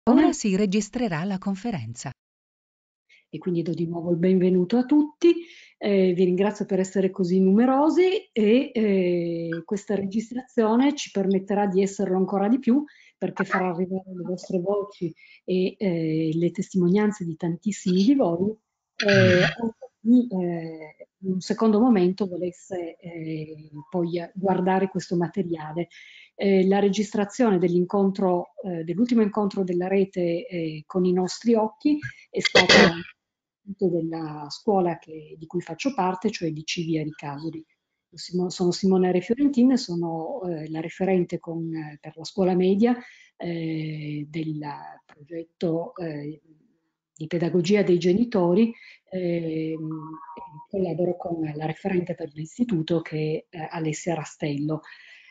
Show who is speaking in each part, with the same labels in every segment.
Speaker 1: Ora si registrerà la conferenza.
Speaker 2: E quindi do di nuovo il benvenuto a tutti. Vi ringrazio per essere così numerosi e questa registrazione ci permetterà di esserlo ancora di più perché farà arrivare le vostre voci e le testimonianze di tantissimi di voi. In un secondo momento volesse poi guardare questo materiale. La registrazione dell'incontro, dell'ultimo incontro della rete con i nostri occhi è stata della scuola di cui faccio parte, cioè di Via Ricasoli. Sono Simonetta Fiorentina e sono la referente per la scuola media del progetto di pedagogia dei genitori. Collaboro con la referente per l'istituto che è Alessia Rastello.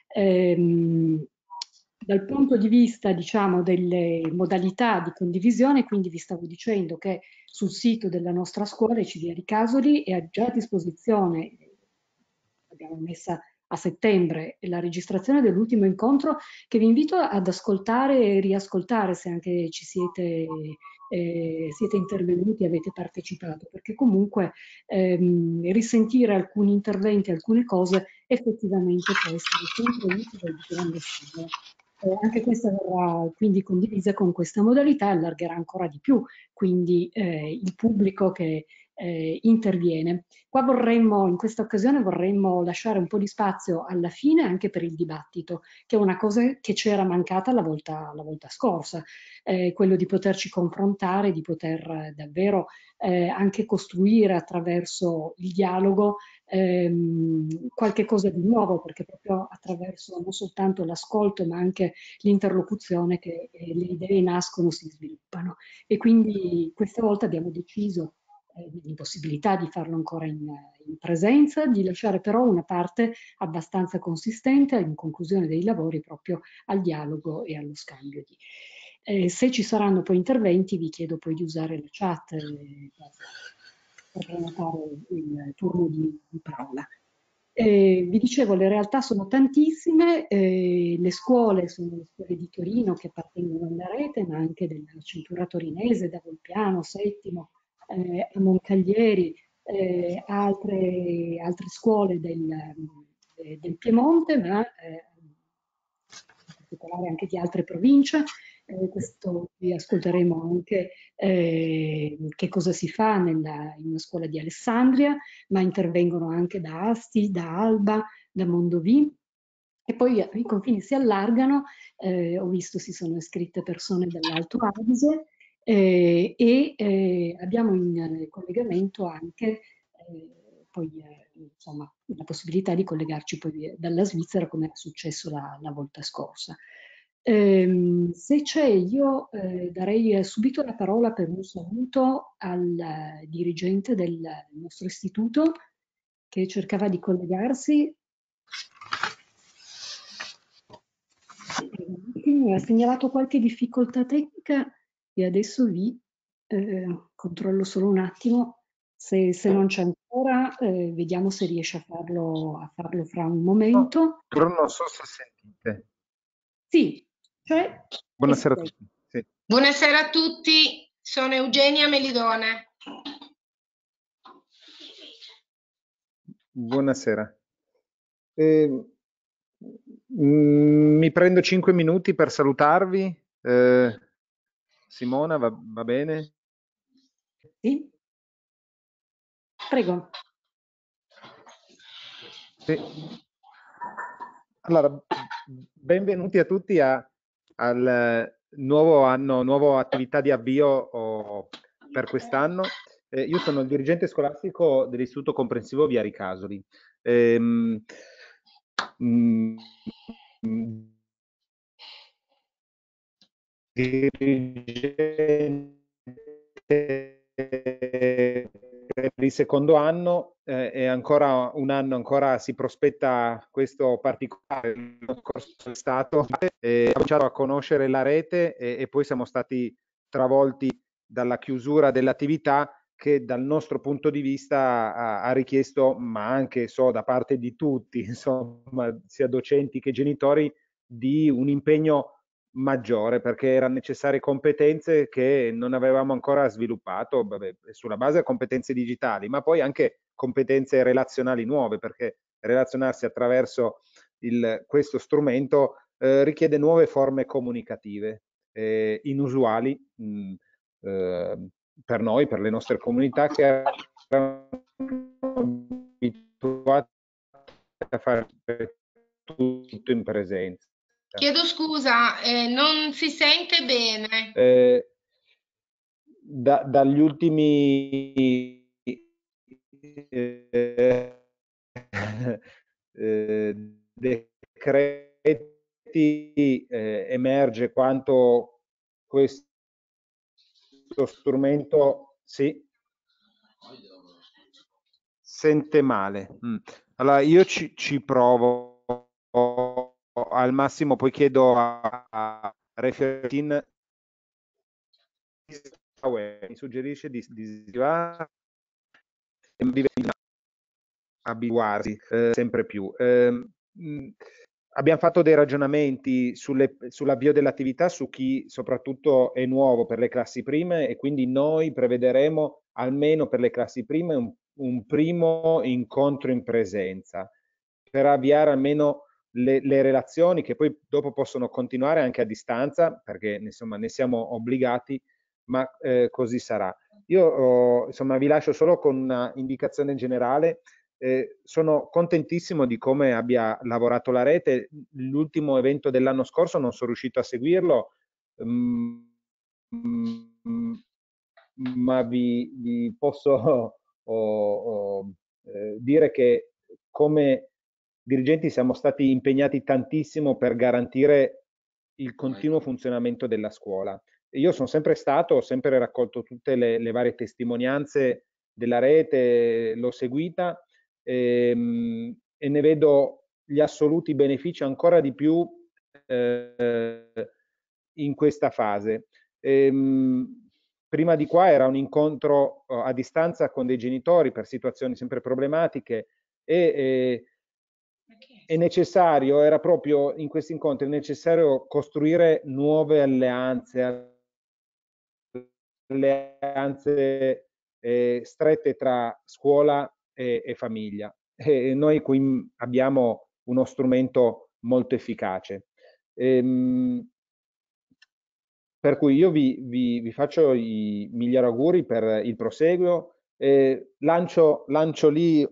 Speaker 2: Dal punto di vista, diciamo, delle modalità di condivisione, quindi vi stavo dicendo che sul sito della nostra scuola, Via Ricasoli, è già a disposizione, abbiamo messa a settembre, la registrazione dell'ultimo incontro che vi invito ad ascoltare e riascoltare se anche ci siete intervenuti, avete partecipato, perché comunque risentire alcuni interventi, alcune cose effettivamente può essere sempre utile e di grande stimolo. Anche questa verrà quindi condivisa con questa modalità e allargherà ancora di più quindi il pubblico che interviene. Qua in questa occasione vorremmo lasciare un po' di spazio alla fine anche per il dibattito, che è una cosa che c'era mancata la volta scorsa, quello di poterci confrontare, di poter davvero anche costruire attraverso il dialogo qualche cosa di nuovo, perché proprio attraverso non soltanto l'ascolto, ma anche l'interlocuzione che le idee nascono, si sviluppano. E quindi questa volta abbiamo deciso l'impossibilità di farlo ancora in presenza, di lasciare però una parte abbastanza consistente in conclusione dei lavori proprio al dialogo e allo scambio di. Se ci saranno poi interventi, vi chiedo poi di usare la chat per prenotare il turno di parola. Vi dicevo, le realtà sono tantissime, le scuole sono le scuole di Torino che appartengono alla rete, ma anche della cintura torinese, da Volpiano, Settimo, a Moncaglieri, altre scuole del Piemonte, ma in particolare anche di altre province. Questo qui ascolteremo anche che cosa si fa in una scuola di Alessandria, ma intervengono anche da Asti, da Alba, da Mondovì. E poi i confini si allargano, ho visto si sono iscritte persone dall'Alto Adige abbiamo in collegamento anche poi insomma, la possibilità di collegarci poi dalla Svizzera come era successo la volta scorsa. Se c'è, io darei subito la parola per un saluto al dirigente del nostro istituto che cercava di collegarsi. Mi ha segnalato qualche difficoltà tecnica e adesso vi controllo solo un attimo. Se non c'è ancora, vediamo se riesce a farlo fra un
Speaker 3: No,
Speaker 2: momento.
Speaker 3: però non so se sentite.
Speaker 2: Sì, c'è.
Speaker 3: Buonasera a tutti. Sì.
Speaker 4: Buonasera a tutti, sono Eugenia Melidone.
Speaker 3: Buonasera. Mi prendo 5 minuti per salutarvi. Simona, va bene?
Speaker 2: Sì. Prego.
Speaker 3: Sì. Allora, benvenuti a tutti al nuovo anno, nuova attività di avvio per quest'anno. Io sono il dirigente scolastico dell'Istituto Comprensivo Via Ricasoli. Per il secondo anno e ancora un anno ancora si prospetta questo particolare. L'anno scorso è stato abbiamo cominciato a conoscere la rete e poi siamo stati travolti dalla chiusura dell'attività che dal nostro punto di vista ha richiesto, ma anche so da parte di tutti, insomma, sia docenti che genitori, di un impegno maggiore, perché erano necessarie competenze che non avevamo ancora sviluppato, vabbè, sulla base di competenze digitali, ma poi anche competenze relazionali nuove, perché relazionarsi attraverso questo strumento richiede nuove forme comunicative, inusuali per noi, per le nostre comunità che erano abituate a fare tutto in presenza.
Speaker 4: Chiedo scusa, non si sente bene.
Speaker 3: Dagli ultimi decreti emerge quanto questo strumento si sente male. Allora io ci provo al massimo, poi chiedo a Refertin, mi suggerisce di abituarsi sempre più. Abbiamo fatto dei ragionamenti sull'avvio dell'attività su chi soprattutto è nuovo per le classi prime, e quindi noi prevederemo almeno per le classi prime un primo incontro in presenza per avviare almeno le relazioni che poi dopo possono continuare anche a distanza, perché insomma ne siamo obbligati, ma così sarà. Io insomma vi lascio solo con una indicazione generale. Sono contentissimo di come abbia lavorato la rete. L'ultimo evento dell'anno scorso non sono riuscito a seguirlo, ma vi posso dire che come dirigenti siamo stati impegnati tantissimo per garantire il continuo funzionamento della scuola. Io sono sempre stato, ho sempre raccolto tutte le varie testimonianze della rete, l'ho seguita e ne vedo gli assoluti benefici ancora di più in questa fase. Prima di qua era un incontro a distanza con dei genitori per situazioni sempre problematiche e è necessario, era proprio in questi incontri necessario costruire nuove alleanze strette tra scuola e famiglia. E noi qui abbiamo uno strumento molto efficace. Per cui io vi faccio i migliori auguri per il proseguio. Lancio lì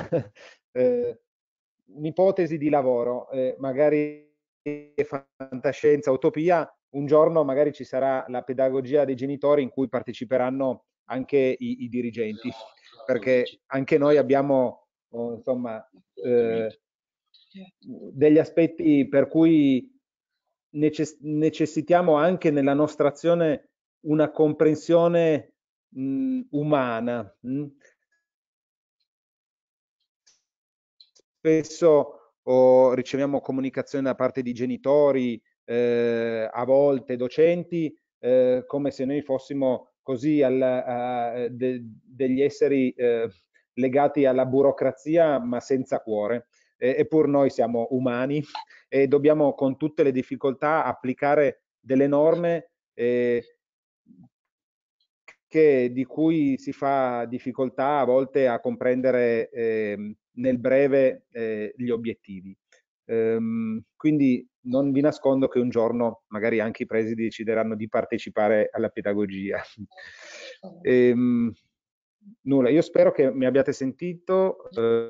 Speaker 3: un'ipotesi di lavoro, magari fantascienza, utopia. Un giorno magari ci sarà la pedagogia dei genitori in cui parteciperanno anche i dirigenti, perché anche noi abbiamo insomma degli aspetti per cui necessitiamo anche nella nostra azione una comprensione umana. Spesso riceviamo comunicazioni da parte di genitori, a volte docenti, come se noi fossimo così degli esseri legati alla burocrazia ma senza cuore. Eppur noi siamo umani e dobbiamo con tutte le difficoltà applicare delle norme di cui si fa difficoltà a volte a comprendere nel breve gli obiettivi. Quindi non vi nascondo che un giorno magari anche i presidi decideranno di partecipare alla pedagogia. Nulla, io spero che mi abbiate sentito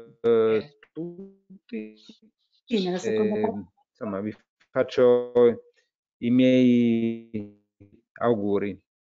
Speaker 3: tutti.
Speaker 2: Sì, nella seconda parte.
Speaker 3: Insomma, vi faccio i miei auguri.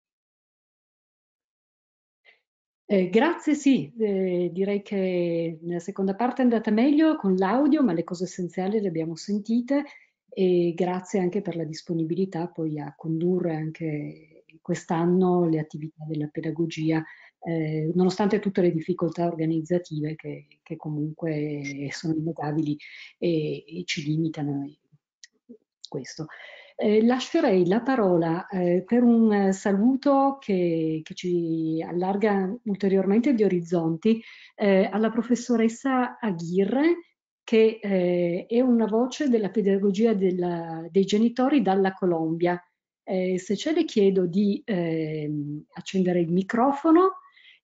Speaker 2: Grazie, sì, direi che nella seconda parte è andata meglio con l'audio, ma le cose essenziali le abbiamo sentite, e grazie anche per la disponibilità poi a condurre anche quest'anno le attività della pedagogia, nonostante tutte le difficoltà organizzative che comunque sono innegabili e ci limitano questo. Lascerei la parola per un saluto che ci allarga ulteriormente gli orizzonti alla professoressa Aguirre, che è una voce della pedagogia dei genitori dalla Colombia. Se ce le chiedo di accendere il microfono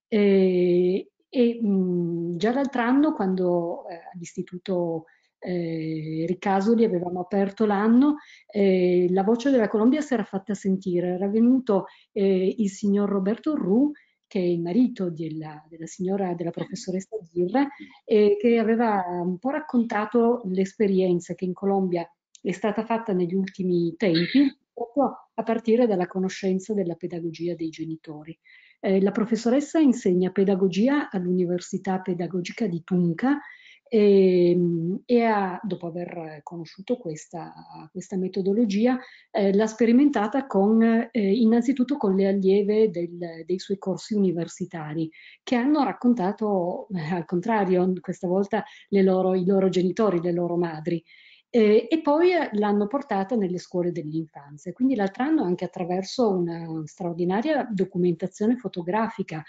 Speaker 2: già l'altro anno quando all'Istituto Ricasoli avevamo aperto l'anno, la voce della Colombia si era fatta sentire, era venuto il signor Roberto Ru, che è il marito della signora, della professoressa Aguirre, che aveva un po' raccontato l'esperienza che in Colombia è stata fatta negli ultimi tempi, proprio a partire dalla conoscenza della pedagogia dei genitori. La professoressa insegna pedagogia all'Università Pedagogica di Tunca dopo aver conosciuto questa metodologia, l'ha sperimentata innanzitutto con le allieve dei suoi corsi universitari, che hanno raccontato, al contrario, questa volta i loro genitori, le loro madri. E poi l'hanno portata nelle scuole dell'infanzia. Quindi l'altro anno, anche attraverso una straordinaria documentazione fotografica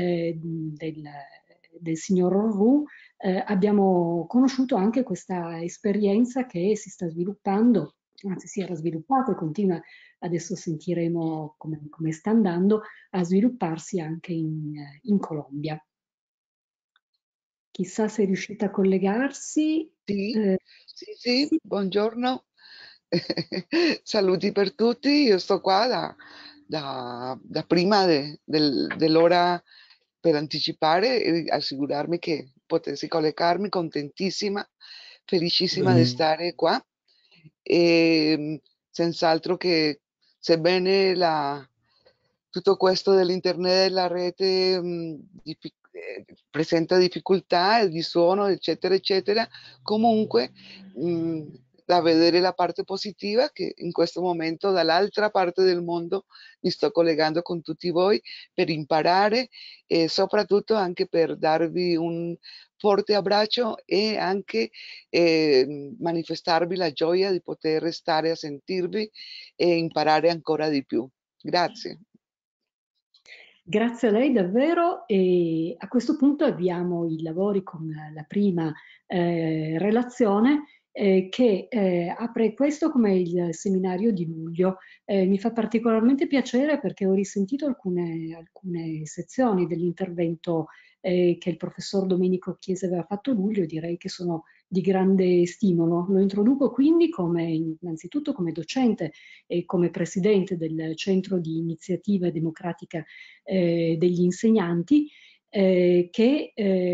Speaker 2: del signor Ru, abbiamo conosciuto anche questa esperienza che si sta sviluppando, anzi si era sviluppata e continua, adesso sentiremo come sta andando, a svilupparsi anche in Colombia. Chissà se è riuscita a collegarsi.
Speaker 5: Sì, sì, buongiorno. Saluti per tutti. Io sto qua da prima dell'ora per anticipare e assicurarmi che potessi collegarmi, contentissima, felicissima di stare qua. E senz'altro che, sebbene tutto questo dell'internet e la rete presenta difficoltà di suono, eccetera, eccetera, comunque da vedere la parte positiva che in questo momento dall'altra parte del mondo mi sto collegando con tutti voi per imparare e soprattutto anche per darvi un forte abbraccio e anche manifestarvi la gioia di poter restare a sentirvi e imparare ancora di più. Grazie.
Speaker 2: Grazie a lei davvero, e a questo punto avviamo i lavori con la prima relazione che apre questo come il seminario di luglio. Mi fa particolarmente piacere perché ho risentito alcune sezioni dell'intervento che il professor Domenico Chiesa aveva fatto a luglio, direi che sono di grande stimolo. Lo introduco quindi innanzitutto come docente e come presidente del Centro di Iniziativa Democratica degli insegnanti, che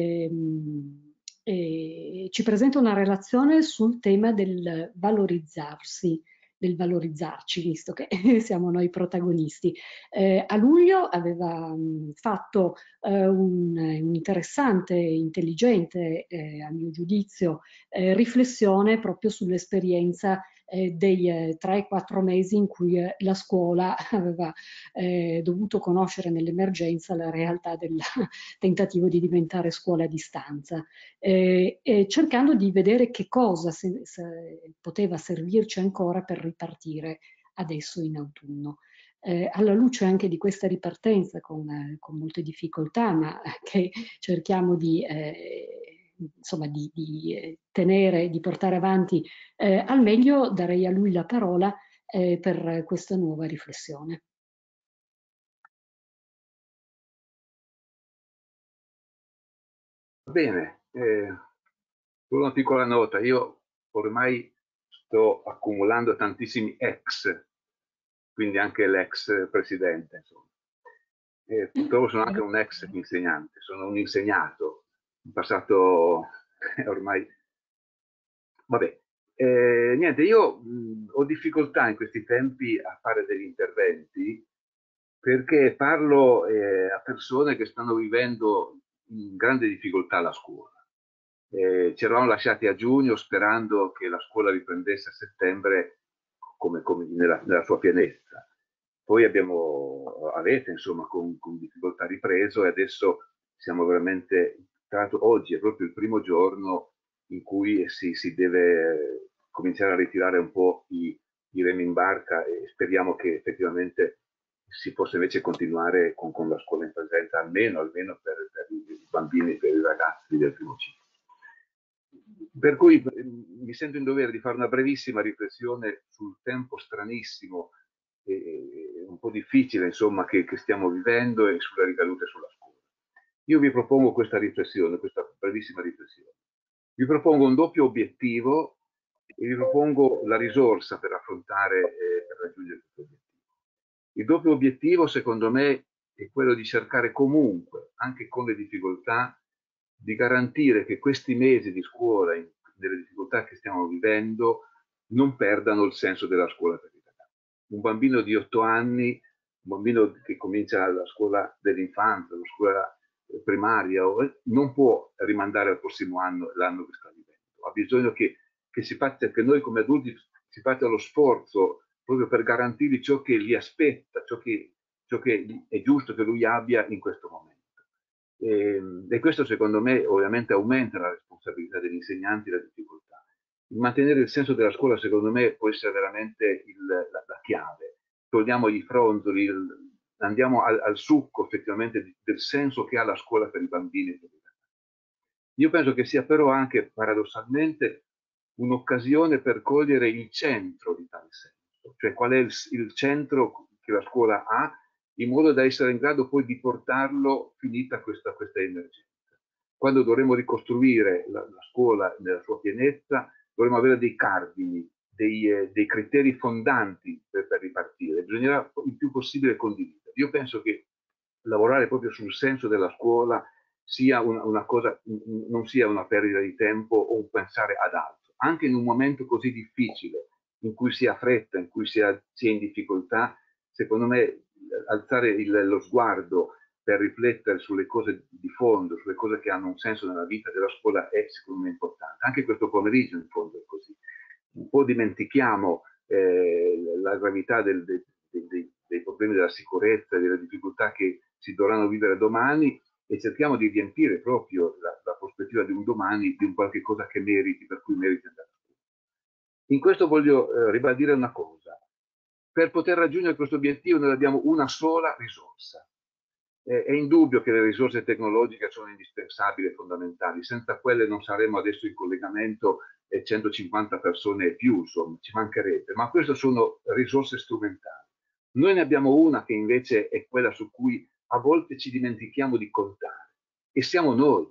Speaker 2: ci presenta una relazione sul tema del valorizzarsi, del valorizzarci, visto che siamo noi protagonisti. A luglio aveva fatto un'interessante, intelligente, a mio giudizio, riflessione proprio sull'esperienza dei 3-4 mesi in cui la scuola aveva dovuto conoscere nell'emergenza la realtà del tentativo di diventare scuola a distanza, cercando di vedere che cosa poteva servirci ancora per ripartire adesso in autunno. Alla luce anche di questa ripartenza con molte difficoltà, ma che cerchiamo insomma, di tenere, di portare avanti al meglio, darei a lui la parola per questa nuova riflessione.
Speaker 6: Bene, solo una piccola nota, io ormai sto accumulando tantissimi ex, quindi anche l'ex presidente, insomma. Purtroppo sono anche un ex insegnante, sono un insegnato, in passato ormai. Vabbè, niente, io ho difficoltà in questi tempi a fare degli interventi perché parlo a persone che stanno vivendo in grande difficoltà la scuola. Ci eravamo lasciati a giugno sperando che la scuola riprendesse a settembre come nella sua pienezza. Poi avete insomma con difficoltà ripreso e adesso siamo veramente, tra l'altro oggi è proprio il primo giorno in cui si deve cominciare a ritirare un po' i remi in barca e speriamo che effettivamente si possa invece continuare con la scuola in presenza, almeno per i bambini, per i ragazzi del primo ciclo. Per cui mi sento in dovere di fare una brevissima riflessione sul tempo stranissimo e un po' difficile, insomma, che stiamo vivendo e sulle ricadute sulla scuola. Io vi propongo questa riflessione, questa brevissima riflessione. Vi propongo un doppio obiettivo e vi propongo la risorsa per affrontare e per raggiungere questo obiettivo. Il doppio obiettivo, secondo me, è quello di cercare comunque, anche con le difficoltà, di garantire che questi mesi di scuola, nelle difficoltà che stiamo vivendo, non perdano il senso della scuola per l'italiano. Un bambino di 8 anni, un bambino che comincia la scuola dell'infanzia, la scuola primaria, non può rimandare al prossimo anno l'anno che sta vivendo. Ha bisogno che si faccia, che noi come adulti si faccia lo sforzo proprio per garantirgli ciò che gli aspetta, ciò che è giusto che lui abbia in questo momento. E questo secondo me ovviamente aumenta la responsabilità degli insegnanti e la difficoltà. Mantenere il senso della scuola secondo me può essere veramente la chiave. Togliamo i fronzoli, andiamo al succo effettivamente del senso che ha la scuola per i bambini. Io penso che sia però anche paradossalmente un'occasione per cogliere il centro di tale senso, cioè qual è il centro che la scuola ha, in modo da essere in grado poi di portarlo finita questa emergenza. Quando dovremo ricostruire la scuola nella sua pienezza, dovremo avere dei cardini, dei criteri fondanti per ripartire. Bisognerà il più possibile condividere. Io penso che lavorare proprio sul senso della scuola sia una cosa, non sia una perdita di tempo o un pensare ad altro. Anche in un momento così difficile, in cui si ha fretta, in cui si è in difficoltà, secondo me alzare lo sguardo per riflettere sulle cose di fondo, sulle cose che hanno un senso nella vita della scuola è secondo me importante. Anche questo pomeriggio in fondo è così. Un po' dimentichiamo la gravità dei problemi della sicurezza e delle difficoltà che si dovranno vivere domani e cerchiamo di riempire proprio la prospettiva di un domani di un qualche cosa che meriti, per cui meriti andare a scuola. In questo voglio ribadire una cosa. Per poter raggiungere questo obiettivo noi abbiamo una sola risorsa. È indubbio che le risorse tecnologiche sono indispensabili e fondamentali, senza quelle non saremmo adesso in collegamento 150 persone e più, insomma, ci mancherebbe, ma queste sono risorse strumentali. Noi ne abbiamo una che invece è quella su cui a volte ci dimentichiamo di contare, e siamo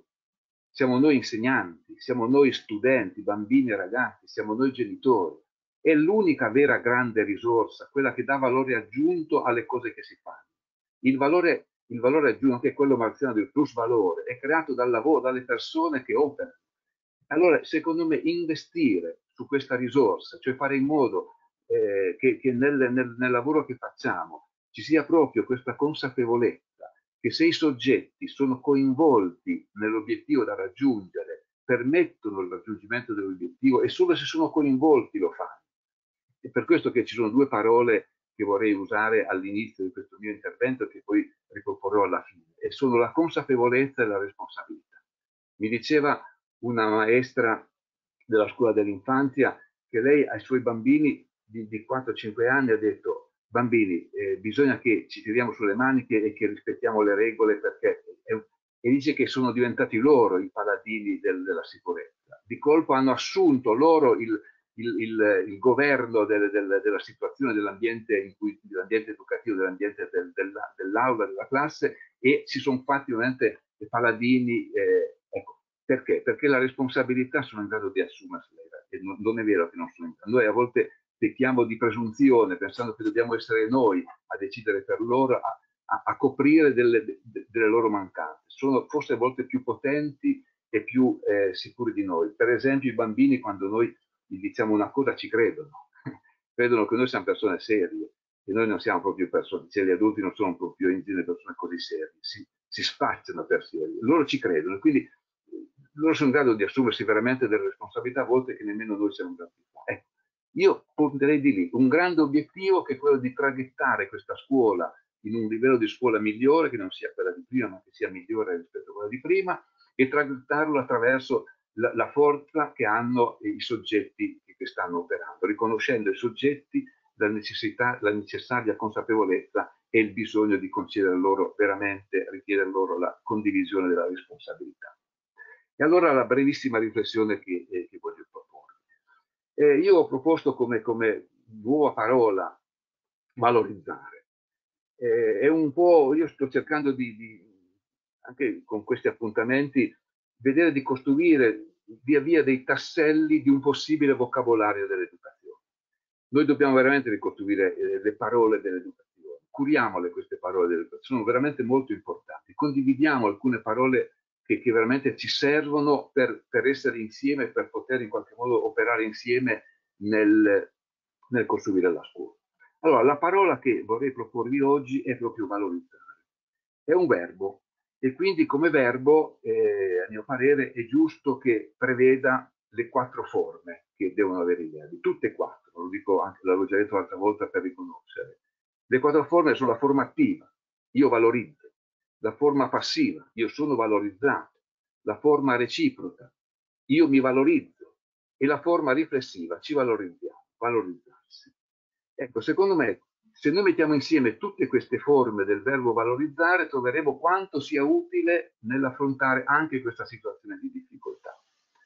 Speaker 6: noi insegnanti, siamo noi studenti, bambini e ragazzi, siamo noi genitori. È l'unica vera grande risorsa, quella che dà valore aggiunto alle cose che si fanno. Il valore aggiunto, che è quello marziano del plus valore, è creato dal lavoro, dalle persone che operano. Allora, secondo me, investire su questa risorsa, cioè fare in modo che nel lavoro che facciamo ci sia proprio questa consapevolezza che se i soggetti sono coinvolti nell'obiettivo da raggiungere, permettono il raggiungimento dell'obiettivo e solo se sono coinvolti lo fanno. È per questo che ci sono due parole che vorrei usare all'inizio di questo mio intervento che poi riproporrò alla fine, e sono la consapevolezza e la responsabilità. Mi diceva una maestra della scuola dell'infanzia che lei ai suoi bambini di 4-5 anni ha detto: bambini, bisogna che ci tiriamo sulle maniche e che rispettiamo le regole, perché e dice che sono diventati loro i paladini della sicurezza. Di colpo hanno assunto loro il governo della situazione, dell'ambiente educativo, dell'ambiente dell'aula, della classe, e si sono fatti ovviamente paladini. Ecco, perché? Perché la responsabilità sono in grado di assumersela. E non è vero che non sono in grado. Noi a volte pecchiamo di presunzione, pensando che dobbiamo essere noi a decidere per loro, a coprire delle loro mancanze. Sono forse a volte più potenti e più sicuri di noi. Per esempio, i bambini, quando noi gli diciamo una cosa, ci credono. Credono che noi siamo persone serie, e noi non siamo proprio persone serie. Gli adulti non sono proprio in genere persone così serie, si spacciano per serie. Loro ci credono, quindi loro sono in grado di assumersi veramente delle responsabilità, a volte che nemmeno noi siamo in grado di fare. Ecco, io punterei di lì un grande obiettivo, che è quello di traghettare questa scuola in un livello di scuola migliore, che non sia quella di prima, ma che sia migliore rispetto a quella di prima, e traghettarlo attraverso la forza che hanno i soggetti che stanno operando, riconoscendo ai soggetti la necessaria consapevolezza e il bisogno di concedere loro veramente, richiedere loro la condivisione della responsabilità. E allora la brevissima riflessione che voglio proporre. Io ho proposto come nuova parola valorizzare. È un po', io sto cercando anche con questi appuntamenti, vedere di costruire via via dei tasselli di un possibile vocabolario dell'educazione. Noi dobbiamo veramente ricostruire le parole dell'educazione, curiamole queste parole dell'educazione, sono veramente molto importanti, condividiamo alcune parole che veramente ci servono per essere insieme, per poter in qualche modo operare insieme nel costruire la scuola. Allora, la parola che vorrei proporvi oggi è proprio valorizzare. È un verbo e quindi come verbo, a mio parere, è giusto che preveda le 4 forme che devono avere i verbi, tutte e 4, lo dico anche, l'avevo già detto l'altra volta per riconoscere. Le 4 forme sono la forma attiva, io valorizzo, la forma passiva, io sono valorizzato, la forma reciproca, io mi valorizzo, e la forma riflessiva, ci valorizziamo, valorizzarsi. Ecco, secondo me, se noi mettiamo insieme tutte queste forme del verbo valorizzare, troveremo quanto sia utile nell'affrontare anche questa situazione di difficoltà.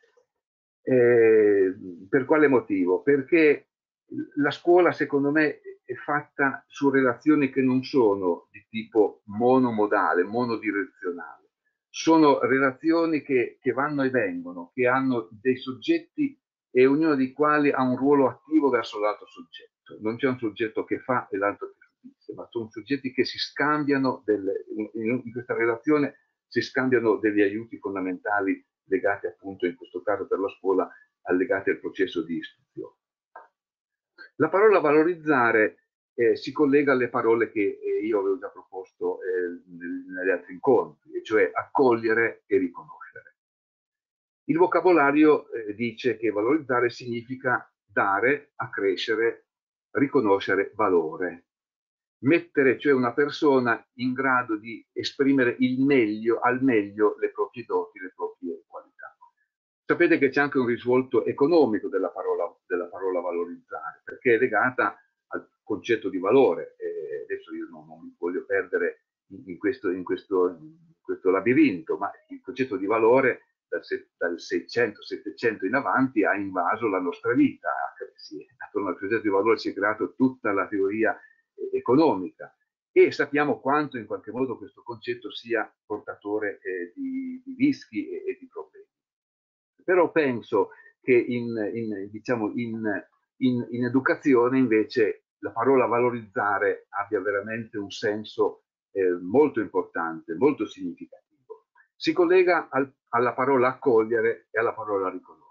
Speaker 6: Per quale motivo? Perché la scuola, secondo me, è fatta su relazioni che non sono di tipo monomodale, monodirezionale. Sono relazioni che vanno e vengono, che hanno dei soggetti e ognuno dei quali ha un ruolo attivo verso l'altro soggetto. Non c'è un soggetto che fa e l'altro che subisce, ma sono soggetti che si scambiano, in questa relazione si scambiano degli aiuti fondamentali legati appunto, in questo caso per la scuola, legati al processo di istruzione. La parola valorizzare si collega alle parole che io avevo già proposto negli altri incontri, e cioè accogliere e riconoscere. Il vocabolario dice che valorizzare significa dare, accrescere, riconoscere valore. Mettere cioè una persona in grado di esprimere al meglio le proprie doti, le proprie qualità. Sapete che c'è anche un risvolto economico della parola valorizzare, perché è legata al concetto di valore. Adesso io non mi voglio perdere in questo labirinto, ma il concetto di valore dal 600-700 in avanti ha invaso la nostra vita. Attorno al concetto di valore si è creato tutta la teoria economica e sappiamo quanto in qualche modo questo concetto sia portatore di rischi e di problemi. Però penso che diciamo in educazione invece la parola valorizzare abbia veramente un senso molto importante, molto significativo. Si collega alla parola accogliere e alla parola riconoscere.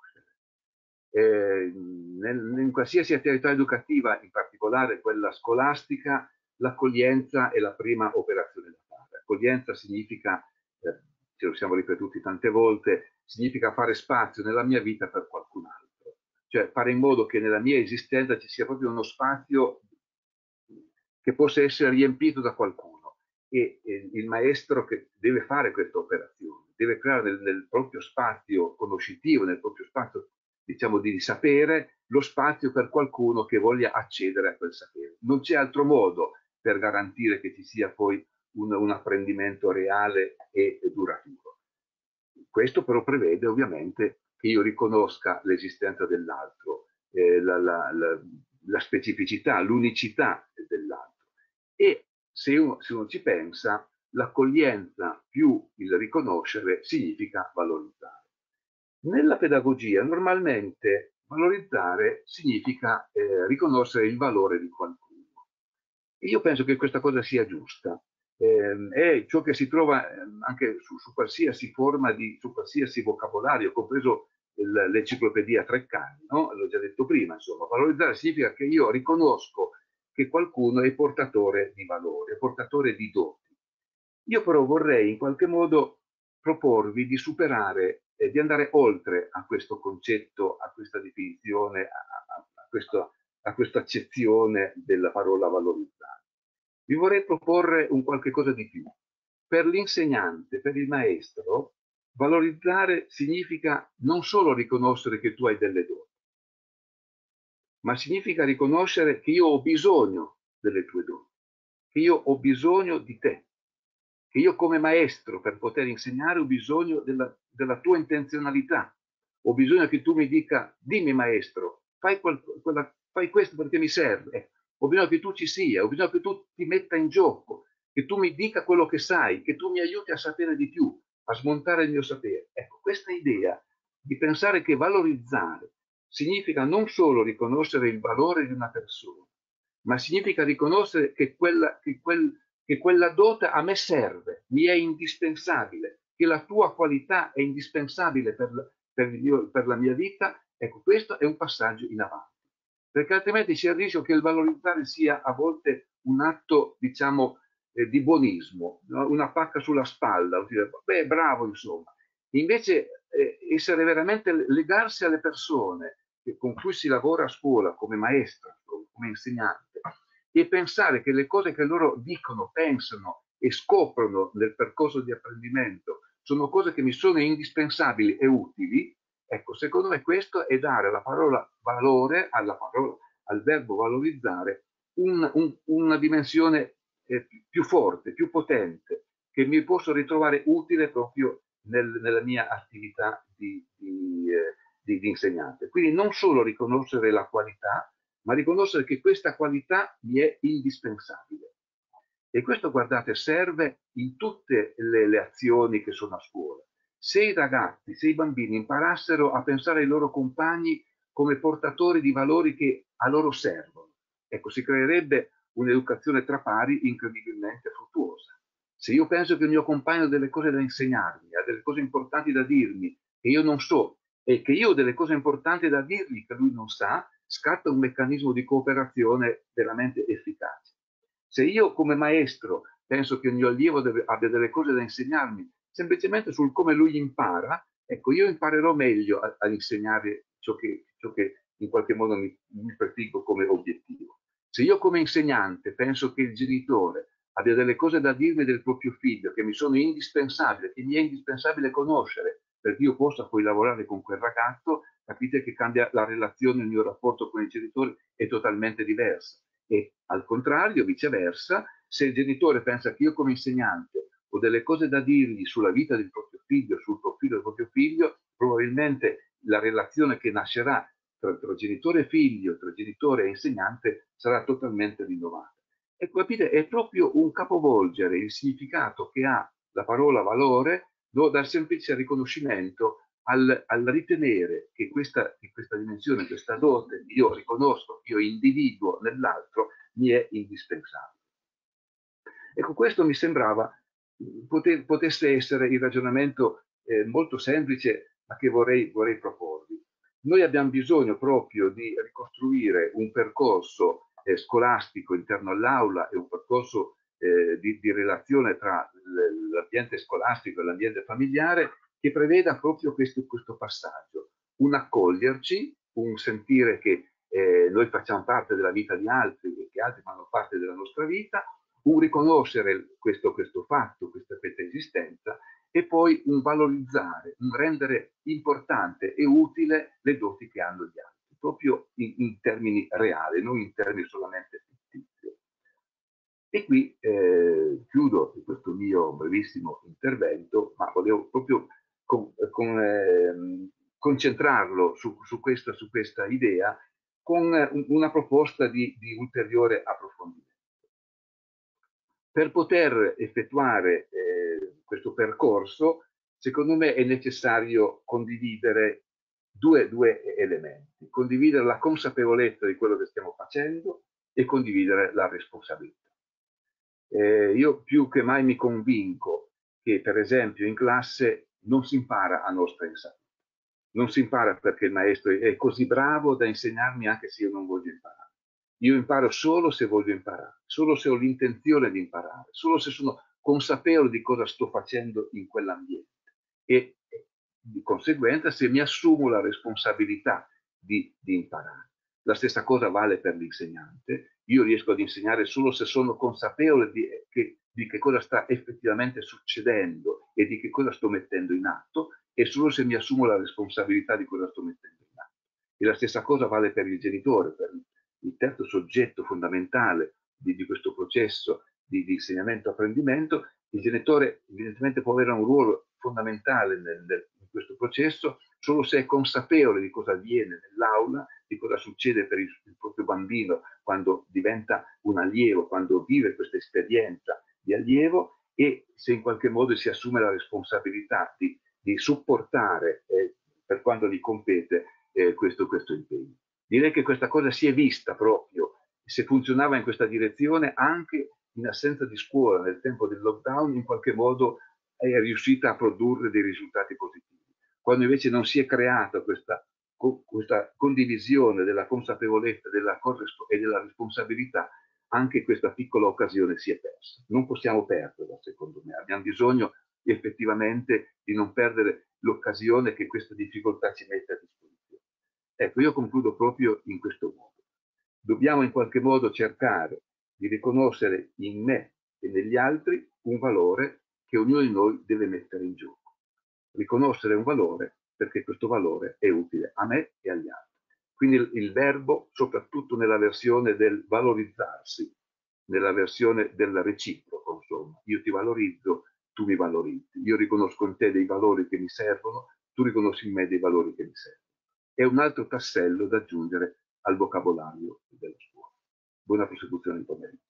Speaker 6: In qualsiasi attività educativa, in particolare quella scolastica, l'accoglienza è la prima operazione da fare. Accoglienza significa, ce lo siamo ripetuti tante volte, significa fare spazio nella mia vita per qualcun altro. Cioè fare in modo che nella mia esistenza ci sia proprio uno spazio che possa essere riempito da qualcuno. E il maestro che deve fare questa operazione, deve creare nel proprio spazio conoscitivo, nel proprio spazio diciamo di sapere, lo spazio per qualcuno che voglia accedere a quel sapere. Non c'è altro modo per garantire che ci sia poi un apprendimento reale e duraturo. Questo però prevede ovviamente che io riconosca l'esistenza dell'altro, la specificità, l'unicità dell'altro. E se uno ci pensa, l'accoglienza più il riconoscere significa valorizzare. Nella pedagogia normalmente valorizzare significa riconoscere il valore di qualcuno. E io penso che questa cosa sia giusta. È ciò che si trova anche su qualsiasi forma, su qualsiasi vocabolario, compreso l'enciclopedia Treccani, no? L'ho già detto prima, insomma, valorizzare significa che io riconosco che qualcuno è portatore di valore, è portatore di doti. Io però vorrei in qualche modo proporvi di superare, di andare oltre a questo concetto, a questa definizione, a questa accezione della parola valorizzare. Vi vorrei proporre un qualche cosa di più. Per l'insegnante, per il maestro, valorizzare significa non solo riconoscere che tu hai delle doti, ma significa riconoscere che io ho bisogno delle tue doti, che io ho bisogno di te. che io come maestro per poter insegnare ho bisogno della tua intenzionalità, ho bisogno che tu mi dica, dimmi maestro, fai questo perché mi serve, ho bisogno che tu ci sia, ho bisogno che tu ti metta in gioco, che tu mi dica quello che sai, che tu mi aiuti a sapere di più, a smontare il mio sapere. Ecco, questa idea di pensare che valorizzare significa non solo riconoscere il valore di una persona, ma significa riconoscere che quella dote a me serve, mi è indispensabile, che la tua qualità è indispensabile per la mia vita. Ecco, questo è un passaggio in avanti, perché altrimenti c'è il rischio che il valorizzare sia a volte un atto, diciamo, di buonismo, no? Una pacca sulla spalla, dire, beh, bravo, insomma. Invece essere veramente, legarsi alle persone con cui si lavora a scuola come maestra, come insegnante, e pensare che le cose che loro dicono, pensano e scoprono nel percorso di apprendimento sono cose che mi sono indispensabili e utili. Ecco, secondo me questo è dare alla parola valore, al verbo valorizzare, una dimensione più forte, più potente, che mi posso ritrovare utile proprio nella mia attività di insegnante. Quindi non solo riconoscere la qualità, ma riconoscere che questa qualità mi è indispensabile. E questo, guardate, serve in tutte le azioni che sono a scuola. Se i ragazzi, se i bambini imparassero a pensare ai loro compagni come portatori di valori che a loro servono, ecco, si creerebbe un'educazione tra pari incredibilmente fruttuosa. Se io penso che il mio compagno ha delle cose da insegnarmi, ha delle cose importanti da dirmi che io non so, e che io ho delle cose importanti da dirgli che lui non sa, scatta un meccanismo di cooperazione veramente efficace. Se io come maestro penso che il mio allievo abbia delle cose da insegnarmi semplicemente sul come lui impara, ecco, io imparerò meglio ad insegnare ciò che in qualche modo mi prefiggo come obiettivo. Se io come insegnante penso che il genitore abbia delle cose da dirmi del proprio figlio che mi sono indispensabili, che mi è indispensabile conoscere perché io possa poi lavorare con quel ragazzo, capite che cambia la relazione, il mio rapporto con i genitori è totalmente diverso. E al contrario, viceversa, se il genitore pensa che io come insegnante ho delle cose da dirgli sulla vita del proprio figlio, sul profilo del proprio figlio, probabilmente la relazione che nascerà tra genitore e figlio, tra genitore e insegnante sarà totalmente rinnovata. E capite, è proprio un capovolgere il significato che ha la parola valore dal semplice riconoscimento al ritenere che questa dimensione, questa dote, io riconosco, io individuo nell'altro, mi è indispensabile. Ecco, questo mi sembrava potesse essere il ragionamento molto semplice, ma che vorrei proporvi. Noi abbiamo bisogno proprio di ricostruire un percorso scolastico interno all'aula e un percorso di relazione tra l'ambiente scolastico e l'ambiente familiare che preveda proprio questo passaggio, un accoglierci, un sentire che noi facciamo parte della vita di altri e che altri fanno parte della nostra vita, un riconoscere questo fatto, questa esistenza, e poi un valorizzare, un rendere importante e utile le doti che hanno gli altri, proprio in termini reali, non in termini solamente fittizi. E qui chiudo questo mio brevissimo intervento, ma volevo proprio concentrarlo su questa idea con una proposta di ulteriore approfondimento. Per poter effettuare questo percorso, secondo me è necessario condividere due elementi. Condividere la consapevolezza di quello che stiamo facendo e condividere la responsabilità. Io più che mai mi convinco che, per esempio, in classe non si impara a nostra insaputa. Non si impara perché il maestro è così bravo da insegnarmi anche se io non voglio imparare. Io imparo solo se voglio imparare, solo se ho l'intenzione di imparare, solo se sono consapevole di cosa sto facendo in quell'ambiente e di conseguenza se mi assumo la responsabilità di imparare. La stessa cosa vale per l'insegnante. Io riesco ad insegnare solo se sono consapevole di che cosa sta effettivamente succedendo e di che cosa sto mettendo in atto, e solo se mi assumo la responsabilità di cosa sto mettendo in atto. E la stessa cosa vale per il genitore, per il terzo soggetto fondamentale di questo processo di insegnamento-apprendimento, Il genitore evidentemente può avere un ruolo fondamentale in questo processo solo se è consapevole di cosa avviene nell'aula, di cosa succede per il proprio bambino quando diventa un allievo, quando vive questa esperienza di allievo, e se in qualche modo si assume la responsabilità di supportare, per quanto gli compete, questo impegno. Direi che questa cosa si è vista proprio, se funzionava in questa direzione, anche in assenza di scuola nel tempo del lockdown, in qualche modo è riuscita a produrre dei risultati positivi. Quando invece non si è creata questa condivisione della consapevolezza e della responsabilità, anche questa piccola occasione si è persa. Non possiamo perderla, secondo me. Abbiamo bisogno effettivamente di non perdere l'occasione che questa difficoltà ci mette a disposizione. Ecco, io concludo proprio in questo modo. Dobbiamo in qualche modo cercare di riconoscere in me e negli altri un valore che ognuno di noi deve mettere in gioco. Riconoscere un valore perché questo valore è utile a me e agli altri. Quindi il verbo, soprattutto nella versione del valorizzarsi, nella versione del reciproco, insomma, io ti valorizzo, tu mi valorizzi, io riconosco in te dei valori che mi servono, tu riconosci in me dei valori che mi servono. È un altro tassello da aggiungere al vocabolario della scuola. Buona prosecuzione di pomeriggio.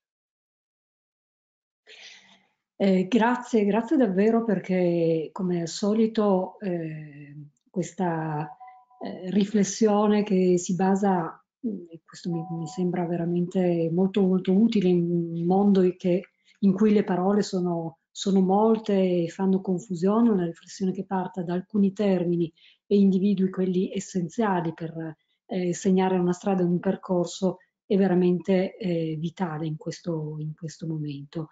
Speaker 2: Grazie davvero, perché come al solito questa riflessione che si basa, e questo mi sembra veramente molto utile in un mondo in cui le parole sono molte e fanno confusione, una riflessione che parta da alcuni termini e individui quelli essenziali per segnare una strada, un percorso, è veramente vitale in questo momento.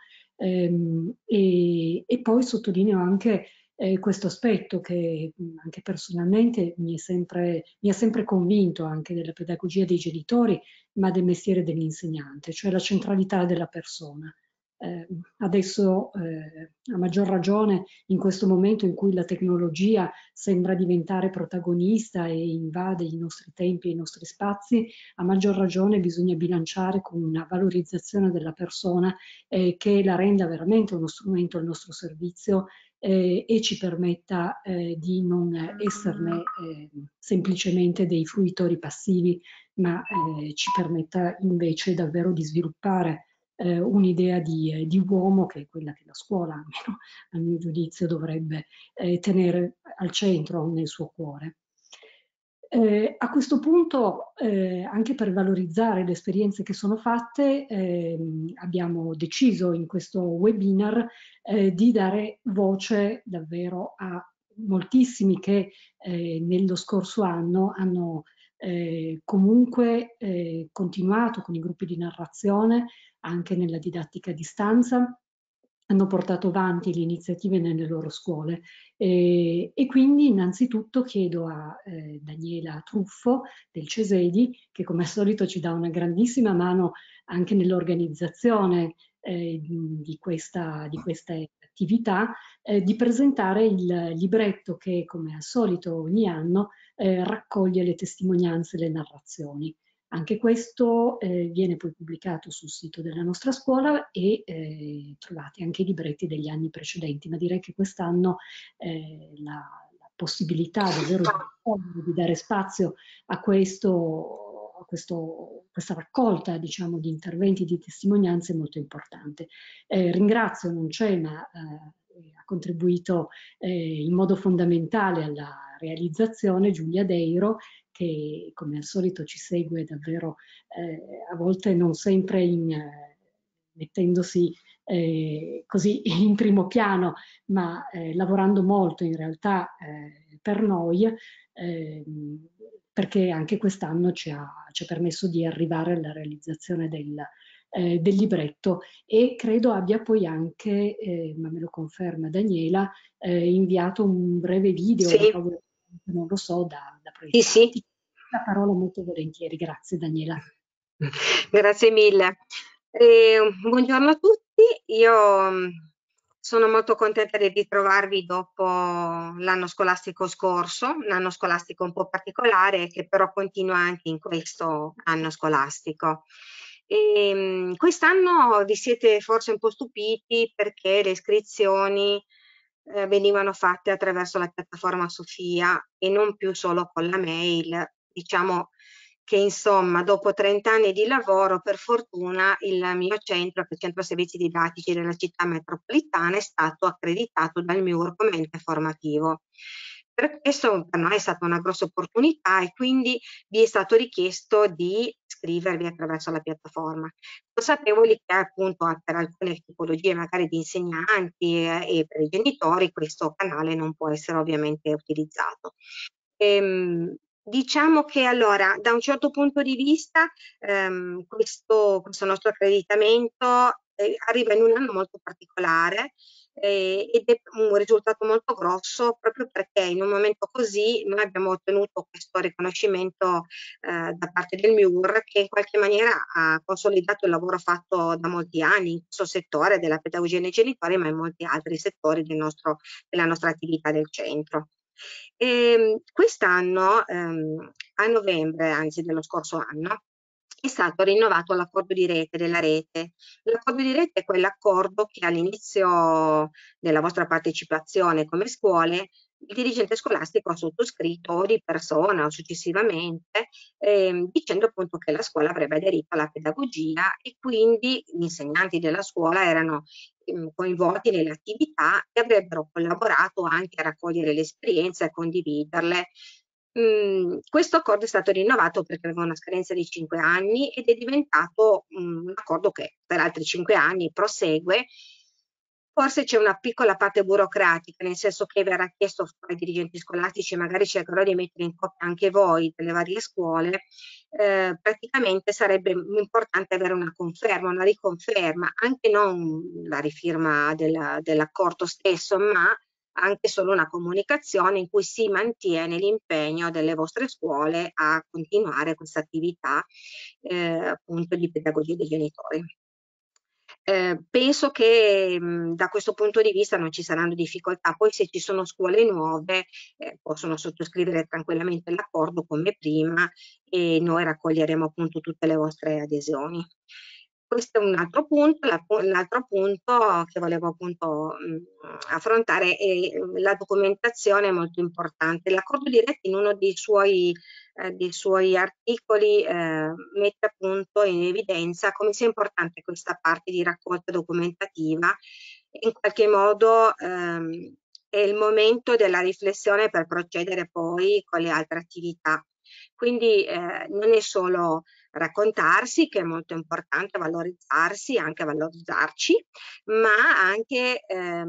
Speaker 2: E poi sottolineo anche questo aspetto che anche personalmente mi ha sempre convinto, anche della pedagogia dei genitori, ma del mestiere dell'insegnante, cioè la centralità della persona. Adesso a maggior ragione in questo momento in cui la tecnologia sembra diventare protagonista e invade i nostri tempi e i nostri spazi, a maggior ragione bisogna bilanciare con una valorizzazione della persona che la renda veramente uno strumento al nostro servizio e ci permetta di non esserne semplicemente dei fruitori passivi, ma ci permetta invece davvero di sviluppare un'idea di uomo, che è quella che la scuola, almeno a mio giudizio, dovrebbe tenere al centro nel suo cuore. A questo punto, anche per valorizzare le esperienze che sono fatte, abbiamo deciso in questo webinar di dare voce davvero a moltissimi che nello scorso anno hanno comunque continuato con i gruppi di narrazione anche nella didattica a distanza, hanno portato avanti le iniziative nelle loro scuole e quindi innanzitutto chiedo a Daniela Truffo del CESEDI, che come al solito ci dà una grandissima mano anche nell'organizzazione di questa attività, di presentare il libretto che come al solito ogni anno raccoglie le testimonianze e le narrazioni. Anche questo viene poi pubblicato sul sito della nostra scuola e trovate anche i libretti degli anni precedenti, ma direi che quest'anno la possibilità davvero di dare spazio a questa raccolta, diciamo, di interventi, di testimonianze è molto importante. Ringrazio, non c'è, ma ha contribuito in modo fondamentale alla realizzazione Giulia Deiro, che come al solito ci segue davvero a volte non sempre mettendosi così in primo piano, ma lavorando molto in realtà per noi, perché anche quest'anno ci ha permesso di arrivare alla realizzazione del libretto, e credo abbia poi anche, ma me lo conferma Daniela, inviato un breve video,
Speaker 7: sì.
Speaker 2: Non lo so, da proiettare.
Speaker 7: Sì.
Speaker 2: La parola molto volentieri, grazie Daniela.
Speaker 7: Grazie mille. Buongiorno a tutti, io sono molto contenta di ritrovarvi dopo l'anno scolastico scorso, un anno scolastico un po' particolare che però continua anche in questo anno scolastico. Quest'anno vi siete forse un po' stupiti perché le iscrizioni venivano fatte attraverso la piattaforma Sofia e non più solo con la mail. Diciamo che insomma dopo 30 anni di lavoro, per fortuna, il mio centro, che è il Centro Servizi Didattici della città metropolitana, è stato accreditato dal MIUR come ente formativo. Per questo per noi è stata una grossa opportunità e quindi vi è stato richiesto di iscrivervi attraverso la piattaforma, consapevoli che appunto per alcune tipologie magari di insegnanti e per i genitori questo canale non può essere ovviamente utilizzato. Diciamo che allora da un certo punto di vista questo nostro accreditamento arriva in un anno molto particolare ed è un risultato molto grosso proprio perché in un momento così noi abbiamo ottenuto questo riconoscimento da parte del MIUR, che in qualche maniera ha consolidato il lavoro fatto da molti anni in questo settore della pedagogia nei genitori, ma in molti altri settori della nostra attività del centro. Quest'anno, a novembre, anzi dello scorso anno, è stato rinnovato l'accordo di rete della rete. L'accordo di rete è quell'accordo che all'inizio della vostra partecipazione come scuole il dirigente scolastico ha sottoscritto o di persona o successivamente dicendo appunto che la scuola avrebbe aderito alla pedagogia e quindi gli insegnanti della scuola erano coinvolti nelle attività e avrebbero collaborato anche a raccogliere le esperienze e a condividerle. Questo accordo è stato rinnovato perché aveva una scadenza di 5 anni ed è diventato un accordo che per altri 5 anni prosegue. Forse c'è una piccola parte burocratica, nel senso che verrà chiesto ai dirigenti scolastici, magari cercherò di mettere in coppia anche voi delle varie scuole, praticamente sarebbe importante avere una conferma, una riconferma, anche non la rifirma dell'accordo stesso, ma anche solo una comunicazione in cui si mantiene l'impegno delle vostre scuole a continuare questa attività appunto di pedagogia dei genitori. Penso che da questo punto di vista non ci saranno difficoltà, poi se ci sono scuole nuove possono sottoscrivere tranquillamente l'accordo come prima e noi raccoglieremo appunto tutte le vostre adesioni. Questo è un altro punto, l'altro punto che volevo appunto affrontare è la documentazione molto importante. L'accordo diretto in uno dei suoi articoli mette appunto in evidenza come sia importante questa parte di raccolta documentativa. In qualche modo è il momento della riflessione per procedere poi con le altre attività. Quindi non è solo raccontarsi, che è molto importante, valorizzarsi, anche valorizzarci, ma anche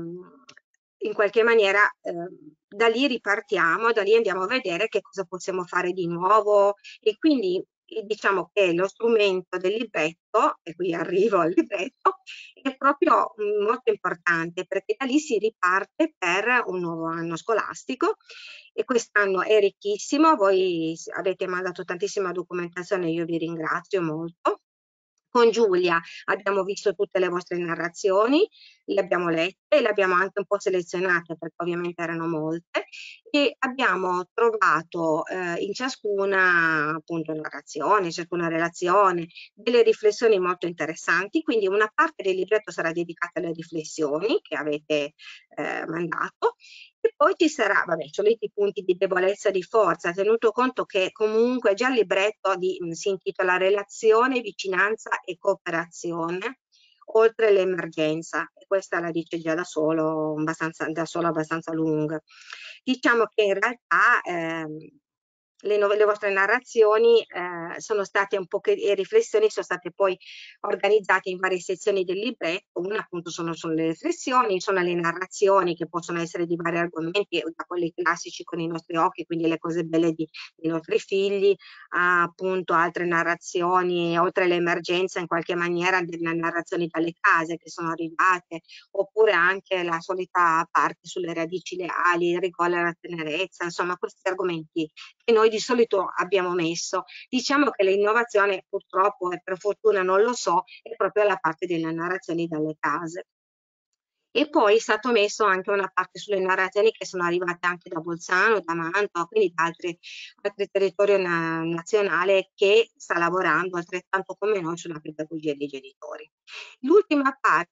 Speaker 7: in qualche maniera da lì ripartiamo, da lì andiamo a vedere che cosa possiamo fare di nuovo e quindi diciamo che lo strumento del libretto, e qui arrivo al libretto, è proprio molto importante perché da lì si riparte per un nuovo anno scolastico e quest'anno è ricchissimo, voi avete mandato tantissima documentazione, io vi ringrazio molto. Con Giulia abbiamo visto tutte le vostre narrazioni, le abbiamo lette, le abbiamo anche un po' selezionate perché ovviamente erano molte e abbiamo trovato in ciascuna appunto narrazione, ciascuna relazione, delle riflessioni molto interessanti, quindi una parte del libretto sarà dedicata alle riflessioni che avete mandato e poi ci sarà, vabbè, soliti punti di debolezza e di forza, tenuto conto che comunque già il libretto si intitola Relazione, vicinanza e cooperazione oltre l'emergenza, e questa la dice già da solo abbastanza lunga. Diciamo che in realtà le vostre narrazioni sono state un po' e riflessioni sono state poi organizzate in varie sezioni del libretto. Una appunto sono le riflessioni, sono le narrazioni che possono essere di vari argomenti, da quelli classici con i nostri occhi, quindi le cose belle dei nostri figli, a appunto altre narrazioni, oltre all'emergenza in qualche maniera delle narrazioni dalle case che sono arrivate, oppure anche la solita parte sulle radici leali, il rigore e la tenerezza, insomma questi argomenti che noi di solito abbiamo messo. Diciamo che l'innovazione purtroppo e per fortuna non lo so, è proprio la parte delle narrazioni dalle case. E poi è stato messo anche una parte sulle narrazioni che sono arrivate anche da Bolzano, da Mantova, quindi da altri territori nazionali, che sta lavorando altrettanto come noi sulla pedagogia dei genitori. L'ultima parte,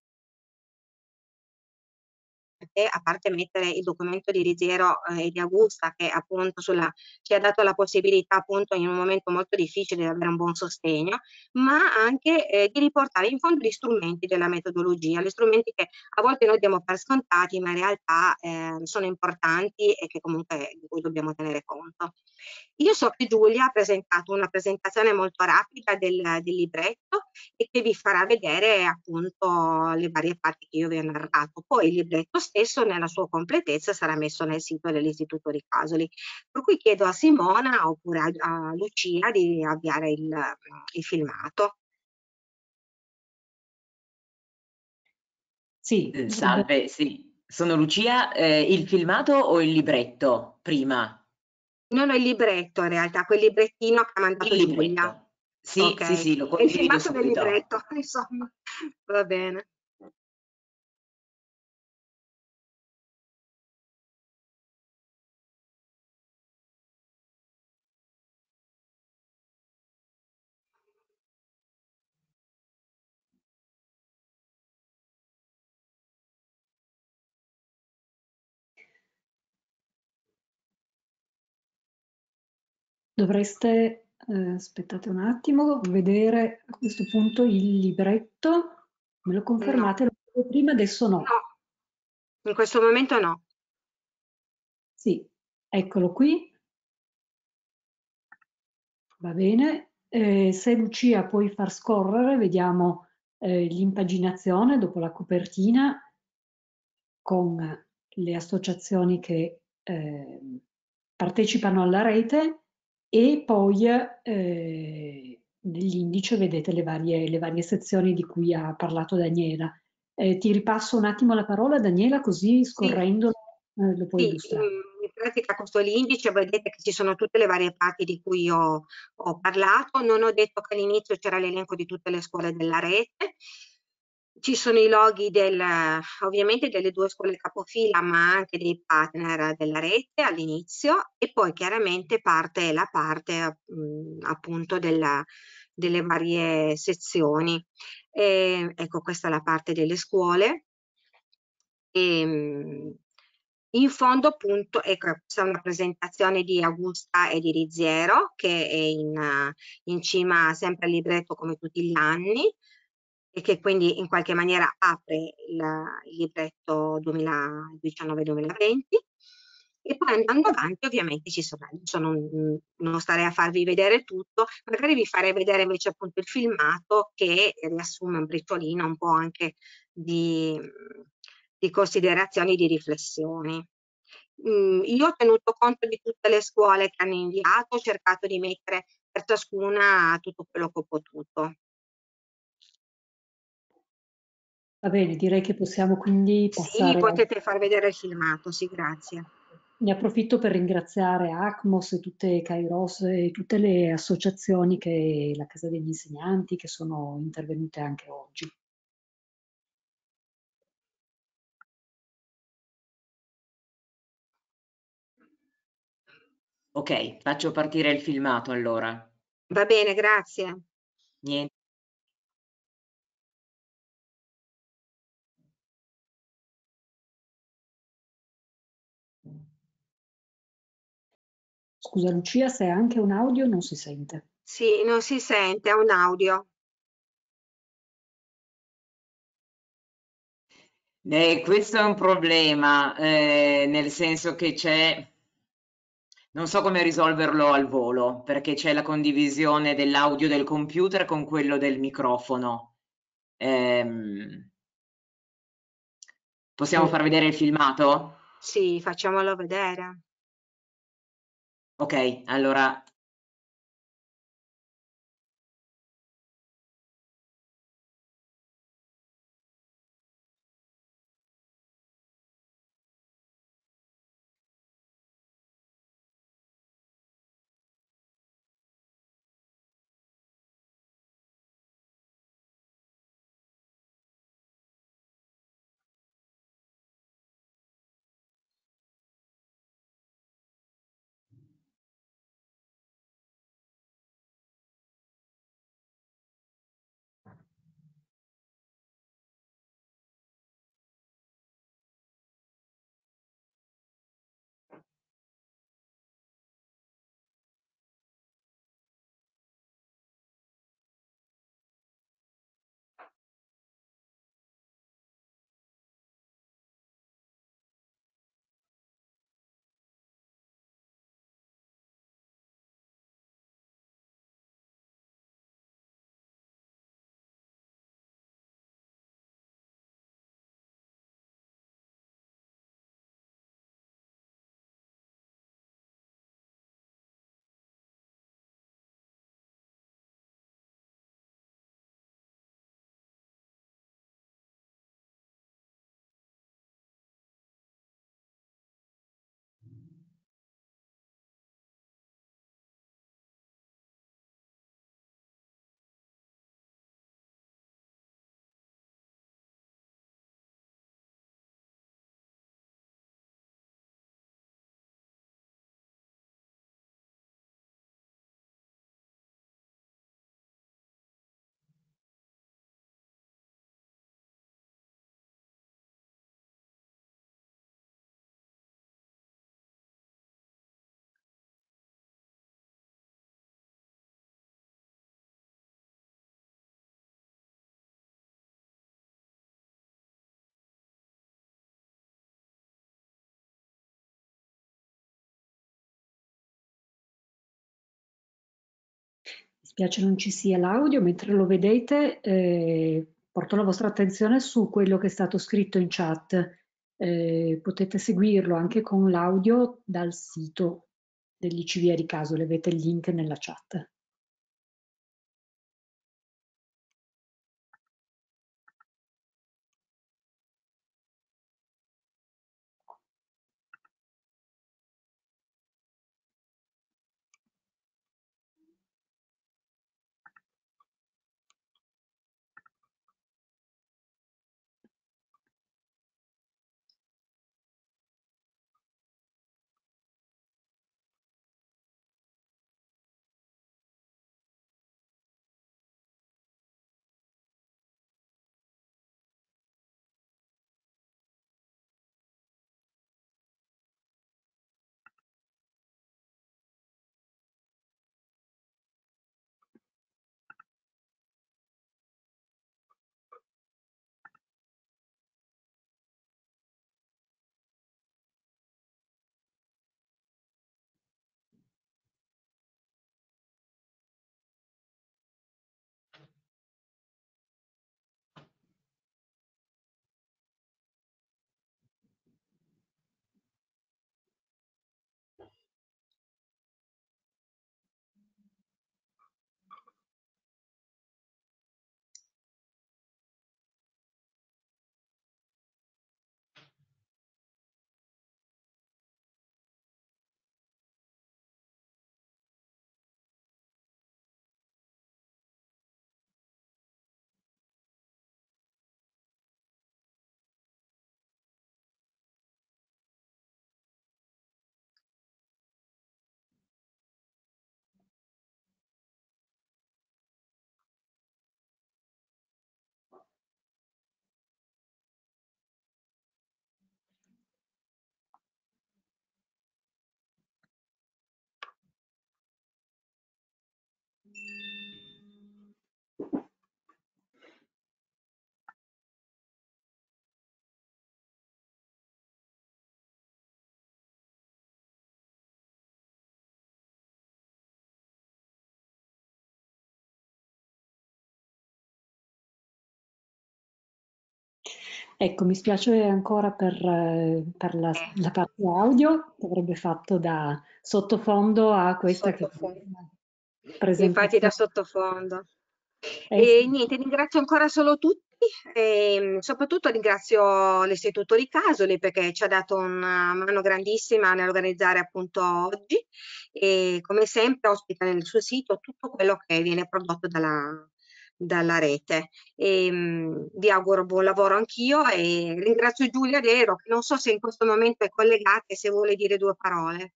Speaker 7: a parte mettere il documento di Riziero e di Augusta, che appunto ci ha dato la possibilità appunto in un momento molto difficile di avere un buon sostegno, ma anche di riportare in fondo gli strumenti della metodologia, gli strumenti che a volte noi diamo per scontati, ma in realtà sono importanti e che comunque di cui dobbiamo tenere conto. Io so che Giulia ha presentato una presentazione molto rapida del libretto e che vi farà vedere appunto le varie parti che io vi ho narrato. Poi il libretto stesso nella sua completezza sarà messo nel sito dell'Istituto Ricasoli. Per cui chiedo a Simona oppure a Lucia di avviare il filmato.
Speaker 2: Sì,
Speaker 8: Salve, sì. Sono Lucia. Il filmato o il libretto prima?
Speaker 7: Non ho il libretto in realtà, quel librettino che ha mandato
Speaker 8: Il
Speaker 7: Giulia.
Speaker 8: libretto. Sì,
Speaker 7: Ok,
Speaker 8: sì, sì, lo
Speaker 7: è il
Speaker 8: condivido
Speaker 7: filmato del
Speaker 8: subito.
Speaker 7: libretto, insomma, va bene.
Speaker 2: dovreste, aspettate un attimo, vedere a questo punto il libretto. Me lo
Speaker 7: No,
Speaker 2: confermate? Lo vedevo prima, adesso no.
Speaker 7: no, in questo momento no.
Speaker 2: Sì, eccolo qui. Va bene. Se Lucia puoi far scorrere, vediamo l'impaginazione dopo la copertina con le associazioni che partecipano alla rete e poi nell'indice vedete le varie sezioni di cui ha parlato Daniela. Ti ripasso un attimo la parola, Daniela, così
Speaker 7: Sì,
Speaker 2: scorrendolo lo puoi
Speaker 7: sì,
Speaker 2: illustrare.
Speaker 7: in pratica questo l'indice, vedete che ci sono tutte le varie parti di cui ho parlato. Non ho detto che all'inizio c'era l'elenco di tutte le scuole della rete. Ci sono i loghi ovviamente delle due scuole capofila, ma anche dei partner della rete all'inizio, e poi chiaramente parte la parte appunto delle varie sezioni. Ecco, questa è la parte delle scuole. In fondo appunto, ecco, questa è una presentazione di Augusta e di Riziero, che è in cima sempre al libretto come tutti gli anni, e che quindi in qualche maniera apre il libretto 2019-2020. E poi andando avanti ovviamente ci sono, adesso non starei a farvi vedere tutto, magari vi farei vedere invece appunto il filmato che riassume un briciolino un po' anche di considerazioni, di riflessioni. Io ho tenuto conto di tutte le scuole che hanno inviato, ho cercato di mettere per ciascuna tutto quello che ho potuto.
Speaker 2: Va bene, direi che possiamo quindi
Speaker 7: Sì,
Speaker 2: passare.
Speaker 7: potete far vedere il filmato, sì, grazie.
Speaker 2: Ne approfitto per ringraziare ACMOS e tutte Kairos e tutte le associazioni che la Casa degli Insegnanti che sono intervenute anche oggi.
Speaker 8: Ok, faccio partire il filmato allora.
Speaker 7: Va bene, grazie.
Speaker 8: Niente.
Speaker 2: Scusa Lucia, se è anche un audio non si sente.
Speaker 7: Sì, non si sente, è un audio.
Speaker 8: Questo è un problema, nel senso che non so come risolverlo al volo, perché c'è la condivisione dell'audio del computer con quello del microfono. Possiamo far vedere il filmato?
Speaker 7: Sì, facciamolo vedere.
Speaker 8: Ok, allora
Speaker 2: spiace non ci sia l'audio. Mentre lo vedete, porto la vostra attenzione su quello che è stato scritto in chat. Potete seguirlo anche con l'audio dal sito dell'ICVIA di Casole, avete il link nella chat. Ecco, mi spiace ancora per la parte audio che avrebbe fatto da sottofondo a questa che
Speaker 7: Sottofondo. Infatti da
Speaker 2: presentazione.
Speaker 7: sottofondo.
Speaker 2: Eh sì.
Speaker 7: E niente, ringrazio ancora solo tutti e soprattutto ringrazio l'Istituto di Casoli perché ci ha dato una mano grandissima nell'organizzare appunto oggi e come sempre ospita nel suo sito tutto quello che viene prodotto dalla rete. Vi auguro buon lavoro anch'io e ringrazio Giulia Dero che non so se in questo momento è collegata e se vuole dire due parole.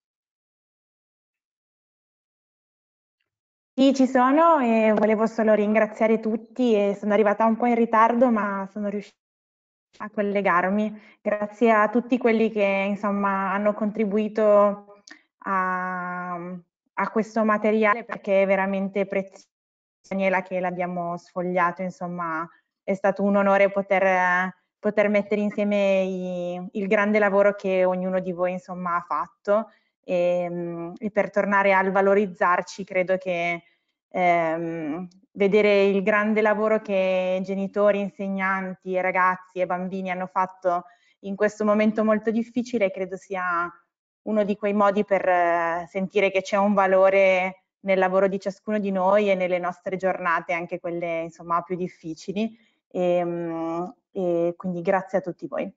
Speaker 9: Sì, ci sono e volevo solo ringraziare tutti e sono arrivata un po' in ritardo, ma sono riuscita a collegarmi. Grazie a tutti quelli che insomma hanno contribuito a questo materiale perché è veramente prezioso. Daniela che l'abbiamo sfogliato, insomma è stato un onore poter mettere insieme il grande lavoro che ognuno di voi insomma ha fatto e per tornare al valorizzarci credo che vedere il grande lavoro che genitori, insegnanti, ragazzi e bambini hanno fatto in questo momento molto difficile credo sia uno di quei modi per sentire che c'è un valore nel lavoro di ciascuno di noi e nelle nostre giornate, anche quelle insomma più difficili. E quindi grazie a tutti voi.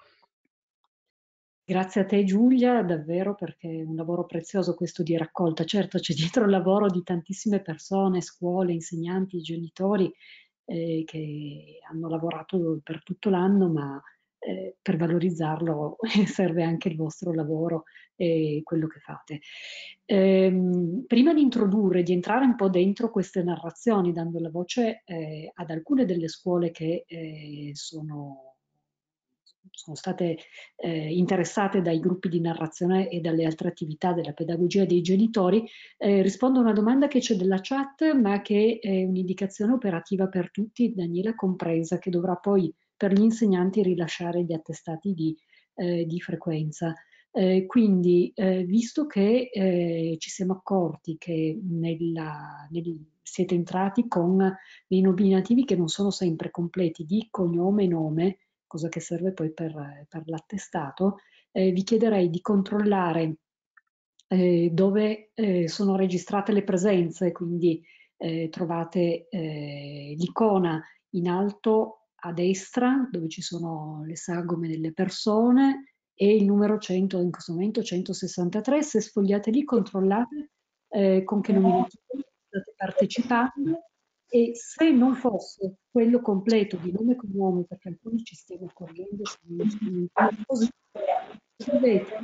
Speaker 2: Grazie a te Giulia, davvero, perché è un lavoro prezioso questo di raccolta. Certo, c'è dietro il lavoro di tantissime persone, scuole, insegnanti, genitori che hanno lavorato per tutto l'anno, ma per valorizzarlo serve anche il vostro lavoro e quello che fate. Prima di introdurre, di entrare un po' dentro queste narrazioni, dando la voce ad alcune delle scuole che sono state interessate dai gruppi di narrazione e dalle altre attività della pedagogia dei genitori, rispondo a una domanda che c'è della chat, ma che è un'indicazione operativa per tutti, Daniela compresa, che dovrà poi per gli insegnanti rilasciare gli attestati di frequenza. Quindi, visto che ci siamo accorti che siete entrati con dei nominativi che non sono sempre completi di cognome e nome, cosa che serve poi per l'attestato, vi chiederei di controllare dove sono registrate le presenze, quindi trovate l'icona in alto a destra dove ci sono le sagome delle persone e il numero 100, in questo momento 163. Se sfogliate lì controllate con che nominativo state partecipando, e se non fosse quello completo di nome e cognome, perché alcuni ci stiamo accorgendo se non sono in così, scrivete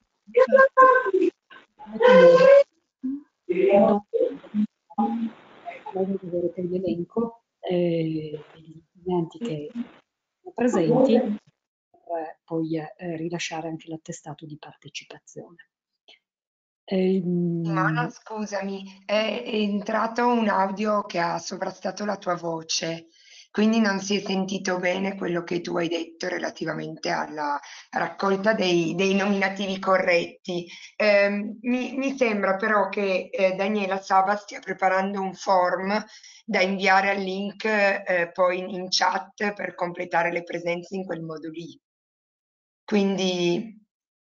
Speaker 2: vedrete l'elenco degli insegnanti che sono presenti per poi rilasciare anche l'attestato di partecipazione.
Speaker 10: Simona, scusami, è entrato un audio che ha sovrastato la tua voce, quindi non si è sentito bene quello che tu hai detto relativamente alla raccolta dei nominativi corretti. Mi sembra però che Daniela Saba stia preparando un form da inviare al link poi in chat per completare le presenze in quel modo lì. Quindi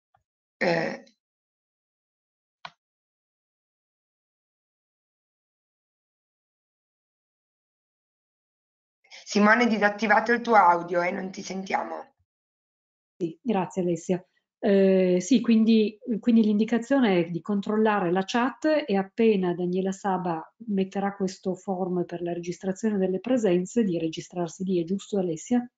Speaker 10: Simone, disattivato il tuo audio e non ti sentiamo.
Speaker 2: Sì, grazie Alessia. Sì, quindi l'indicazione è di controllare la chat e appena Daniela Saba metterà questo form per la registrazione delle presenze, di registrarsi lì, è giusto Alessia?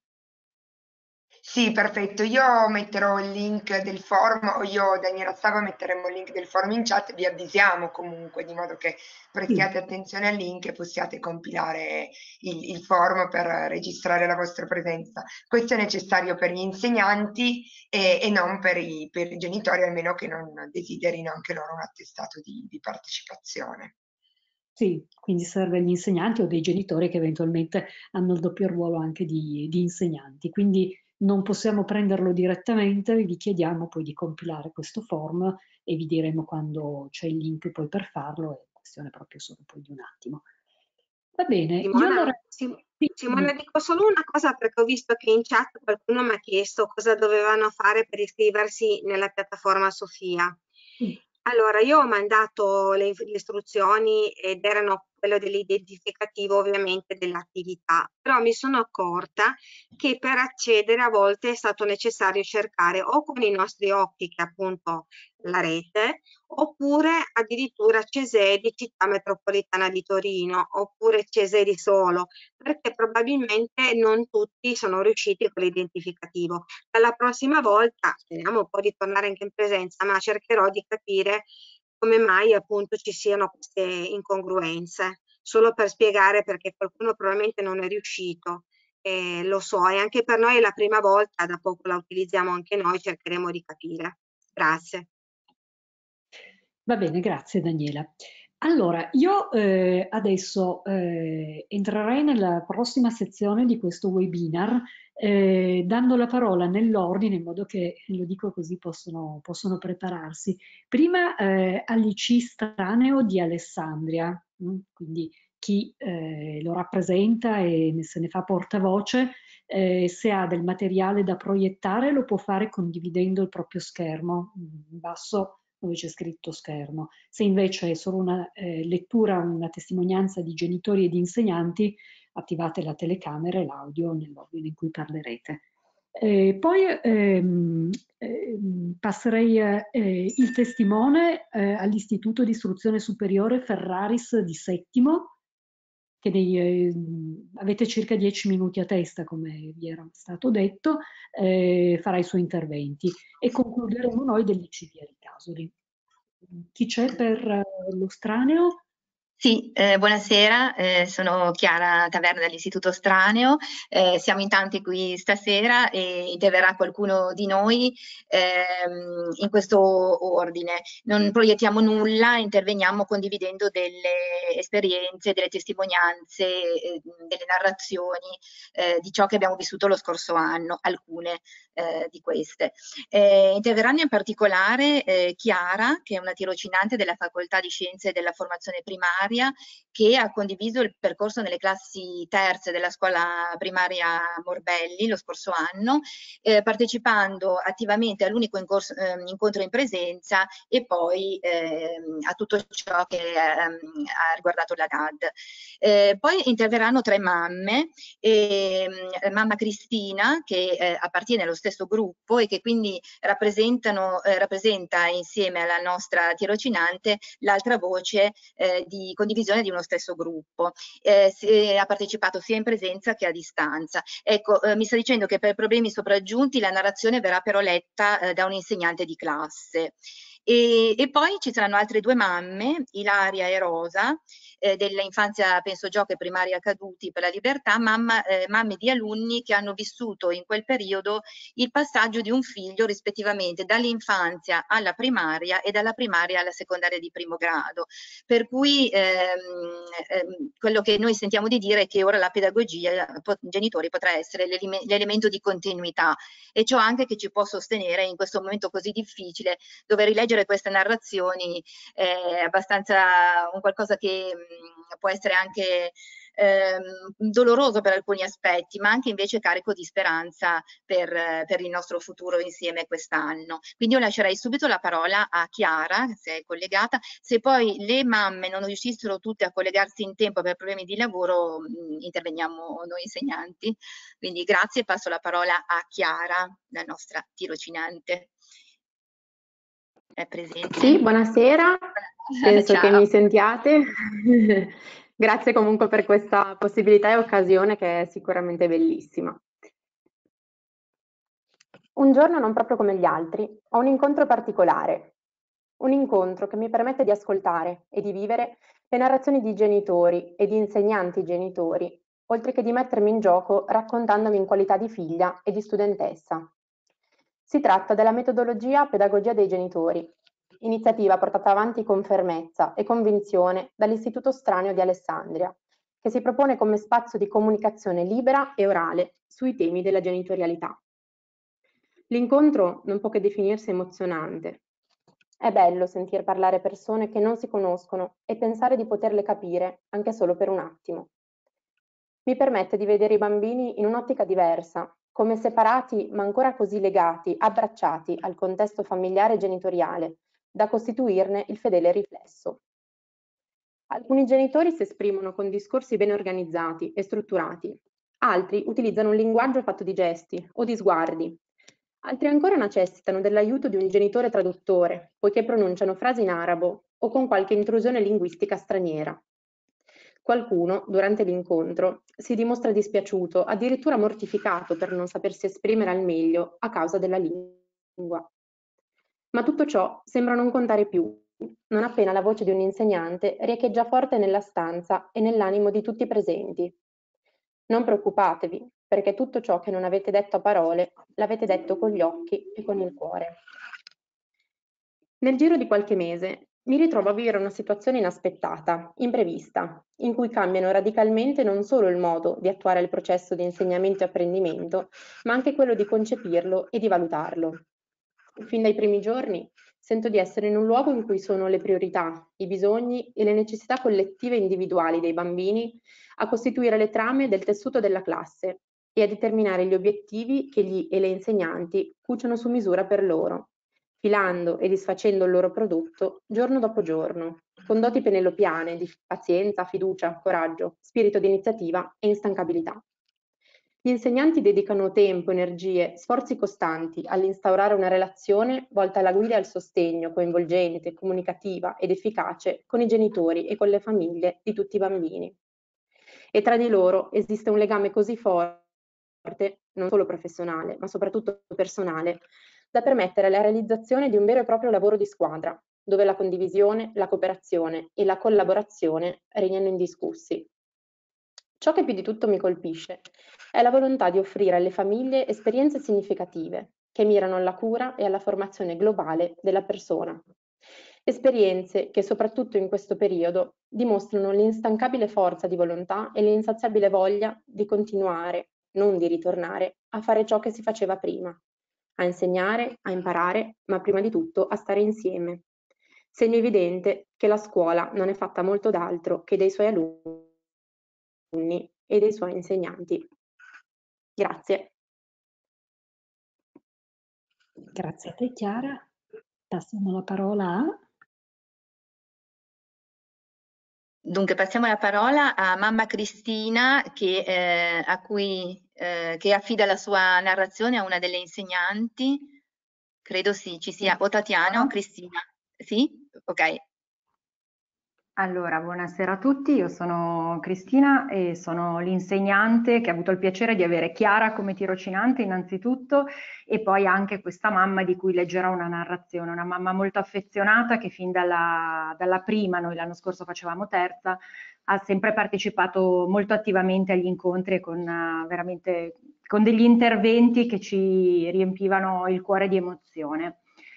Speaker 10: Sì, perfetto. Io metterò il link del forum, o io, Daniela Saba, metteremo il link del forum in chat, vi avvisiamo comunque, di modo che prestiate attenzione al link e possiate compilare il forum per registrare la vostra presenza. Questo è necessario per gli insegnanti e non per i genitori, almeno che non desiderino anche loro un attestato di partecipazione.
Speaker 2: Sì, quindi serve agli insegnanti o dei genitori che eventualmente hanno il doppio ruolo anche di insegnanti. Quindi non possiamo prenderlo direttamente, vi chiediamo poi di compilare questo form e vi diremo quando c'è il link poi per farlo, è questione proprio solo poi di un attimo. Va bene, io allora...
Speaker 7: Simona, dico solo una cosa perché ho visto che in chat qualcuno mi ha chiesto cosa dovevano fare per iscriversi nella piattaforma Sofia. Allora, io ho mandato le istruzioni ed erano quello dell'identificativo ovviamente dell'attività, però mi sono accorta che per accedere a volte è stato necessario cercare o con i nostri occhi, che è appunto la rete, oppure addirittura CESEDI, Città Metropolitana di Torino, oppure CESEDI solo, perché probabilmente non tutti sono riusciti con l'identificativo. Dalla prossima volta speriamo un po' di tornare anche in presenza, ma cercherò di capire come mai appunto ci siano queste incongruenze, solo per spiegare perché qualcuno probabilmente non è riuscito. Lo so, e anche per noi è la prima volta, da poco la utilizziamo anche noi, cercheremo di capire. Grazie.
Speaker 2: Va bene, grazie Daniela. Allora, io adesso entrerei nella prossima sezione di questo webinar, dando la parola nell'ordine, in modo che, lo dico così, possono prepararsi. Prima all'IC Straneo di Alessandria, quindi chi lo rappresenta e se ne fa portavoce, se ha del materiale da proiettare lo può fare condividendo il proprio schermo, in basso dove c'è scritto schermo. Se invece è solo una lettura, una testimonianza di genitori e di insegnanti, attivate la telecamera e l'audio nell'ordine in cui parlerete. Poi passerei il testimone all'Istituto di Istruzione Superiore Ferraris di Settimo, che avete circa 10 minuti a testa, come vi era stato detto, farà i suoi interventi e concluderemo noi dell'IC Vieri Casoli. Chi c'è per lo Straneo?
Speaker 11: Sì, buonasera, sono Chiara Taverna dell'Istituto Straneo, siamo in tanti qui stasera e interverrà qualcuno di noi in questo ordine. Non proiettiamo nulla, interveniamo condividendo delle esperienze, delle testimonianze, delle narrazioni di ciò che abbiamo vissuto lo scorso anno, alcune di queste. Interverranno in particolare Chiara, che è una tirocinante della Facoltà di Scienze della Formazione Primaria, che ha condiviso il percorso nelle classi terze della scuola primaria Morbelli lo scorso anno, partecipando attivamente all'unico incontro in presenza e poi a tutto ciò che ha riguardato la DAD. Poi interverranno 3 mamme, mamma Cristina, che appartiene allo stesso gruppo e che quindi rappresenta insieme alla nostra tirocinante l'altra voce di condivisione di uno stesso gruppo. Ha partecipato sia in presenza che a distanza. Ecco, mi sta dicendo che per problemi sopraggiunti la narrazione verrà però letta da un insegnante di classe. E poi ci saranno altre 2 mamme, Ilaria e Rosa, dell'infanzia penso gioco e primaria caduti per la libertà, mamme di alunni che hanno vissuto in quel periodo il passaggio di un figlio rispettivamente dall'infanzia alla primaria e dalla primaria alla secondaria di primo grado. Per cui quello che noi sentiamo di dire è che ora la pedagogia, genitori, potrà essere l'elemento di continuità, e ciò anche che ci può sostenere in questo momento così difficile, dove rileggere queste narrazioni è abbastanza un qualcosa che può essere anche doloroso per alcuni aspetti, ma anche invece carico di speranza per il nostro futuro insieme quest'anno. Quindi io lascerei subito la parola a Chiara, se è collegata. Se poi le mamme non riuscissero tutte a collegarsi in tempo per problemi di lavoro, interveniamo noi insegnanti. Quindi grazie, passo la parola a Chiara, la nostra tirocinante. È presente?
Speaker 12: Sì, buonasera, penso che mi sentiate. Grazie comunque per questa possibilità e occasione che è sicuramente bellissima. Un giorno non proprio come gli altri, ho un incontro particolare. Un incontro che mi permette di ascoltare e di vivere le narrazioni di genitori e di insegnanti genitori, oltre che di mettermi in gioco raccontandomi in qualità di figlia e di studentessa. Si tratta della metodologia Pedagogia dei genitori, iniziativa portata avanti con fermezza e convinzione dall'Istituto Straneo di Alessandria, che si propone come spazio di comunicazione libera e orale sui temi della genitorialità. L'incontro non può che definirsi emozionante. È bello sentir parlare persone che non si conoscono e pensare di poterle capire anche solo per un attimo. Mi permette di vedere i bambini in un'ottica diversa, come separati ma ancora così legati, abbracciati al contesto familiare e genitoriale, da costituirne il fedele riflesso. Alcuni genitori si esprimono con discorsi ben organizzati e strutturati, altri utilizzano un linguaggio fatto di gesti o di sguardi, altri ancora necessitano dell'aiuto di un genitore traduttore, poiché pronunciano frasi in arabo o con qualche intrusione linguistica straniera. Qualcuno, durante l'incontro, si dimostra dispiaciuto, addirittura mortificato per non sapersi esprimere al meglio a causa della lingua. Ma tutto ciò sembra non contare più, non appena la voce di un insegnante riecheggia forte nella stanza e nell'animo di tutti i presenti. Non preoccupatevi, perché tutto ciò che non avete detto a parole l'avete detto con gli occhi e con il cuore. Nel giro di qualche mese mi ritrovo a vivere una situazione inaspettata, imprevista, in cui cambiano radicalmente non solo il modo di attuare il processo di insegnamento e apprendimento, ma anche quello di concepirlo e di valutarlo. Fin dai primi giorni sento di essere in un luogo in cui sono le priorità, i bisogni e le necessità collettive e individuali dei bambini a costituire le trame del tessuto della classe e a determinare gli obiettivi che gli e le insegnanti cuciono su misura per loro, filando e disfacendo il loro prodotto giorno dopo giorno, con doti penelopiane di pazienza, fiducia, coraggio, spirito di iniziativa e instancabilità. Gli insegnanti dedicano tempo, energie, sforzi costanti all'instaurare una relazione volta alla guida e al sostegno coinvolgente, comunicativa ed efficace con i genitori e con le famiglie di tutti i bambini. E tra di loro esiste un legame così forte, non solo professionale, ma soprattutto personale, da permettere la realizzazione di un vero e proprio lavoro di squadra, dove la condivisione, la cooperazione e la collaborazione regnano indiscussi. Ciò che più di tutto mi colpisce è la volontà di offrire alle famiglie esperienze significative che mirano alla cura e alla formazione globale della persona. Esperienze che soprattutto in questo periodo dimostrano l'instancabile forza di volontà e l'insaziabile voglia di continuare, non di ritornare, a fare ciò che si faceva prima, a insegnare, a imparare, ma prima di tutto a stare insieme. Segno evidente che la scuola non è fatta molto d'altro che dei suoi alunni e dei suoi insegnanti. Grazie.
Speaker 2: Grazie a te Chiara. Passiamo la parola a...
Speaker 11: Dunque, passiamo la parola a mamma Cristina che affida la sua narrazione a una delle insegnanti. Credo sì, ci sia. O Tatiana o Cristina. Sì? Ok.
Speaker 13: Allora, buonasera a tutti, io sono Cristina e sono l'insegnante che ha avuto il piacere di avere Chiara come tirocinante innanzitutto e poi anche questa mamma di cui leggerò una narrazione, una mamma molto affezionata che fin dalla prima, noi l'anno scorso facevamo terza, ha sempre partecipato molto attivamente agli incontri e veramente con degli interventi che ci riempivano il cuore di emozione.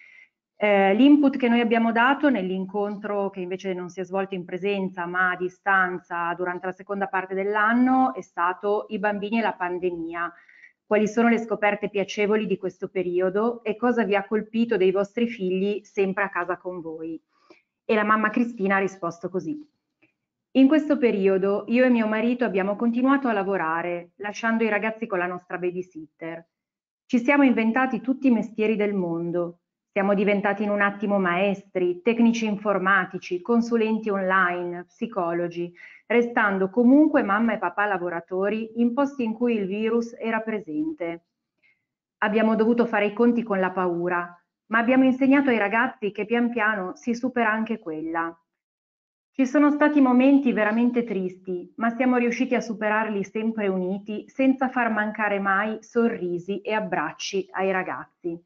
Speaker 13: L'input che noi abbiamo dato nell'incontro, che invece non si è svolto in presenza ma a distanza durante la seconda parte dell'anno, è stato i bambini e la pandemia. Quali sono le scoperte piacevoli di questo periodo e cosa vi ha colpito dei vostri figli sempre a casa con voi? E la mamma Cristina ha risposto così. In questo periodo io e mio marito abbiamo continuato a lavorare, lasciando i ragazzi con la nostra babysitter. Ci siamo inventati tutti i mestieri del mondo. Siamo diventati in un attimo maestri, tecnici informatici, consulenti online, psicologi, restando comunque mamma e papà lavoratori in posti in cui il virus era presente. Abbiamo dovuto fare i conti con la paura, ma abbiamo insegnato ai ragazzi che pian piano si supera anche quella. Ci sono stati momenti veramente tristi, ma siamo riusciti a superarli sempre uniti, senza far mancare mai sorrisi e abbracci ai ragazzi.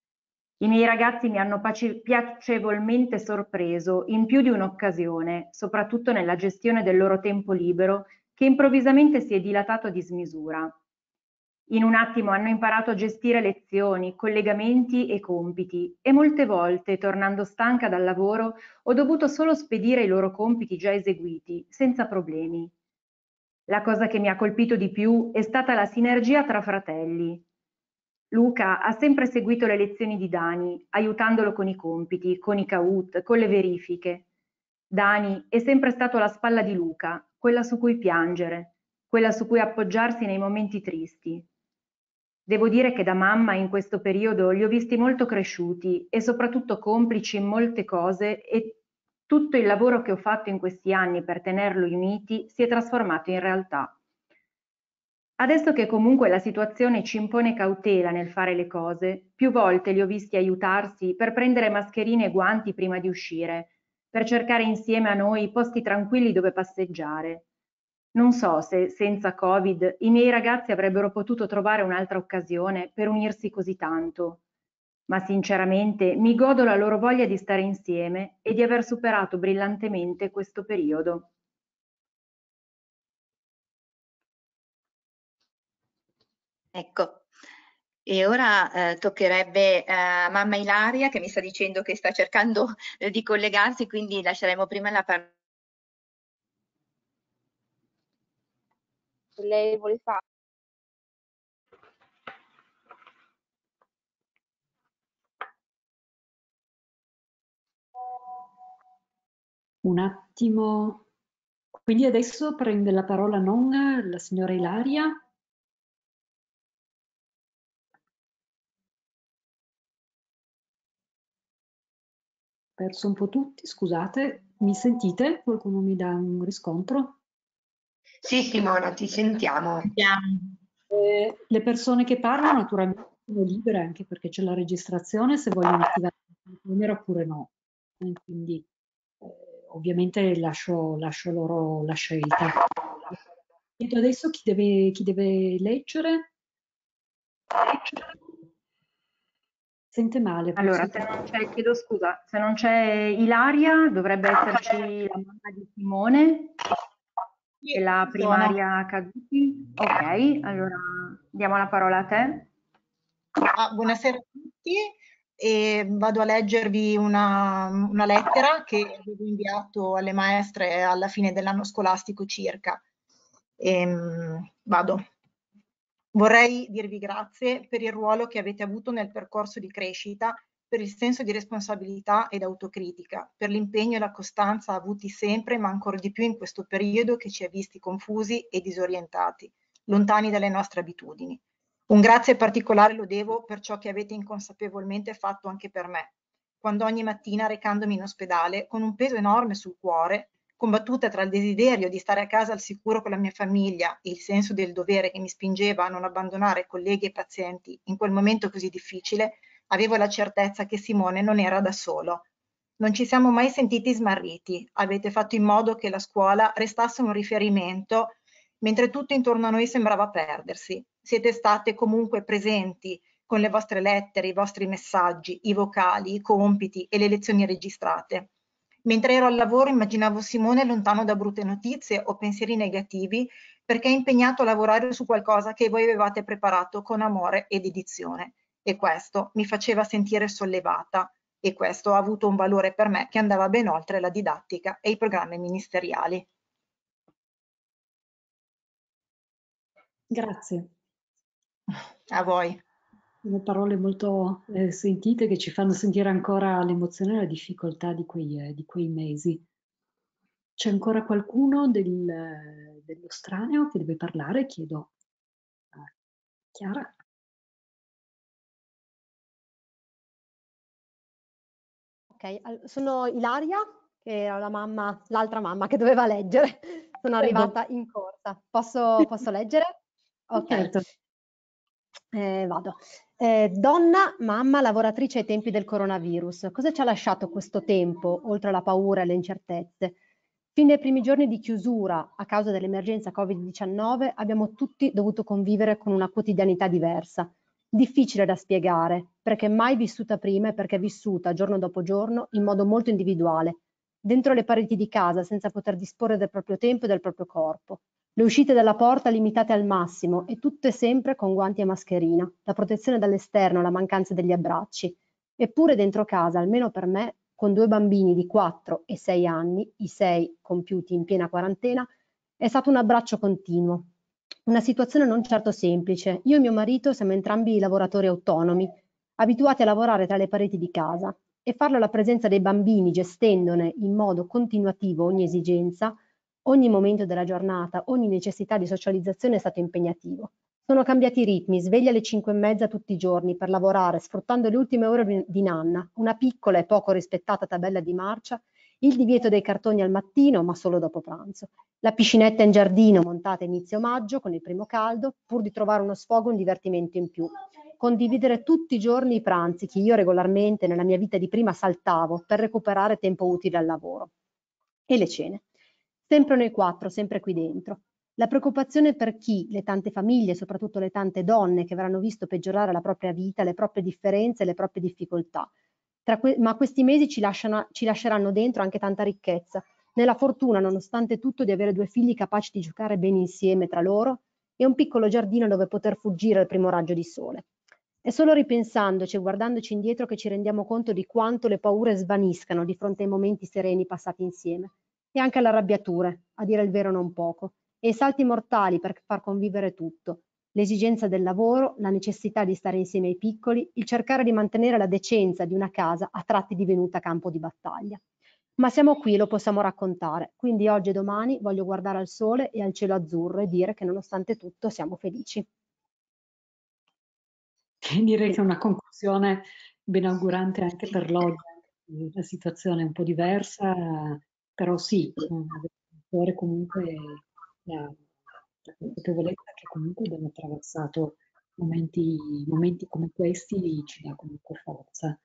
Speaker 13: I miei ragazzi mi hanno piacevolmente sorpreso in più di un'occasione, soprattutto nella gestione del loro tempo libero, che improvvisamente si è dilatato a dismisura. In un attimo hanno imparato a gestire lezioni, collegamenti e compiti e molte volte, tornando stanca dal lavoro, ho dovuto solo spedire i loro compiti già eseguiti, senza problemi. La cosa che mi ha colpito di più è stata la sinergia tra fratelli. Luca ha sempre seguito le lezioni di Dani, aiutandolo con i compiti, con i CAUT, con le verifiche. Dani è sempre stato la spalla di Luca, quella su cui piangere, quella su cui appoggiarsi nei momenti tristi. Devo dire che da mamma in questo periodo li ho visti molto cresciuti e soprattutto complici in molte cose e tutto il lavoro che ho fatto in questi anni per tenerli uniti si è trasformato in realtà. Adesso che comunque la situazione ci impone cautela nel fare le cose, più volte li ho visti aiutarsi per prendere mascherine e guanti prima di uscire, per cercare insieme a noi posti tranquilli dove passeggiare. Non so se senza Covid i miei ragazzi avrebbero potuto trovare un'altra occasione per unirsi così tanto, ma sinceramente mi godo la loro voglia di stare insieme e di aver superato brillantemente questo periodo.
Speaker 11: Ecco, e ora toccherebbe a mamma Ilaria che mi sta dicendo che sta cercando di collegarsi, quindi lasceremo prima la parola.
Speaker 12: Lei vuole fare?
Speaker 2: Un attimo. Quindi adesso prende la parola non la signora Ilaria? Perso un po' tutti, scusate. Mi sentite? Qualcuno mi dà un riscontro?
Speaker 10: Sì, Simona, ti sentiamo.
Speaker 2: Le persone che parlano naturalmente sono libere anche perché c'è la registrazione se vogliono attivare la camera oppure no. Quindi ovviamente lascio loro la scelta. Chiedo adesso chi deve leggere? Sente male.
Speaker 13: Allora, se non c'è, chiedo scusa, se non c'è Ilaria, dovrebbe esserci la mamma di Simone e la primaria Caduti. Ok, allora diamo la parola a te.
Speaker 14: Buonasera a tutti, e vado a leggervi una lettera che avevo inviato alle maestre alla fine dell'anno scolastico circa. Vado. Vorrei dirvi grazie per il ruolo che avete avuto nel percorso di crescita, per il senso di responsabilità ed autocritica, per l'impegno e la costanza avuti sempre, ma ancora di più in questo periodo che ci ha visti confusi e disorientati, lontani dalle nostre abitudini. Un grazie particolare lo devo per ciò che avete inconsapevolmente fatto anche per me, quando ogni mattina recandomi in ospedale, con un peso enorme sul cuore, combattuta tra il desiderio di stare a casa al sicuro con la mia famiglia e il senso del dovere che mi spingeva a non abbandonare colleghi e pazienti in quel momento così difficile, avevo la certezza che Simone non era da solo. Non ci siamo mai sentiti smarriti, avete fatto in modo che la scuola restasse un riferimento mentre tutto intorno a noi sembrava perdersi. Siete state comunque presenti con le vostre lettere, i vostri messaggi, i vocali, i compiti e le lezioni registrate. Mentre ero al lavoro immaginavo Simone lontano da brutte notizie o pensieri negativi perché è impegnato a lavorare su qualcosa che voi avevate preparato con amore e dedizione. E questo mi faceva sentire sollevata e questo ha avuto un valore per me che andava ben oltre la didattica e i programmi ministeriali.
Speaker 2: Grazie.
Speaker 14: A voi.
Speaker 2: Sono parole molto sentite che ci fanno sentire ancora l'emozione e la difficoltà di quei mesi. C'è ancora qualcuno dello estraneo che deve parlare? Chiedo a Chiara.
Speaker 15: Ok, sono Ilaria, che era l'altra mamma che doveva leggere. Sono arrivata in corsa. Posso leggere? Ok.
Speaker 2: Certo.
Speaker 15: Vado. Donna, mamma, lavoratrice ai tempi del coronavirus. Cosa ci ha lasciato questo tempo, oltre alla paura e le incertezze? Fin dai primi giorni di chiusura, a causa dell'emergenza Covid-19, abbiamo tutti dovuto convivere con una quotidianità diversa. Difficile da spiegare, perché mai vissuta prima e perché vissuta giorno dopo giorno in modo molto individuale, dentro le pareti di casa senza poter disporre del proprio tempo e del proprio corpo. Le uscite dalla porta limitate al massimo e tutte sempre con guanti e mascherina, la protezione dall'esterno, la mancanza degli abbracci. Eppure dentro casa, almeno per me, con 2 bambini di 4 e 6 anni, i 6 compiuti in piena quarantena, è stato un abbraccio continuo. Una situazione non certo semplice. Io e mio marito siamo entrambi lavoratori autonomi, abituati a lavorare tra le pareti di casa, e farlo alla presenza dei bambini, gestendone in modo continuativo ogni esigenza, ogni momento della giornata, ogni necessità di socializzazione è stato impegnativo. Sono cambiati i ritmi, sveglia alle 5:30 tutti i giorni per lavorare, sfruttando le ultime ore di nanna, una piccola e poco rispettata tabella di marcia, il divieto dei cartoni al mattino, ma solo dopo pranzo, la piscinetta in giardino montata inizio maggio con il primo caldo, pur di trovare uno sfogo e un divertimento in più. Condividere tutti i giorni i pranzi che io regolarmente nella mia vita di prima saltavo per recuperare tempo utile al lavoro. E le cene. Sempre noi 4, sempre qui dentro. La preoccupazione per chi, le tante famiglie, soprattutto le tante donne che avranno visto peggiorare la propria vita, le proprie differenze e le proprie difficoltà. Ma questi mesi ci lasceranno dentro anche tanta ricchezza, nella fortuna, nonostante tutto, di avere 2 figli capaci di giocare bene insieme tra loro e un piccolo giardino dove poter fuggire al primo raggio di sole. È solo ripensandoci e guardandoci indietro che ci rendiamo conto di quanto le paure svaniscano di fronte ai momenti sereni passati insieme, e anche alle arrabbiature, a dire il vero non poco, e i salti mortali per far convivere tutto, l'esigenza del lavoro, la necessità di stare insieme ai piccoli, il cercare di mantenere la decenza di una casa a tratti divenuta campo di battaglia. Ma siamo qui, lo possiamo raccontare, quindi oggi e domani voglio guardare al sole e al cielo azzurro e dire che nonostante tutto siamo felici.
Speaker 2: Direi che è una conclusione benaugurante anche per l'oggi. La situazione è un po' diversa, però sì, avere comunque la consapevolezza che comunque abbiamo attraversato momenti come questi ci dà comunque forza.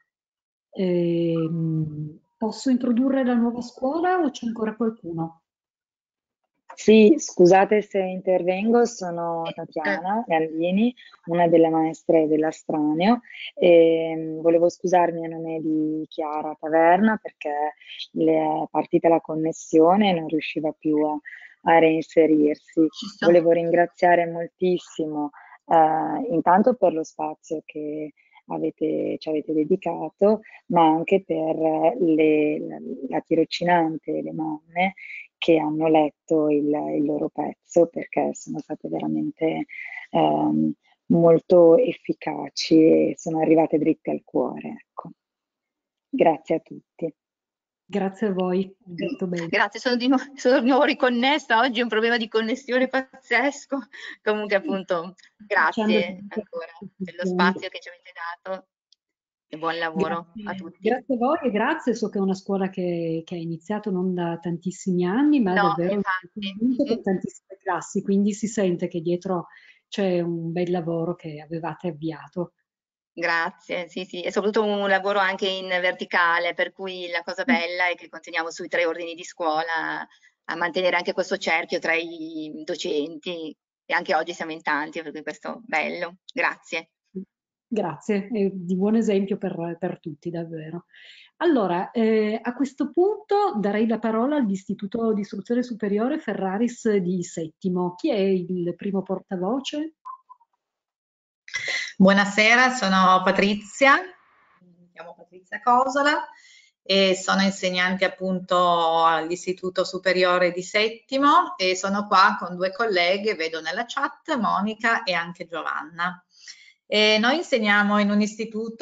Speaker 2: Posso introdurre la nuova scuola o c'è ancora qualcuno?
Speaker 16: Sì, scusate se intervengo, sono Tatiana Gandini, una delle maestre dell'Astraneo e volevo scusarmi a nome di Chiara Taverna perché le è partita la connessione e non riusciva più a reinserirsi. Volevo ringraziare moltissimo intanto per lo spazio che ci avete dedicato, ma anche per la tirocinante, le mamme che hanno letto il loro pezzo perché sono state veramente molto efficaci e sono arrivate dritte al cuore. Ecco. Grazie a tutti.
Speaker 2: Grazie a voi, molto bene.
Speaker 11: Grazie, sono di nuovo riconnessa, oggi è un problema di connessione pazzesco. Comunque appunto grazie ancora per lo spazio che ci avete dato e buon lavoro a tutti.
Speaker 2: Grazie a voi e grazie, so che è una scuola che ha iniziato non da tantissimi anni, ma davvero per tantissime classi, quindi si sente che dietro c'è un bel lavoro che avevate avviato.
Speaker 11: Grazie, sì, sì, è soprattutto un lavoro anche in verticale, per cui la cosa bella è che continuiamo sui 3 ordini di scuola a mantenere anche questo cerchio tra i docenti e anche oggi siamo in tanti, per cui questo è bello. Grazie.
Speaker 2: Grazie, è di buon esempio per tutti, davvero. Allora, a questo punto darei la parola all'Istituto di Istruzione Superiore Ferraris di Settimo. Chi è il primo portavoce?
Speaker 17: Buonasera, sono Patrizia, mi chiamo Patrizia Cosola e sono insegnante appunto all'Istituto Superiore di Settimo e sono qua con 2 colleghe, vedo nella chat, Monica e anche Giovanna. E noi insegniamo in un istituto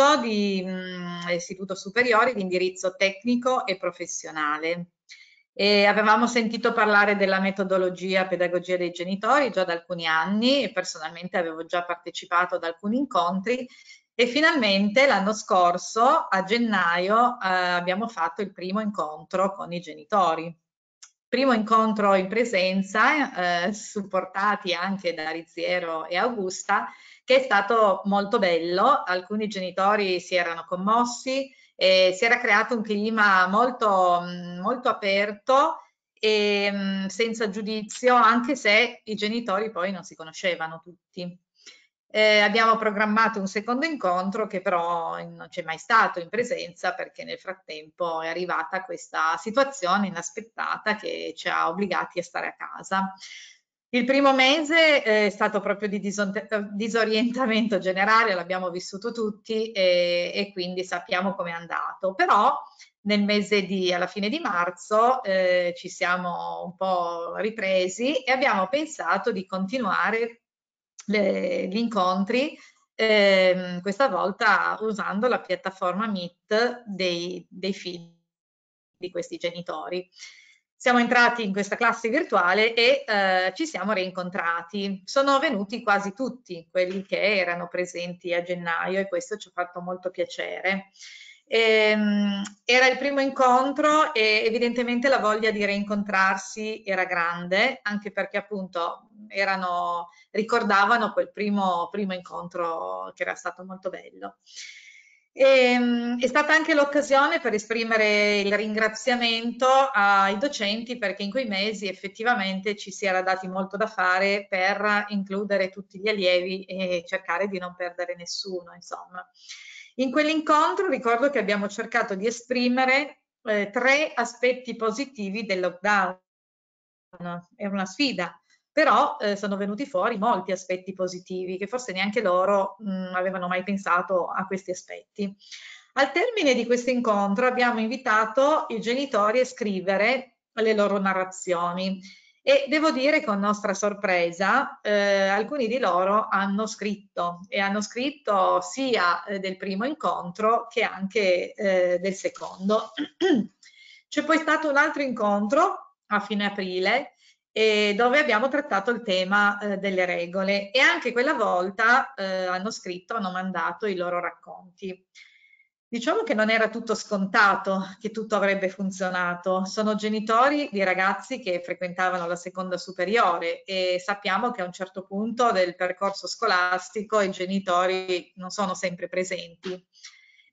Speaker 17: superiore di indirizzo tecnico e professionale. E avevamo sentito parlare della metodologia pedagogia dei genitori già da alcuni anni e personalmente avevo già partecipato ad alcuni incontri e finalmente l'anno scorso a gennaio abbiamo fatto il primo incontro con i genitori. Primo incontro in presenza, supportati anche da Riziero e Augusta, che è stato molto bello. Alcuni genitori si erano commossi e si era creato un clima molto, molto aperto e senza giudizio, anche se i genitori poi non si conoscevano tutti. Abbiamo programmato un secondo incontro che però non c'è mai stato in presenza perché nel frattempo è arrivata questa situazione inaspettata che ci ha obbligati a stare a casa. Il primo mese è stato proprio di disorientamento generale, l'abbiamo vissuto tutti e quindi sappiamo com'è andato, però nel mese alla fine di marzo ci siamo un po' ripresi e abbiamo pensato di continuare gli incontri, questa volta usando la piattaforma Meet dei figli di questi genitori. Siamo entrati in questa classe virtuale e ci siamo reincontrati. Sono venuti quasi tutti quelli che erano presenti a gennaio e questo ci ha fatto molto piacere. Era il primo incontro e evidentemente la voglia di reincontrarsi era grande, anche perché appunto ricordavano quel primo incontro che era stato molto bello. È stata anche l'occasione per esprimere il ringraziamento ai docenti perché in quei mesi effettivamente ci si era dati molto da fare per includere tutti gli allievi e cercare di non perdere nessuno, insomma. In quell'incontro ricordo che abbiamo cercato di esprimere 3 aspetti positivi del lockdown. È una sfida, però sono venuti fuori molti aspetti positivi che forse neanche loro avevano mai pensato a questi aspetti. Al termine di questo incontro abbiamo invitato i genitori a scrivere le loro narrazioni e devo dire con nostra sorpresa alcuni di loro hanno scritto sia del primo incontro che anche del secondo. C'è poi stato un altro incontro a fine aprile dove abbiamo trattato il tema delle regole e anche quella volta hanno mandato i loro racconti. Diciamo che non era tutto scontato, che tutto avrebbe funzionato. Sono genitori di ragazzi che frequentavano la seconda superiore e sappiamo che a un certo punto del percorso scolastico i genitori non sono sempre presenti.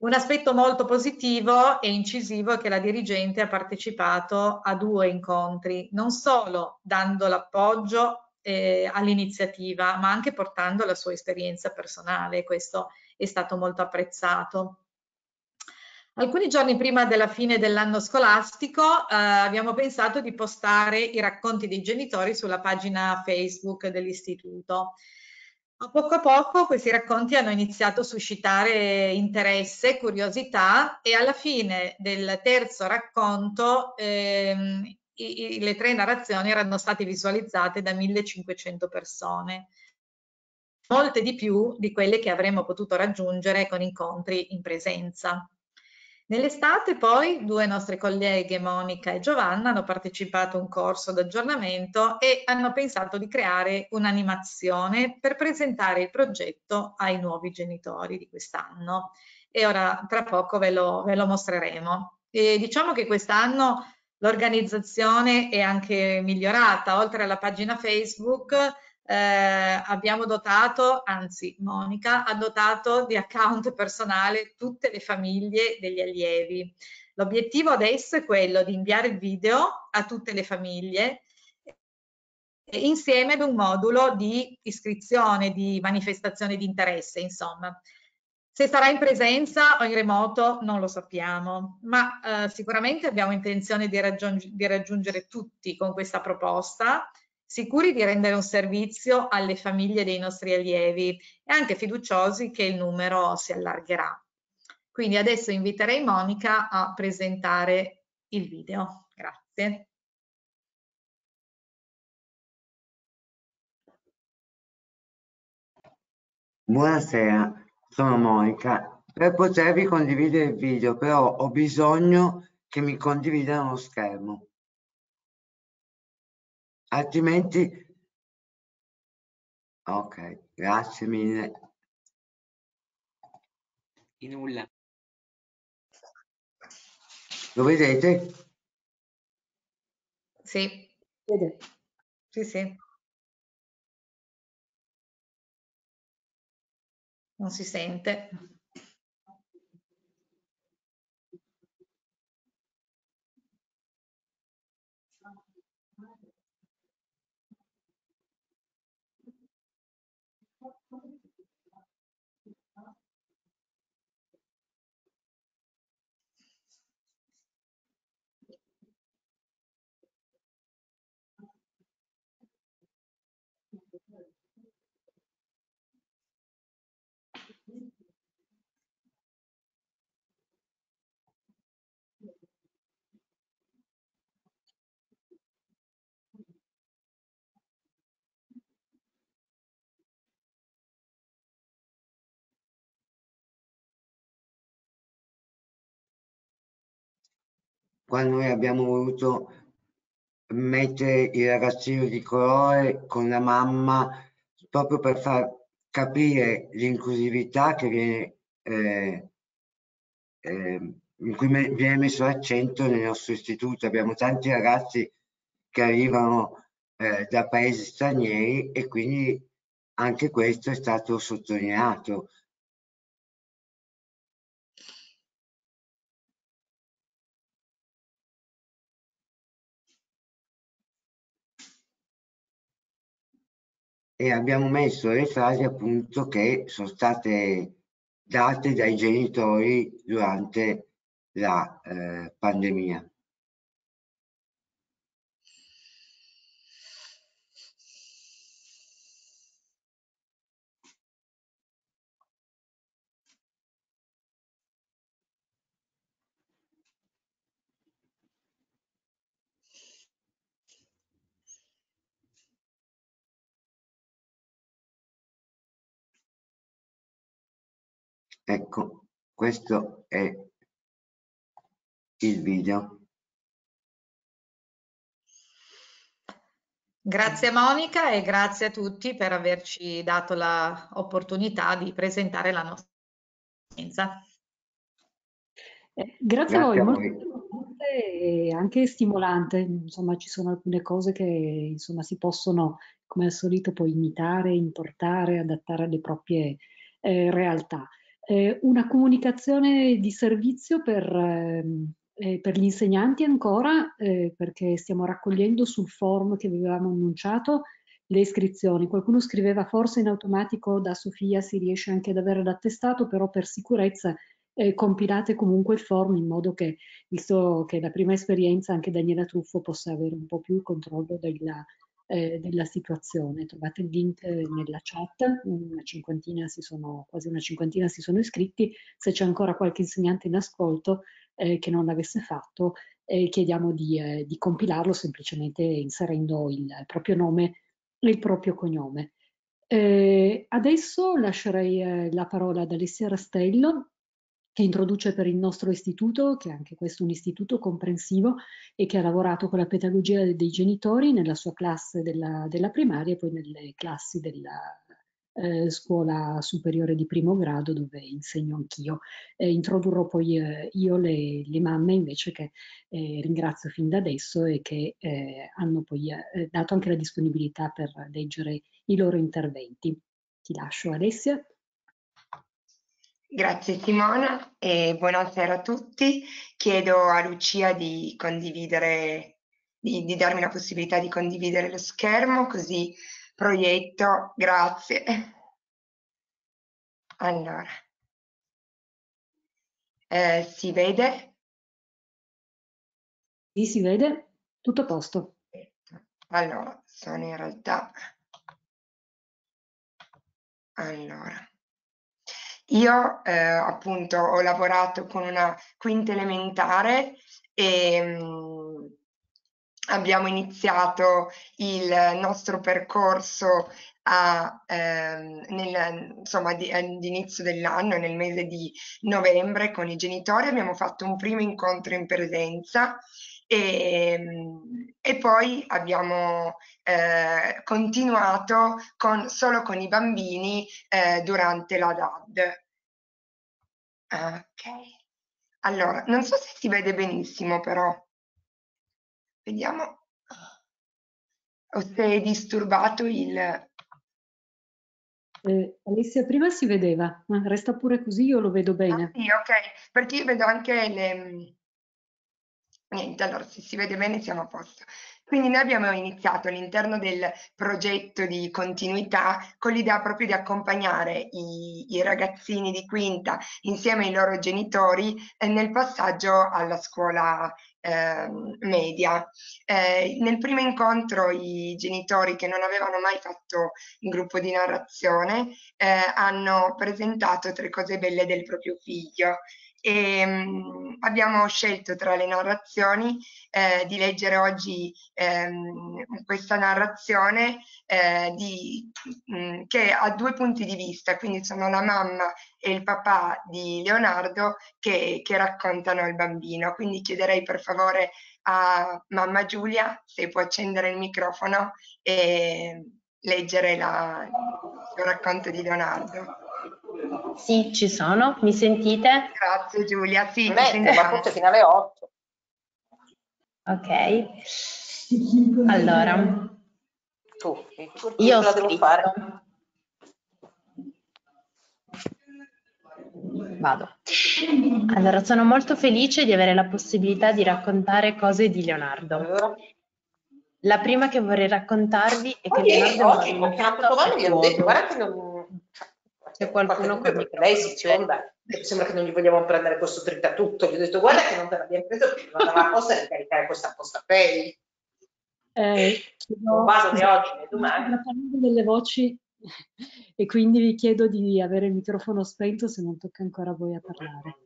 Speaker 17: Un aspetto molto positivo e incisivo è che la dirigente ha partecipato a 2 incontri, non solo dando l'appoggio all'iniziativa, ma anche portando la sua esperienza personale. Questo è stato molto apprezzato. Alcuni giorni prima della fine dell'anno scolastico abbiamo pensato di postare i racconti dei genitori sulla pagina Facebook dell'istituto. A poco questi racconti hanno iniziato a suscitare interesse, curiosità, e alla fine del terzo racconto le 3 narrazioni erano state visualizzate da 1500 persone, molte di più di quelle che avremmo potuto raggiungere con incontri in presenza. Nell'estate poi 2 nostre colleghe, Monica e Giovanna, hanno partecipato a un corso d'aggiornamento e hanno pensato di creare un'animazione per presentare il progetto ai nuovi genitori di quest'anno. E ora tra poco ve lo mostreremo. E diciamo che quest'anno l'organizzazione è anche migliorata. Oltre alla pagina Facebook abbiamo dotato, anzi Monica ha dotato di account personale tutte le famiglie degli allievi. L'obiettivo adesso è quello di inviare il video a tutte le famiglie insieme ad un modulo di iscrizione, di manifestazione di interesse, insomma. Se sarà in presenza o in remoto non lo sappiamo, ma sicuramente abbiamo intenzione di raggiungere tutti con questa proposta, sicuri di rendere un servizio alle famiglie dei nostri allievi e anche fiduciosi che il numero si allargherà. Quindi adesso inviterei Monica a presentare il video. Grazie.
Speaker 18: Buonasera, sono Monica. Per potervi condividere il video, però ho bisogno che mi condividano lo schermo. Altrimenti... Ok, grazie mille.
Speaker 8: Di nulla.
Speaker 18: Lo vedete?
Speaker 17: Sì. Sì, sì. Non si sente.
Speaker 18: Quando noi abbiamo voluto mettere il ragazzino di colore con la mamma proprio per far capire l'inclusività che viene, in cui viene messo l'accento nel nostro istituto. Abbiamo tanti ragazzi che arrivano da paesi stranieri e quindi anche questo è stato sottolineato. E abbiamo messo le frasi appunto che sono state date dai genitori durante la pandemia. Ecco, questo è il video.
Speaker 17: Grazie Monica e grazie a tutti per averci dato l'opportunità di presentare la nostra esperienza.
Speaker 2: Grazie a voi, molto interessante e anche stimolante. Insomma, ci sono alcune cose che insomma si possono, come al solito, poi imitare, importare, adattare alle proprie realtà. Una comunicazione di servizio per gli insegnanti ancora, perché stiamo raccogliendo sul forum che avevamo annunciato le iscrizioni. Qualcuno scriveva forse in automatico da Sofia si riesce anche ad avere l'attestato, però per sicurezza compilate comunque il form in modo che, visto che è la prima esperienza, anche Daniela Truffo possa avere un po' più il controllo della situazione. Trovate il link nella chat, quasi una cinquantina si sono iscritti. Se c'è ancora qualche insegnante in ascolto che non l'avesse fatto, chiediamo di compilarlo semplicemente inserendo il proprio nome e il proprio cognome. Adesso lascerei la parola ad Alessia Rastello, che introduce per il nostro istituto, che è anche questo un istituto comprensivo e che ha lavorato con la pedagogia dei genitori nella sua classe della primaria e poi nelle classi della scuola superiore di primo grado, dove insegno anch'io. Introdurrò poi io le mamme invece, che ringrazio fin da adesso e che hanno poi dato anche la disponibilità per leggere i loro interventi. Ti lascio, Alessia.
Speaker 10: Grazie Simona e buonasera a tutti. Chiedo a Lucia di condividere, di darmi la possibilità di condividere lo schermo, così proietto. Grazie. Allora, si vede?
Speaker 2: Sì, si vede, tutto a posto.
Speaker 10: Allora, sono in realtà... Allora, io appunto ho lavorato con una quinta elementare e abbiamo iniziato il nostro percorso all'inizio dell'anno, nel mese di novembre, con i genitori. Abbiamo fatto un primo incontro in presenza e poi abbiamo continuato solo con i bambini durante la DAD. Ok, allora non so se si vede benissimo, però vediamo o se è disturbato il...
Speaker 2: Alessia, prima si vedeva, ma resta pure così, io lo vedo bene.
Speaker 10: Sì, ok, perché io vedo anche le... Niente, allora se si vede bene siamo a posto. Quindi noi abbiamo iniziato all'interno del progetto di continuità con l'idea proprio di accompagnare i ragazzini di quinta insieme ai loro genitori nel passaggio alla scuola media. Nel primo incontro i genitori, che non avevano mai fatto un gruppo di narrazione, hanno presentato 3 cose belle del proprio figlio. Abbiamo scelto tra le narrazioni di leggere oggi questa narrazione che ha 2 punti di vista, quindi sono la mamma e il papà di Leonardo che raccontano il bambino. Quindi chiederei per favore a mamma Giulia se può accendere il microfono e leggere il racconto di Leonardo.
Speaker 19: Sì, ci sono, mi sentite?
Speaker 10: Grazie Giulia, sì, ti
Speaker 19: Ma
Speaker 10: sentiamo.
Speaker 19: forse fino alle 8. Ok, allora, io ho scritto, vado. Allora, sono molto felice di avere la possibilità di raccontare cose di Leonardo. La prima che vorrei raccontarvi è che Leonardo è un bambino affettuoso. C'è qualcuno con il
Speaker 20: lei si cionda, sembra che non gli vogliamo prendere questo tritatutto. Gli ho detto guarda che non te l'abbiamo preso perché non andava apposta a ricaricare questa postapelli. Non vado né oggi né domani.
Speaker 2: Sto parlando delle voci e quindi vi chiedo di avere il microfono spento se non tocca ancora a voi a parlare.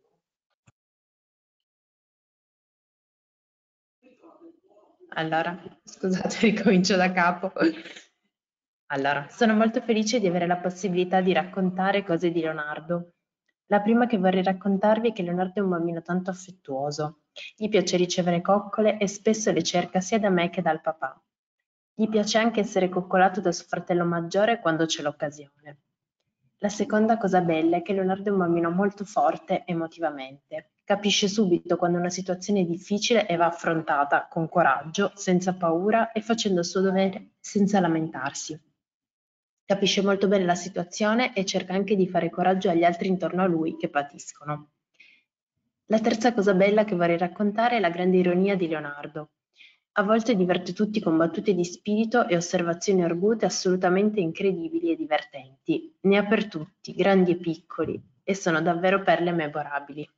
Speaker 19: Allora, scusate, ricomincio da capo. Allora, sono molto felice di avere la possibilità di raccontare cose di Leonardo. La prima che vorrei raccontarvi è che Leonardo è un bambino tanto affettuoso. Gli piace ricevere coccole e spesso le cerca sia da me che dal papà. Gli piace anche essere coccolato da suo fratello maggiore quando c'è l'occasione. La seconda cosa bella è che Leonardo è un bambino molto forte emotivamente. Capisce subito quando una situazione è difficile e va affrontata con coraggio, senza paura e facendo il suo dovere senza lamentarsi. Capisce molto bene la situazione e cerca anche di fare coraggio agli altri intorno a lui che patiscono. La terza cosa bella che vorrei raccontare è la grande ironia di Leonardo. A volte diverte tutti con battute di spirito e osservazioni argute assolutamente incredibili e divertenti. Ne ha per tutti, grandi e piccoli, e sono davvero perle memorabili.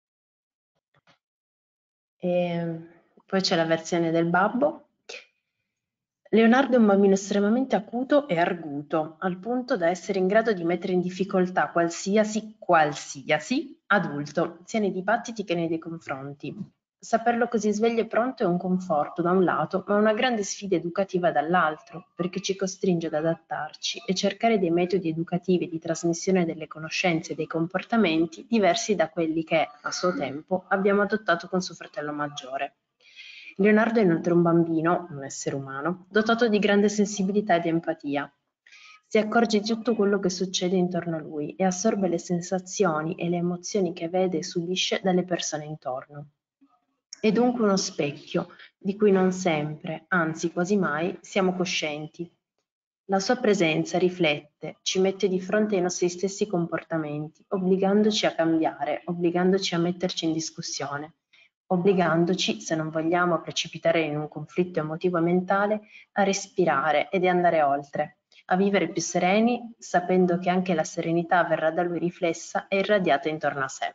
Speaker 19: Poi c'è la versione del babbo. Leonardo è un bambino estremamente acuto e arguto, al punto da essere in grado di mettere in difficoltà qualsiasi adulto, sia nei dibattiti che nei confronti. Saperlo così sveglio e pronto è un conforto da un lato, ma una grande sfida educativa dall'altro, perché ci costringe ad adattarci e cercare dei metodi educativi di trasmissione delle conoscenze e dei comportamenti diversi da quelli che, a suo tempo, abbiamo adottato con suo fratello maggiore. Leonardo è inoltre un bambino, un essere umano, dotato di grande sensibilità ed empatia. Si accorge di tutto quello che succede intorno a lui e assorbe le sensazioni e le emozioni che vede e subisce dalle persone intorno. È dunque uno specchio di cui non sempre, anzi quasi mai, siamo coscienti. La sua presenza riflette, ci mette di fronte ai nostri stessi comportamenti, obbligandoci a cambiare, obbligandoci a metterci in discussione, obbligandoci, se non vogliamo precipitare in un conflitto emotivo e mentale, a respirare ed andare oltre, a vivere più sereni, sapendo che anche la serenità verrà da lui riflessa e irradiata intorno a sé.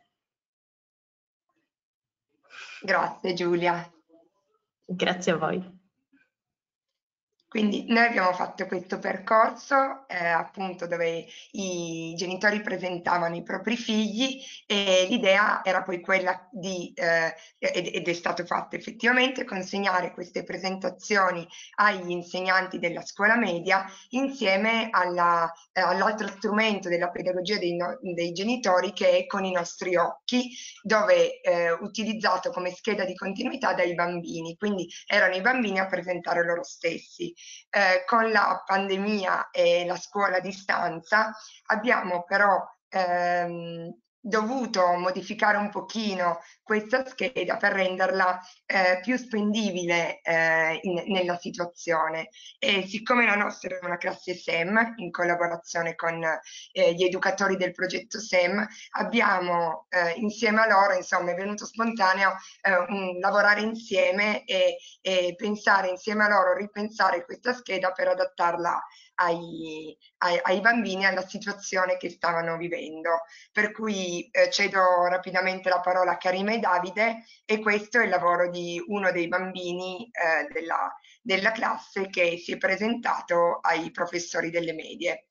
Speaker 10: Grazie Giulia.
Speaker 19: Grazie a voi.
Speaker 10: Quindi noi abbiamo fatto questo percorso appunto dove i genitori presentavano i propri figli e l'idea era poi quella di, ed è stato fatto effettivamente, consegnare queste presentazioni agli insegnanti della scuola media insieme all'altro strumento della pedagogia dei genitori che è Con i nostri occhi, dove utilizzato come scheda di continuità dai bambini, quindi erano i bambini a presentare loro stessi. Con la pandemia e la scuola a distanza abbiamo però dovuto modificare un pochino questa scheda per renderla più spendibile nella situazione. E siccome la nostra è una classe SEM, in collaborazione con gli educatori del progetto SEM, abbiamo insieme a loro, insomma, è venuto spontaneo lavorare insieme e pensare insieme a loro, ripensare questa scheda per adattarla ai bambini, alla situazione che stavano vivendo. Per cui cedo rapidamente la parola a Karima e Davide, e questo è il lavoro di uno dei bambini della classe che si è presentato ai professori delle medie.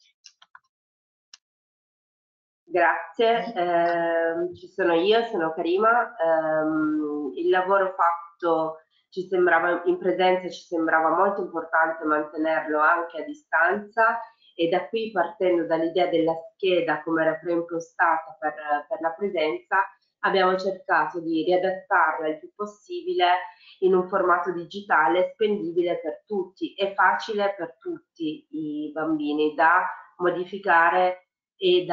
Speaker 21: Grazie, ci sono io, sono Karima. Il lavoro fatto ci sembrava in presenza, ci sembrava molto importante mantenerlo anche a distanza, e da qui, partendo dall'idea della scheda come era preimpostata per la presenza, abbiamo cercato di riadattarla il più possibile in un formato digitale spendibile per tutti e facile per tutti i bambini da modificare e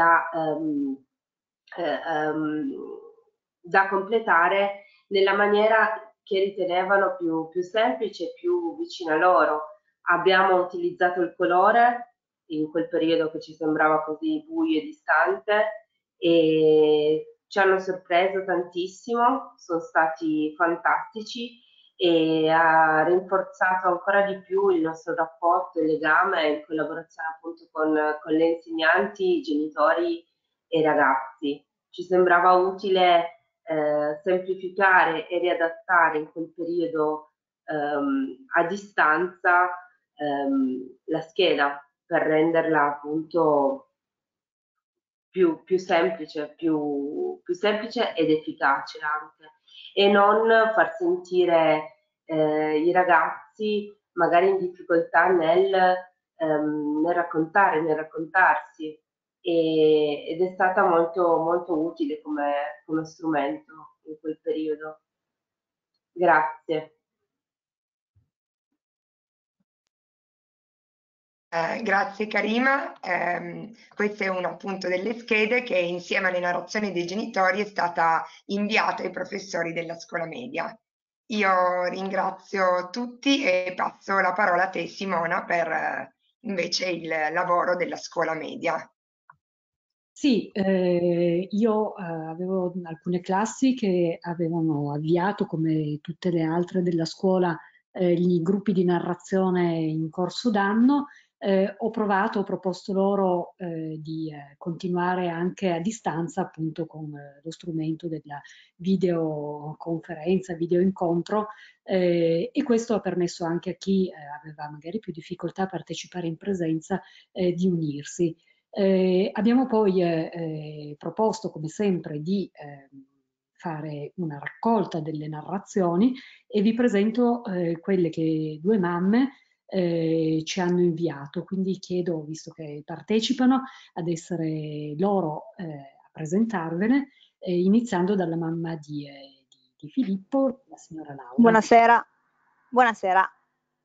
Speaker 21: da completare nella maniera che ritenevano più semplice e più vicina a loro. Abbiamo utilizzato il colore in quel periodo che ci sembrava così buio e distante, e ci hanno sorpreso tantissimo, sono stati fantastici e ha rinforzato ancora di più il nostro rapporto e legame in collaborazione appunto con le insegnanti, i genitori e i ragazzi. Ci sembrava utile semplificare e riadattare in quel periodo a distanza la scheda per renderla appunto più semplice, più semplice ed efficace anche, e non far sentire i ragazzi magari in difficoltà nel raccontare, nel raccontarsi, ed è stata molto utile come strumento in quel periodo. Grazie.
Speaker 10: Grazie Karima, questo è uno appunto delle schede che insieme alle narrazioni dei genitori è stata inviata ai professori della scuola media. Io ringrazio tutti e passo la parola a te Simona per invece il lavoro della scuola media.
Speaker 2: Sì, io avevo alcune classi che avevano avviato, come tutte le altre della scuola, i gruppi di narrazione in corso d'anno. Ho proposto loro di continuare anche a distanza, appunto con lo strumento della videoconferenza, videoincontro, e questo ha permesso anche a chi aveva magari più difficoltà a partecipare in presenza di unirsi. Abbiamo poi proposto, come sempre, di fare una raccolta delle narrazioni e vi presento quelle che 2 mamme ci hanno inviato, quindi chiedo, visto che partecipano, ad essere loro a presentarvene, iniziando dalla mamma di Filippo, la signora Laura.
Speaker 1: Buonasera. Buonasera.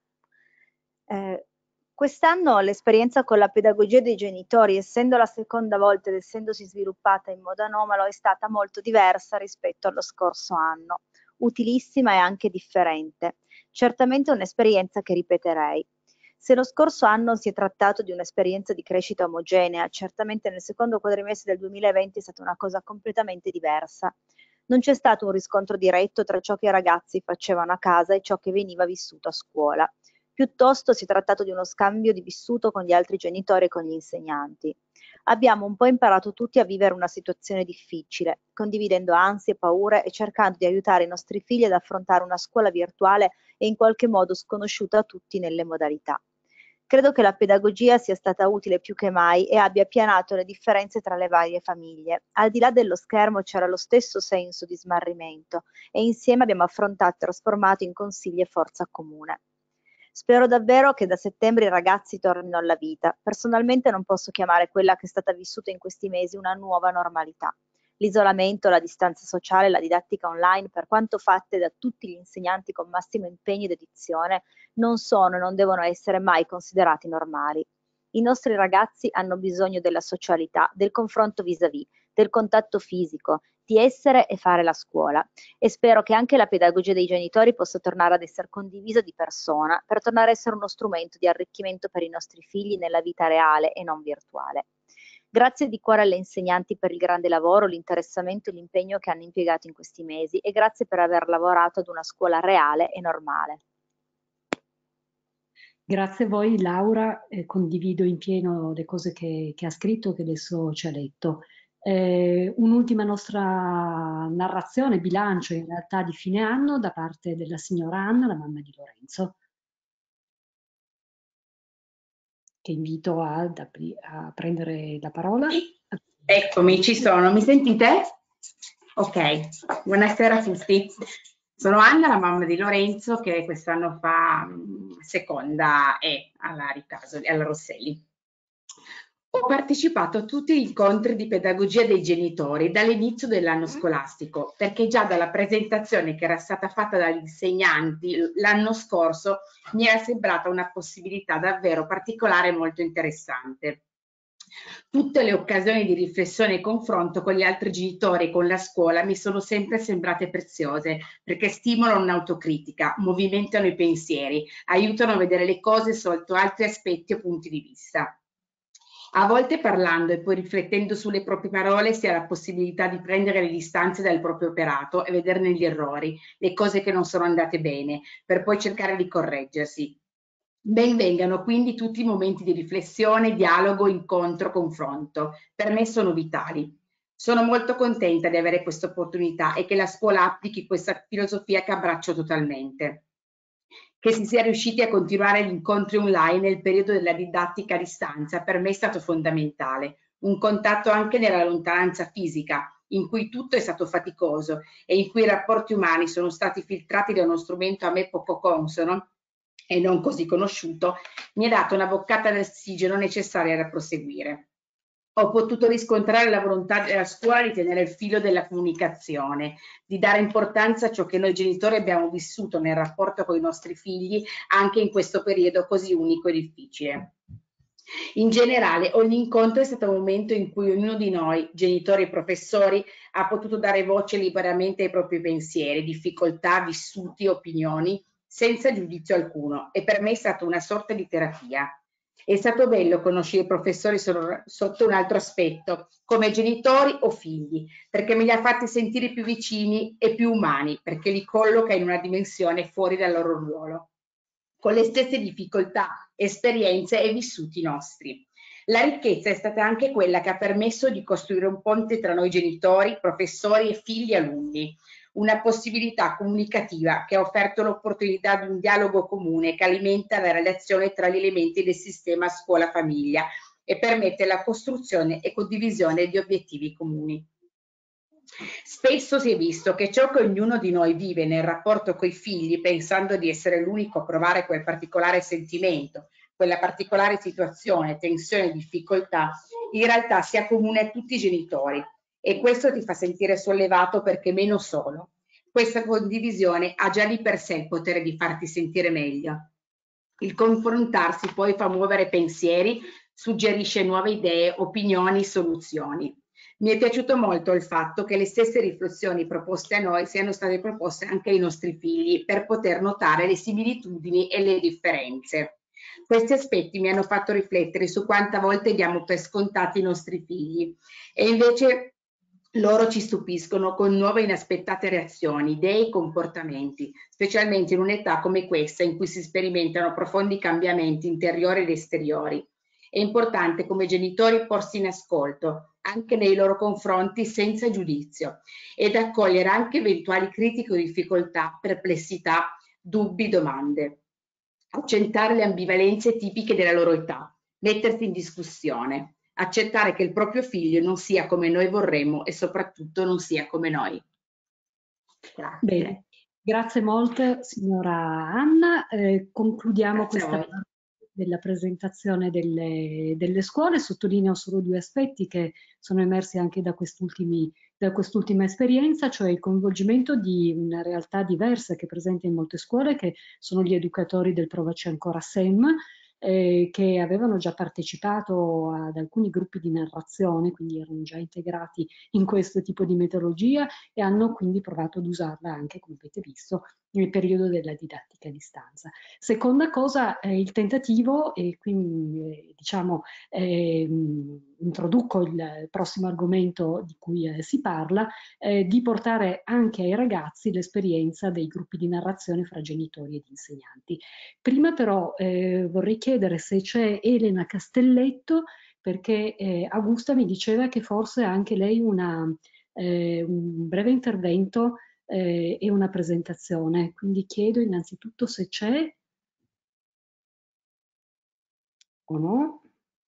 Speaker 1: Quest'anno l'esperienza con la pedagogia dei genitori, essendo la seconda volta ed essendosi sviluppata in modo anomalo, è stata molto diversa rispetto allo scorso anno, utilissima e anche differente. Certamente un'esperienza che ripeterei. Se lo scorso anno si è trattato di un'esperienza di crescita omogenea, certamente nel secondo quadrimestre del 2020 è stata una cosa completamente diversa. Non c'è stato un riscontro diretto tra ciò che i ragazzi facevano a casa e ciò che veniva vissuto a scuola. Piuttosto si è trattato di uno scambio di vissuto con gli altri genitori e con gli insegnanti. Abbiamo un po' imparato tutti a vivere una situazione difficile, condividendo ansie, paure e cercando di aiutare i nostri figli ad affrontare una scuola virtuale e in qualche modo sconosciuta a tutti nelle modalità. Credo che la pedagogia sia stata utile più che mai e abbia appianato le differenze tra le varie famiglie. Al di là dello schermo c'era lo stesso senso di smarrimento e insieme abbiamo affrontato e trasformato in consigli e forza comune. Spero davvero che da settembre i ragazzi tornino alla vita. Personalmente non posso chiamare quella che è stata vissuta in questi mesi una nuova normalità. L'isolamento, la distanza sociale, la didattica online, per quanto fatte da tutti gli insegnanti con massimo impegno e dedizione, non sono e non devono essere mai considerati normali. I nostri ragazzi hanno bisogno della socialità, del confronto vis-à-vis, del contatto fisico, di essere e fare la scuola, e spero che anche la pedagogia dei genitori possa tornare ad essere condivisa di persona, per tornare a essere uno strumento di arricchimento per i nostri figli nella vita reale e non virtuale. Grazie di cuore alle insegnanti per il grande lavoro, l'interessamento e l'impegno che hanno impiegato in questi mesi e grazie per aver lavorato ad una scuola reale e normale.
Speaker 2: Grazie a voi Laura, condivido in pieno le cose che ha scritto, che adesso ci ha letto. Un'ultima nostra narrazione, bilancio in realtà di fine anno da parte della signora Anna, la mamma di Lorenzo, che invito a prendere la parola.
Speaker 22: Eccomi, ci sono, mi sentite? Ok, buonasera a tutti. Sono Anna, la mamma di Lorenzo, che quest'anno fa seconda E alla Ricasoli, alla Rosselli. Ho partecipato a tutti gli incontri di pedagogia dei genitori dall'inizio dell'anno scolastico, perché già dalla presentazione che era stata fatta dagli insegnanti l'anno scorso mi era sembrata una possibilità davvero particolare e molto interessante. Tutte le occasioni di riflessione e confronto con gli altri genitori e con la scuola mi sono sempre sembrate preziose, perché stimolano un'autocritica, movimentano i pensieri, aiutano a vedere le cose sotto altri aspetti o punti di vista. A volte parlando e poi riflettendo sulle proprie parole si ha la possibilità di prendere le distanze dal proprio operato e vederne gli errori, le cose che non sono andate bene, per poi cercare di correggersi. Ben vengano quindi tutti i momenti di riflessione, dialogo, incontro, confronto. Per me sono vitali. Sono molto contenta di avere questa opportunità e che la scuola applichi questa filosofia che abbraccio totalmente. Che si sia riusciti a continuare gli incontri online nel periodo della didattica a distanza per me è stato fondamentale. Un contatto anche nella lontananza fisica, in cui tutto è stato faticoso e in cui i rapporti umani sono stati filtrati da uno strumento a me poco consono e non così conosciuto, mi ha dato una boccata d'ossigeno necessaria da proseguire. Ho potuto riscontrare la volontà della scuola di tenere il filo della comunicazione, di dare importanza a ciò che noi genitori abbiamo vissuto nel rapporto con i nostri figli anche in questo periodo così unico e difficile. In generale, ogni incontro è stato un momento in cui ognuno di noi, genitori e professori, ha potuto dare voce liberamente ai propri pensieri, difficoltà, vissuti, opinioni, senza giudizio alcuno, e per me è stata una sorta di terapia. È stato bello conoscere i professori sotto un altro aspetto, come genitori o figli, perché me li ha fatti sentire più vicini e più umani, perché li colloca in una dimensione fuori dal loro ruolo, con le stesse difficoltà, esperienze e vissuti nostri. La ricchezza è stata anche quella che ha permesso di costruire un ponte tra noi genitori, professori e figli e alunni, una possibilità comunicativa che ha offerto l'opportunità di un dialogo comune che alimenta la relazione tra gli elementi del sistema scuola-famiglia e permette la costruzione e condivisione di obiettivi comuni. Spesso si è visto che ciò che ognuno di noi vive nel rapporto coi figli, pensando di essere l'unico a provare quel particolare sentimento, quella particolare situazione, tensione, difficoltà, in realtà sia comune a tutti i genitori. E questo ti fa sentire sollevato perché meno solo. Questa condivisione ha già di per sé il potere di farti sentire meglio. Il confrontarsi poi fa muovere pensieri, suggerisce nuove idee, opinioni, soluzioni. Mi è piaciuto molto il fatto che le stesse riflessioni proposte a noi siano state proposte anche ai nostri figli per poter notare le similitudini e le differenze. Questi aspetti mi hanno fatto riflettere su quante volte diamo per scontati i nostri figli e invece loro ci stupiscono con nuove inaspettate reazioni, idee e comportamenti, specialmente in un'età come questa in cui si sperimentano profondi cambiamenti interiori ed esteriori. È importante come genitori porsi in ascolto, anche nei loro confronti senza giudizio, ed accogliere anche eventuali critiche o difficoltà, perplessità, dubbi, domande. Accettare le ambivalenze tipiche della loro età, mettersi in discussione, accettare che il proprio figlio non sia come noi vorremmo e soprattutto non sia come noi. Grazie.
Speaker 2: Bene, grazie molto signora Anna. Concludiamo
Speaker 22: Grazie
Speaker 2: questa parte della presentazione delle scuole. Sottolineo solo due aspetti che sono emersi anche da quest'ultima esperienza, cioè il coinvolgimento di una realtà diversa che è presente in molte scuole, che sono gli educatori del Provaci Ancora SEM, che avevano già partecipato ad alcuni gruppi di narrazione, quindi erano già integrati in questo tipo di metodologia e hanno quindi provato ad usarla anche, come avete visto, nel periodo della didattica a distanza. Seconda cosa, il tentativo, e quindi diciamo introduco il prossimo argomento di cui si parla, di portare anche ai ragazzi l'esperienza dei gruppi di narrazione fra genitori ed insegnanti. Prima però vorrei chiedere se c'è Elena Castelletto, perché Augusta mi diceva che forse anche lei un breve intervento e una presentazione, quindi chiedo innanzitutto se c'è o no.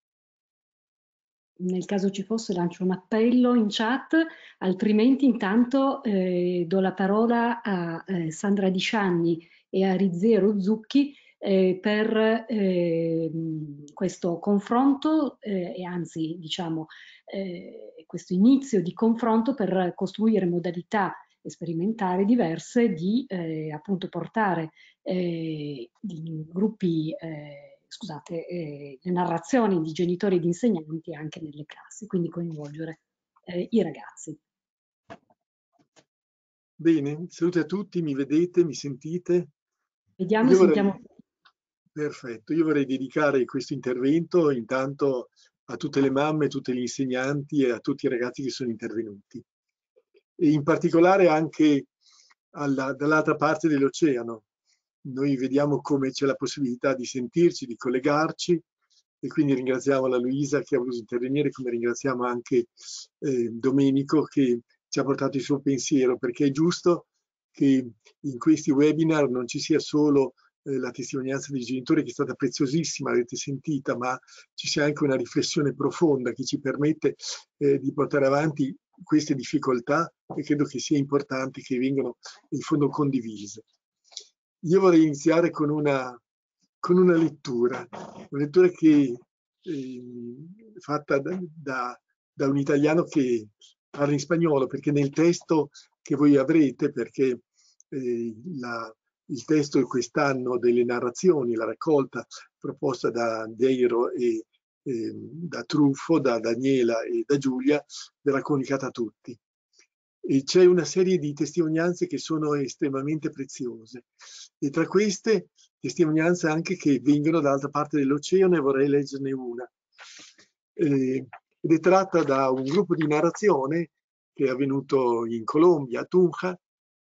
Speaker 2: Nel caso ci fosse lancio un appello in chat, altrimenti intanto do la parola a Sandra Di Scianni e a Rizero Zucchi per questo confronto e anzi diciamo questo inizio di confronto per costruire modalità sperimentali diverse di appunto portare i gruppi le narrazioni di genitori e di insegnanti anche nelle classi, quindi coinvolgere i ragazzi.
Speaker 3: Bene, saluti a tutti, mi vedete, mi sentite?
Speaker 2: Vediamo e sentiamo.
Speaker 3: Perfetto, io vorrei dedicare questo intervento intanto a tutte le mamme, a tutti gli insegnanti e a tutti i ragazzi che sono intervenuti. E in particolare anche dall'altra parte dell'oceano. Noi vediamo come c'è la possibilità di sentirci, di collegarci e quindi ringraziamo la Luisa che ha voluto intervenire, come ringraziamo anche Domenico che ci ha portato il suo pensiero, perché è giusto che in questi webinar non ci sia solo la testimonianza dei genitori, che è stata preziosissima, l'avete sentita, ma ci sia anche una riflessione profonda che ci permette di portare avanti queste difficoltà e credo che sia importante che vengano in fondo condivise. Io vorrei iniziare con una lettura che è fatta da un italiano che parla in spagnolo, perché nel testo che voi avrete, perché il testo è quest'anno delle narrazioni, la raccolta proposta da Deiro e da Truffo, da Daniela e da Giulia, verrà comunicata a tutti. E c'è una serie di testimonianze che sono estremamente preziose, e tra queste testimonianze anche che vengono dall'altra parte dell'oceano, e vorrei leggerne una. Ed è tratta da un gruppo di narrazione che è avvenuto in Colombia, a Tunja,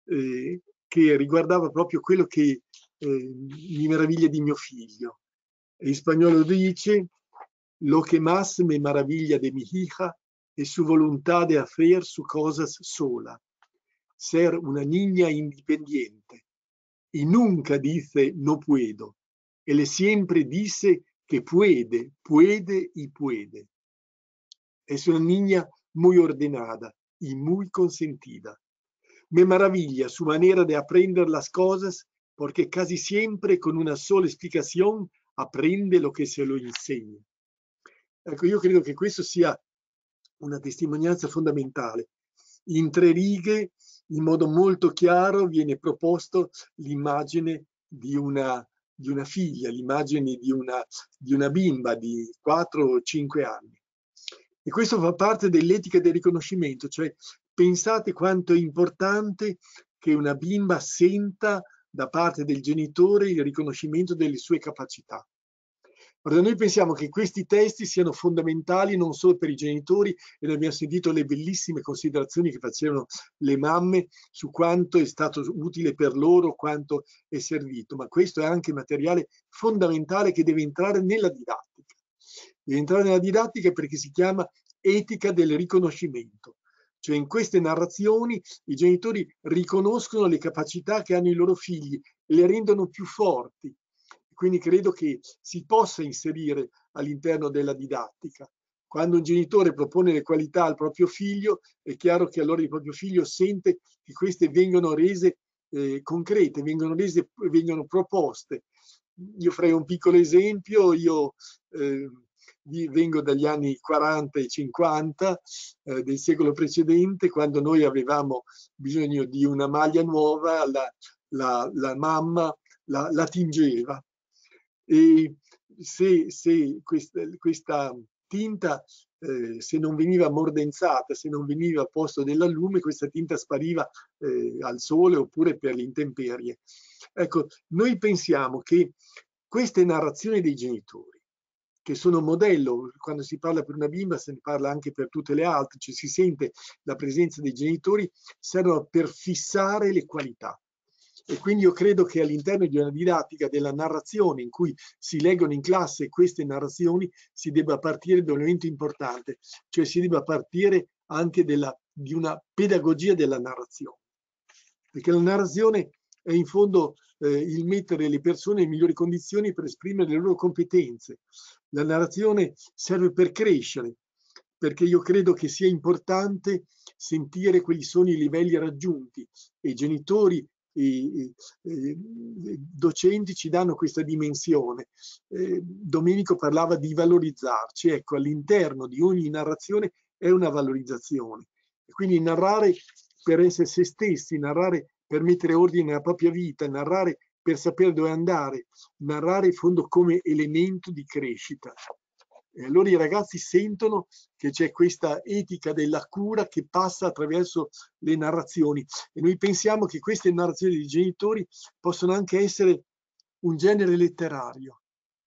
Speaker 3: che riguardava proprio quello che mi meraviglia di mio figlio. In spagnolo dice: lo que más me maravilla de mi hija es su voluntad de hacer sus cosas sola, ser una niña independiente, y nunca dice no puedo, él siempre dice que puede, puede y puede. Es una niña muy ordenada y muy consentida. Me maravilla su manera de aprender las cosas, porque casi siempre con una sola explicación aprende lo che se lo insegna. Ecco, io credo che questo sia una testimonianza fondamentale. In 3 righe, in modo molto chiaro, viene proposto l'immagine di una figlia, l'immagine di una bimba di 4 o 5 anni. E questo fa parte dell'etica del riconoscimento, cioè pensate quanto è importante che una bimba senta da parte del genitore il riconoscimento delle sue capacità. Allora, noi pensiamo che questi testi siano fondamentali non solo per i genitori, e noi abbiamo sentito le bellissime considerazioni che facevano le mamme su quanto è stato utile per loro, quanto è servito, ma questo è anche materiale fondamentale che deve entrare nella didattica. Deve entrare nella didattica perché si chiama etica del riconoscimento. Cioè in queste narrazioni i genitori riconoscono le capacità che hanno i loro figli e le rendono più forti. Quindi credo che si possa inserire all'interno della didattica. Quando un genitore propone le qualità al proprio figlio, è chiaro che allora il proprio figlio sente che queste vengono rese concrete, vengono proposte. Io farei un piccolo esempio. Io vengo dagli anni 40 e 50 del secolo precedente, quando noi avevamo bisogno di una maglia nuova, la mamma la tingeva. E se questa tinta, se non veniva mordenzata, se non veniva a posto della lume, questa tinta spariva al sole oppure per l'intemperie. Ecco, noi pensiamo che queste narrazioni dei genitori, che sono modello, quando si parla per una bimba se ne parla anche per tutte le altre, cioè si sente la presenza dei genitori, servono per fissare le qualità. E quindi io credo che all'interno di una didattica della narrazione in cui si leggono in classe queste narrazioni si debba partire da un elemento importante, cioè si debba partire anche di una pedagogia della narrazione, perché la narrazione è in fondo il mettere le persone in migliori condizioni per esprimere le loro competenze. La narrazione serve per crescere, perché io credo che sia importante sentire quali sono i livelli raggiunti, e i genitori i docenti ci danno questa dimensione. Domenico parlava di valorizzarci, ecco, all'interno di ogni narrazione è una valorizzazione, e quindi narrare per essere se stessi, narrare per mettere ordine nella propria vita, narrare per sapere dove andare, narrare in fondo come elemento di crescita. E allora i ragazzi sentono che c'è questa etica della cura che passa attraverso le narrazioni, e noi pensiamo che queste narrazioni dei genitori possono anche essere un genere letterario.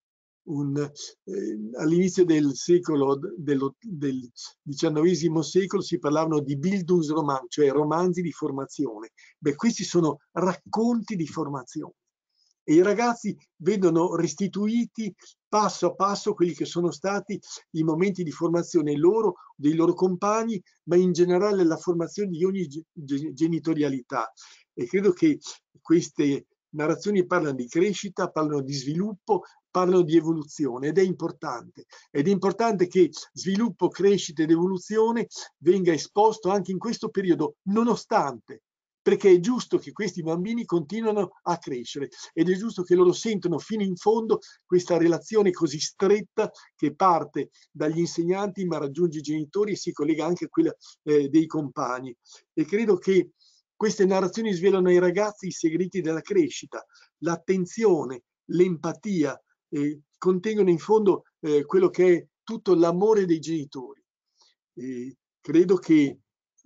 Speaker 3: All'inizio del secolo, del XIX secolo, si parlavano di Bildungsroman, cioè romanzi di formazione. Beh, questi sono racconti di formazione. E i ragazzi vedono restituiti passo a passo quelli che sono stati i momenti di formazione loro, dei loro compagni, ma in generale la formazione di ogni genitorialità. E credo che queste narrazioni parlano di crescita, parlano di sviluppo, parlano di evoluzione, ed è importante. Ed è importante che sviluppo, crescita ed evoluzione venga esposto anche in questo periodo, nonostante, perché è giusto che questi bambini continuino a crescere, ed è giusto che loro sentano fino in fondo questa relazione così stretta che parte dagli insegnanti ma raggiunge i genitori e si collega anche a quella dei compagni. E credo che queste narrazioni svelano ai ragazzi i segreti della crescita, l'attenzione, l'empatia, contengono in fondo quello che è tutto l'amore dei genitori. Credo che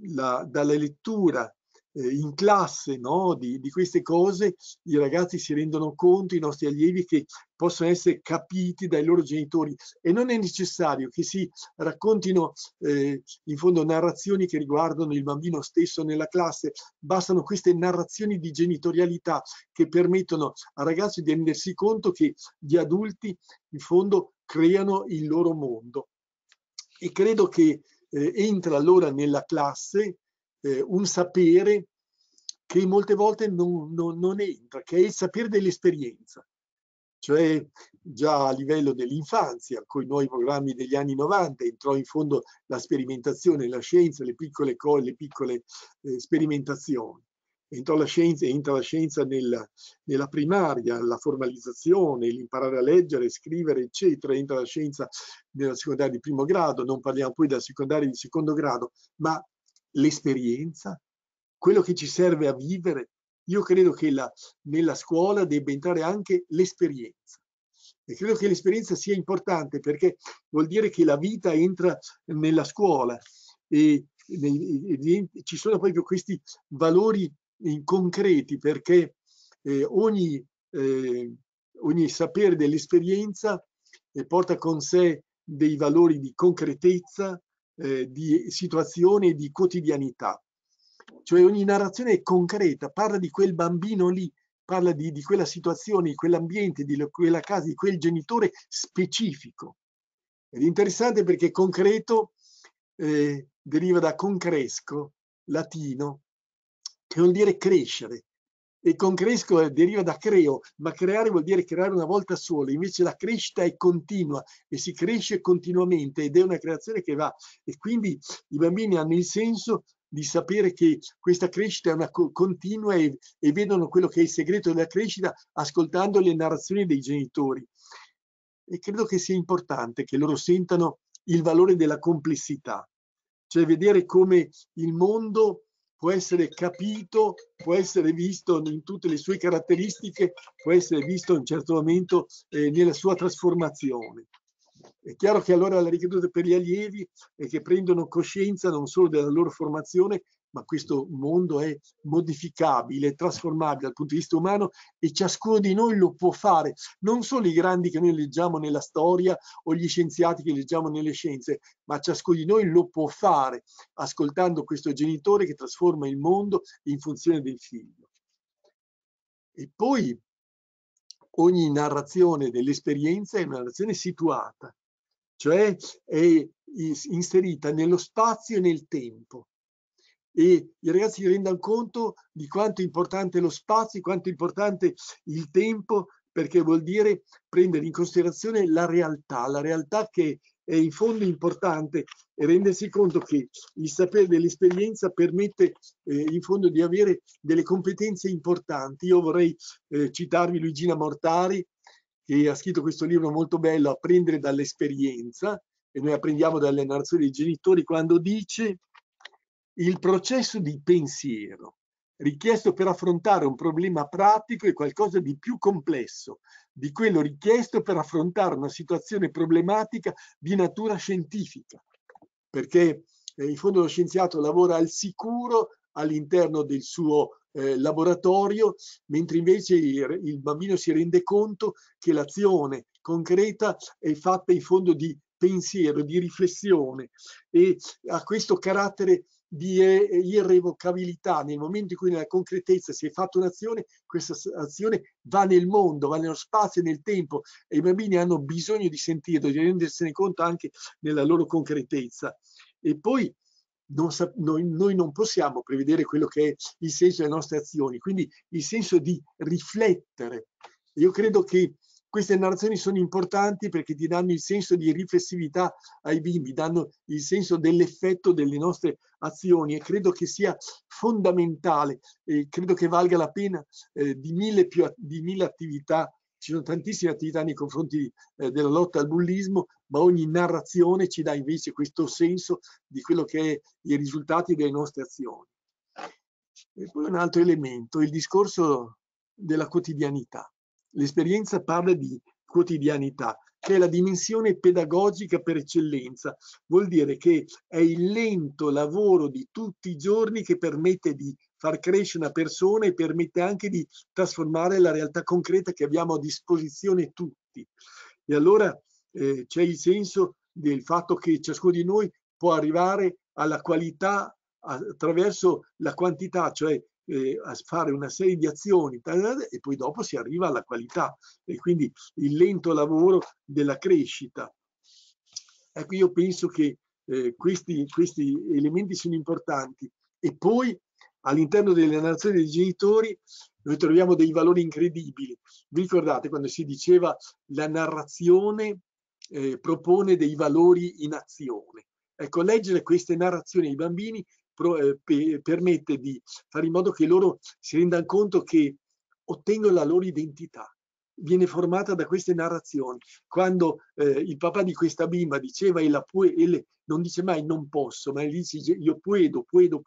Speaker 3: dalla lettura in classe, no, di queste cose, i ragazzi si rendono conto, i nostri allievi, che possono essere capiti dai loro genitori, e non è necessario che si raccontino in fondo narrazioni che riguardano il bambino stesso nella classe. Bastano queste narrazioni di genitorialità che permettono al ragazzo di rendersi conto che gli adulti in fondo creano il loro mondo. E credo che entra allora nella classe un sapere che molte volte non entra, che è il sapere dell'esperienza. Cioè già a livello dell'infanzia, con i nuovi programmi degli anni 90, entrò in fondo la sperimentazione, la scienza, le piccole sperimentazioni. Entra la scienza nella primaria, la formalizzazione, l'imparare a leggere, scrivere, eccetera. Entra la scienza nella secondaria di primo grado, non parliamo poi della secondaria di secondo grado, ma l'esperienza, quello che ci serve a vivere. Io credo che nella scuola debba entrare anche l'esperienza, e credo che l'esperienza sia importante, perché vuol dire che la vita entra nella scuola e ci sono proprio questi valori concreti, perché ogni sapere dell'esperienza porta con sé dei valori di concretezza, di situazione e di quotidianità. Cioè ogni narrazione è concreta, parla di quel bambino lì, parla di quella situazione, di quell'ambiente, di quella casa, di quel genitore specifico. Ed è interessante perché concreto deriva da concresco, latino, che vuol dire crescere. E concresco deriva da creo, ma creare vuol dire creare una volta sola. Invece la crescita è continua e si cresce continuamente, ed è una creazione che va. E quindi i bambini hanno il senso di sapere che questa crescita è una continua, e vedono quello che è il segreto della crescita ascoltando le narrazioni dei genitori. E credo che sia importante che loro sentano il valore della complessità, cioè vedere come il mondo può essere capito, può essere visto in tutte le sue caratteristiche, può essere visto in un certo momento nella sua trasformazione. È chiaro che allora la ricaduta per gli allievi è che prendono coscienza non solo della loro formazione, ma questo mondo è modificabile, trasformabile dal punto di vista umano, e ciascuno di noi lo può fare. Non solo i grandi che noi leggiamo nella storia o gli scienziati che leggiamo nelle scienze, ma ciascuno di noi lo può fare ascoltando questo genitore che trasforma il mondo in funzione del figlio. E poi ogni narrazione dell'esperienza è una narrazione situata, cioè è inserita nello spazio e nel tempo, e i ragazzi si rendano conto di quanto è importante lo spazio, quanto è importante il tempo, perché vuol dire prendere in considerazione la realtà che è in fondo importante, e rendersi conto che il sapere dell'esperienza permette in fondo di avere delle competenze importanti. Io vorrei citarvi Luigina Mortari, che ha scritto questo libro molto bello, Apprendere dall'esperienza, e noi apprendiamo dalle narrazioni dei genitori, quando dice: il processo di pensiero richiesto per affrontare un problema pratico è qualcosa di più complesso di quello richiesto per affrontare una situazione problematica di natura scientifica, perché in fondo lo scienziato lavora al sicuro all'interno del suo laboratorio, mentre invece il bambino si rende conto che l'azione concreta è fatta in fondo di pensiero, di riflessione, e ha questo carattere di irrevocabilità. Nel momento in cui nella concretezza si è fatta un'azione, questa azione va nel mondo, va nello spazio e nel tempo, e i bambini hanno bisogno di sentirlo, di rendersene conto anche nella loro concretezza. E poi noi non possiamo prevedere quello che è il senso delle nostre azioni, quindi il senso di riflettere. Io credo che queste narrazioni sono importanti perché ti danno il senso di riflessività ai bimbi, danno il senso dell'effetto delle nostre azioni, e credo che sia fondamentale, e credo che valga la pena di mille attività. Ci sono tantissime attività nei confronti della lotta al bullismo, ma ogni narrazione ci dà invece questo senso di quello che è i risultati delle nostre azioni. E poi un altro elemento, il discorso della quotidianità. L'esperienza parla di quotidianità, che è la dimensione pedagogica per eccellenza. Vuol dire che è il lento lavoro di tutti i giorni che permette di far crescere una persona e permette anche di trasformare la realtà concreta che abbiamo a disposizione tutti. E allora c'è il senso del fatto che ciascuno di noi può arrivare alla qualità attraverso la quantità, cioè a fare una serie di azioni e poi dopo si arriva alla qualità, e quindi il lento lavoro della crescita. Ecco, io penso che questi elementi sono importanti. E poi all'interno delle narrazioni dei genitori noi troviamo dei valori incredibili. Vi ricordate quando si diceva la narrazione propone dei valori in azione? Ecco, leggere queste narrazioni ai bambini permette di fare in modo che loro si rendano conto che ottengono la loro identità. Viene formata da queste narrazioni. Quando il papà di questa bimba diceva non dice mai non posso, ma dice io puedo,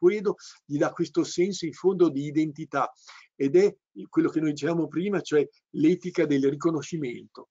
Speaker 3: gli dà questo senso in fondo di identità, ed è quello che noi dicevamo prima, cioè l'etica del riconoscimento.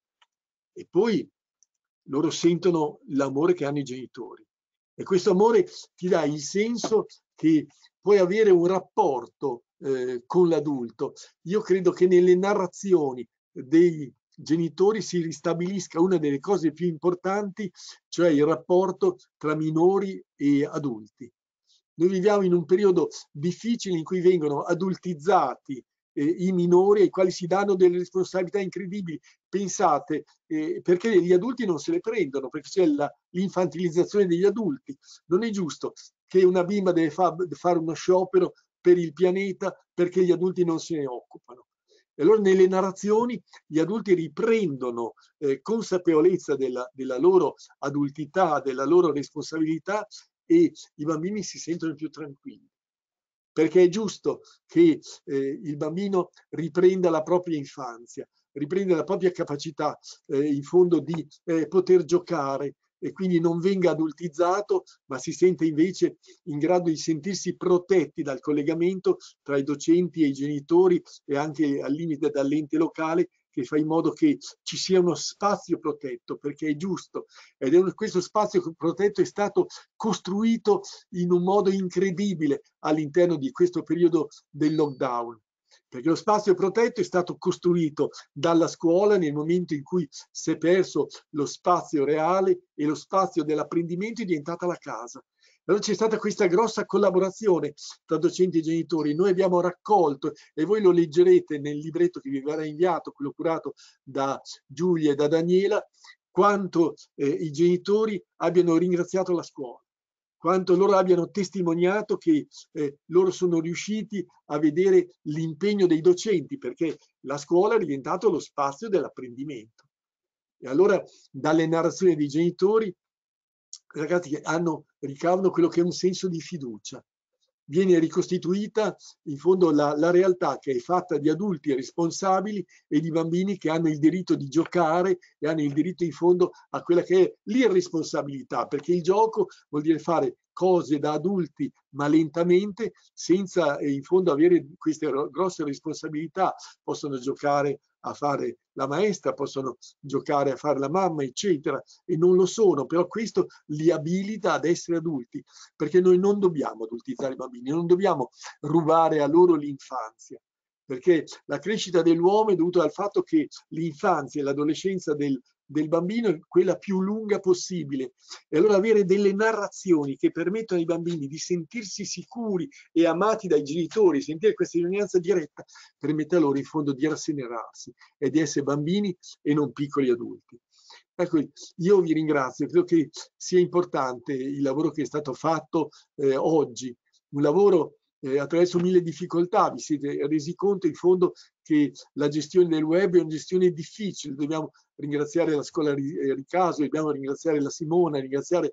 Speaker 3: E poi loro sentono l'amore che hanno i genitori, e questo amore ti dà il senso che puoi avere un rapporto con l'adulto. Io credo che nelle narrazioni dei genitori si ristabilisca una delle cose più importanti, cioè il rapporto tra minori e adulti. Noi viviamo in un periodo difficile in cui vengono adultizzati i minori, ai quali si danno delle responsabilità incredibili. Pensate, perché gli adulti non se le prendono, perché c'è l'infantilizzazione degli adulti. Non è giusto che una bimba deve fare uno sciopero per il pianeta perché gli adulti non se ne occupano. E allora nelle narrazioni gli adulti riprendono consapevolezza della loro adultità, della loro responsabilità, e i bambini si sentono più tranquilli. Perché è giusto che il bambino riprenda la propria infanzia, riprenda la propria capacità in fondo di poter giocare, e quindi non venga adultizzato, ma si sente invece in grado di sentirsi protetti dal collegamento tra i docenti e i genitori, e anche al limite dall'ente locale, che fa in modo che ci sia uno spazio protetto, perché è giusto. Questo spazio protetto è stato costruito in un modo incredibile all'interno di questo periodo del lockdown, perché lo spazio protetto è stato costruito dalla scuola nel momento in cui si è perso lo spazio reale, e lo spazio dell'apprendimento è diventata la casa. Allora c'è stata questa grossa collaborazione tra docenti e genitori. Noi abbiamo raccolto, e voi lo leggerete nel libretto che vi verrà inviato, quello curato da Giulia e da Daniela, quanto i genitori abbiano ringraziato la scuola, quanto loro abbiano testimoniato che loro sono riusciti a vedere l'impegno dei docenti, perché la scuola è diventato lo spazio dell'apprendimento. E allora dalle narrazioni dei genitori, ragazzi, ricavano quello che è un senso di fiducia. Viene ricostituita in fondo la realtà, che è fatta di adulti responsabili e di bambini che hanno il diritto di giocare e hanno il diritto in fondo a quella che è l'irresponsabilità, perché il gioco vuol dire fare cose da adulti ma lentamente, senza in fondo avere queste grosse responsabilità. Possono giocare a fare la maestra, possono giocare a fare la mamma, eccetera, e non lo sono, però questo li abilita ad essere adulti, perché noi non dobbiamo adultizzare i bambini, non dobbiamo rubare a loro l'infanzia, perché la crescita dell'uomo è dovuta al fatto che l'infanzia e l'adolescenza del bambino è quella più lunga possibile, e allora avere delle narrazioni che permettono ai bambini di sentirsi sicuri e amati dai genitori, sentire questa vicinanza diretta, permette a loro in fondo di rasserenarsi e di essere bambini e non piccoli adulti. Ecco, io vi ringrazio, credo che sia importante il lavoro che è stato fatto oggi, un lavoro attraverso 1000 difficoltà. Vi siete resi conto in fondo che la gestione del web è una gestione difficile. Dobbiamo ringraziare la scuola Ricaso, dobbiamo ringraziare la Simona, ringraziare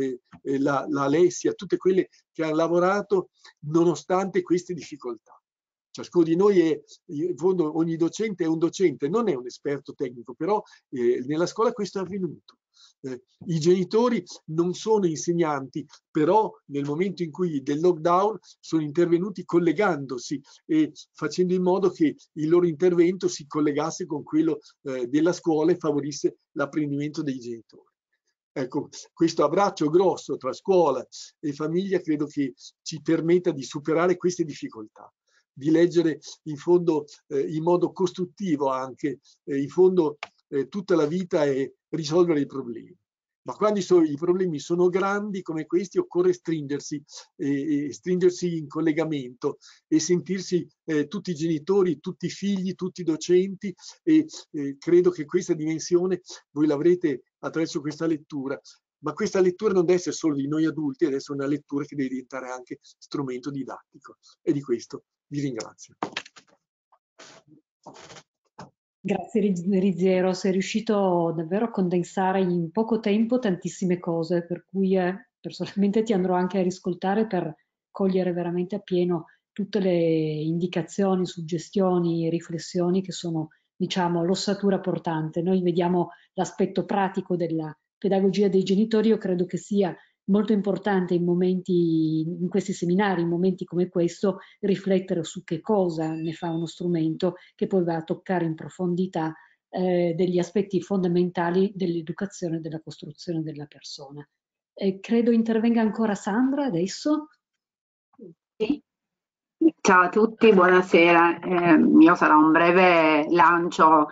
Speaker 3: la Alessia, tutte quelle che hanno lavorato nonostante queste difficoltà. Ciascuno di noi è, in fondo, ogni docente è un docente, non è un esperto tecnico, però nella scuola questo è avvenuto. I genitori non sono insegnanti, però nel momento in cui del lockdown sono intervenuti collegandosi e facendo in modo che il loro intervento si collegasse con quello della scuola e favorisse l'apprendimento dei genitori. Ecco, questo abbraccio grosso tra scuola e famiglia credo che ci permetta di superare queste difficoltà, di leggere in fondo in modo costruttivo anche, in fondo tutta la vita e risolvere i problemi. Ma quando i problemi sono grandi come questi occorre stringersi in collegamento e sentirsi tutti i genitori, tutti i figli, tutti i docenti e credo che questa dimensione voi l'avrete attraverso questa lettura, ma questa lettura non deve essere solo di noi adulti, deve essere una lettura che deve diventare anche strumento didattico e di questo vi ringrazio.
Speaker 2: Grazie Rizziero, sei riuscito davvero a condensare in poco tempo tantissime cose, per cui personalmente ti andrò anche a riscoltare per cogliere veramente appieno tutte le indicazioni, suggestioni, riflessioni che sono, diciamo, l'ossatura portante. Noi vediamo l'aspetto pratico della pedagogia dei genitori, io credo che sia molto importante in questi seminari, in momenti come questo, riflettere su che cosa ne fa uno strumento che poi va a toccare in profondità degli aspetti fondamentali dell'educazione e della costruzione della persona. Credo intervenga ancora Sandra adesso.
Speaker 4: Sì. Ciao a tutti, buonasera. Io sarà un breve lancio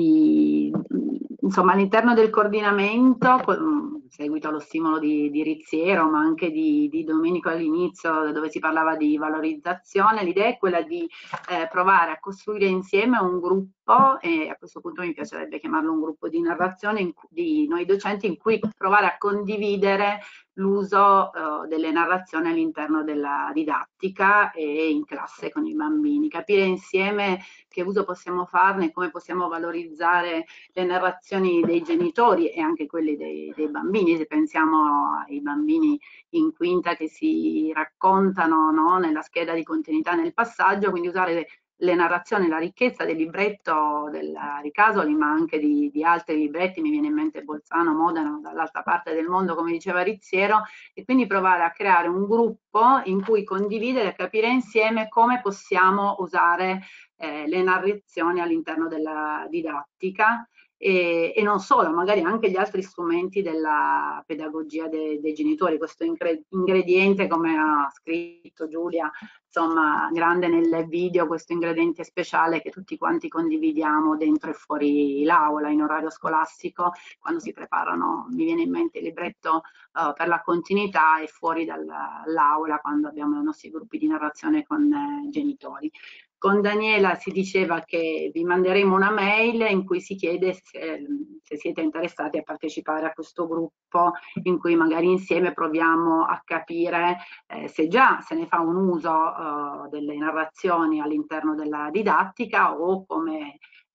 Speaker 4: insomma, all'interno del coordinamento, seguito allo stimolo di Rizziero, ma anche di Domenico all'inizio, dove si parlava di valorizzazione, l'idea è quella di provare a costruire insieme un gruppo, e a questo punto mi piacerebbe chiamarlo un gruppo di narrazione di noi docenti, in cui provare a condividere l'uso delle narrazioni all'interno della didattica e in classe con i bambini, capire insieme che uso possiamo farne, come possiamo valorizzare le narrazioni dei genitori e anche quelle dei bambini, se pensiamo ai bambini in quinta che si raccontano, no, nella scheda di continuità nel passaggio, quindi usare le narrazioni, la ricchezza del libretto del Ricasoli, ma anche di altri libretti, mi viene in mente Bolzano, Modena, dall'altra parte del mondo, come diceva Rizziero, e quindi provare a creare un gruppo in cui condividere e capire insieme come possiamo usare le narrazioni all'interno della didattica e non solo, magari anche gli altri strumenti della pedagogia dei genitori, questo ingrediente, come ha scritto Giulia, insomma, grande nel video, questo ingrediente speciale che tutti quanti condividiamo dentro e fuori l'aula, in orario scolastico, quando si preparano, mi viene in mente il libretto per la continuità, e fuori dall'aula, quando abbiamo i nostri gruppi di narrazione con genitori. Con Daniela si diceva che vi manderemo una mail in cui si chiede se siete interessati a partecipare a questo gruppo, in cui magari insieme proviamo a capire se già se ne fa un uso delle narrazioni all'interno della didattica o come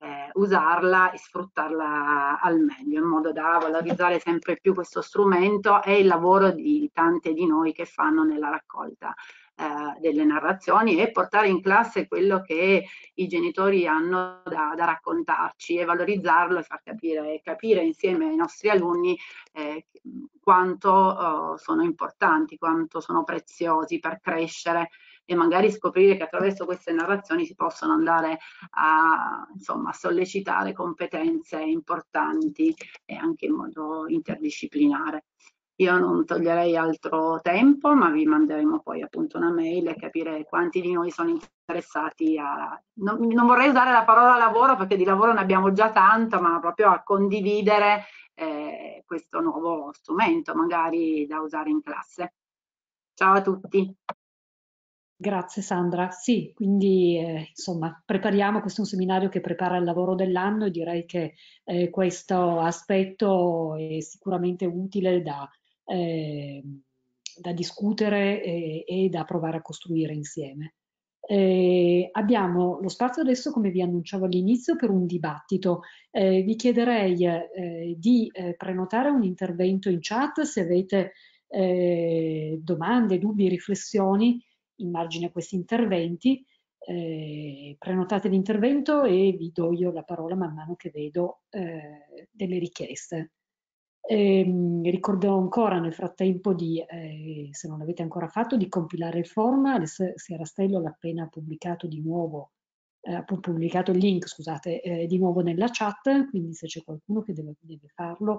Speaker 4: usarla e sfruttarla al meglio, in modo da valorizzare sempre più questo strumento e il lavoro di tante di noi che fanno nella raccolta delle narrazioni, e portare in classe quello che i genitori hanno da raccontarci e valorizzarlo e far capire insieme ai nostri alunni quanto sono importanti, quanto sono preziosi per crescere, e magari scoprire che attraverso queste narrazioni si possono andare a sollecitare competenze importanti e anche in modo interdisciplinare. Io non toglierei altro tempo, ma vi manderemo poi appunto una mail e capire quanti di noi sono interessati a... Non vorrei usare la parola lavoro, perché di lavoro ne abbiamo già tanto, ma proprio a condividere questo nuovo strumento, magari da usare in classe. Ciao a tutti.
Speaker 2: Grazie Sandra. Sì, quindi insomma prepariamo, questo è un seminario che prepara il lavoro dell'anno, e direi che questo aspetto è sicuramente utile da discutere e da provare a costruire insieme. Abbiamo lo spazio adesso, come vi annunciavo all'inizio, per un dibattito. Vi chiederei di prenotare un intervento in chat se avete domande, dubbi, riflessioni in margine a questi interventi. Prenotate l'intervento e vi do io la parola man mano che vedo delle richieste. Ricordo ancora nel frattempo se non l'avete ancora fatto, di compilare il form. Rastello l'ha appena pubblicato di nuovo, ha pubblicato il link, scusate, di nuovo nella chat, quindi se c'è qualcuno che deve farlo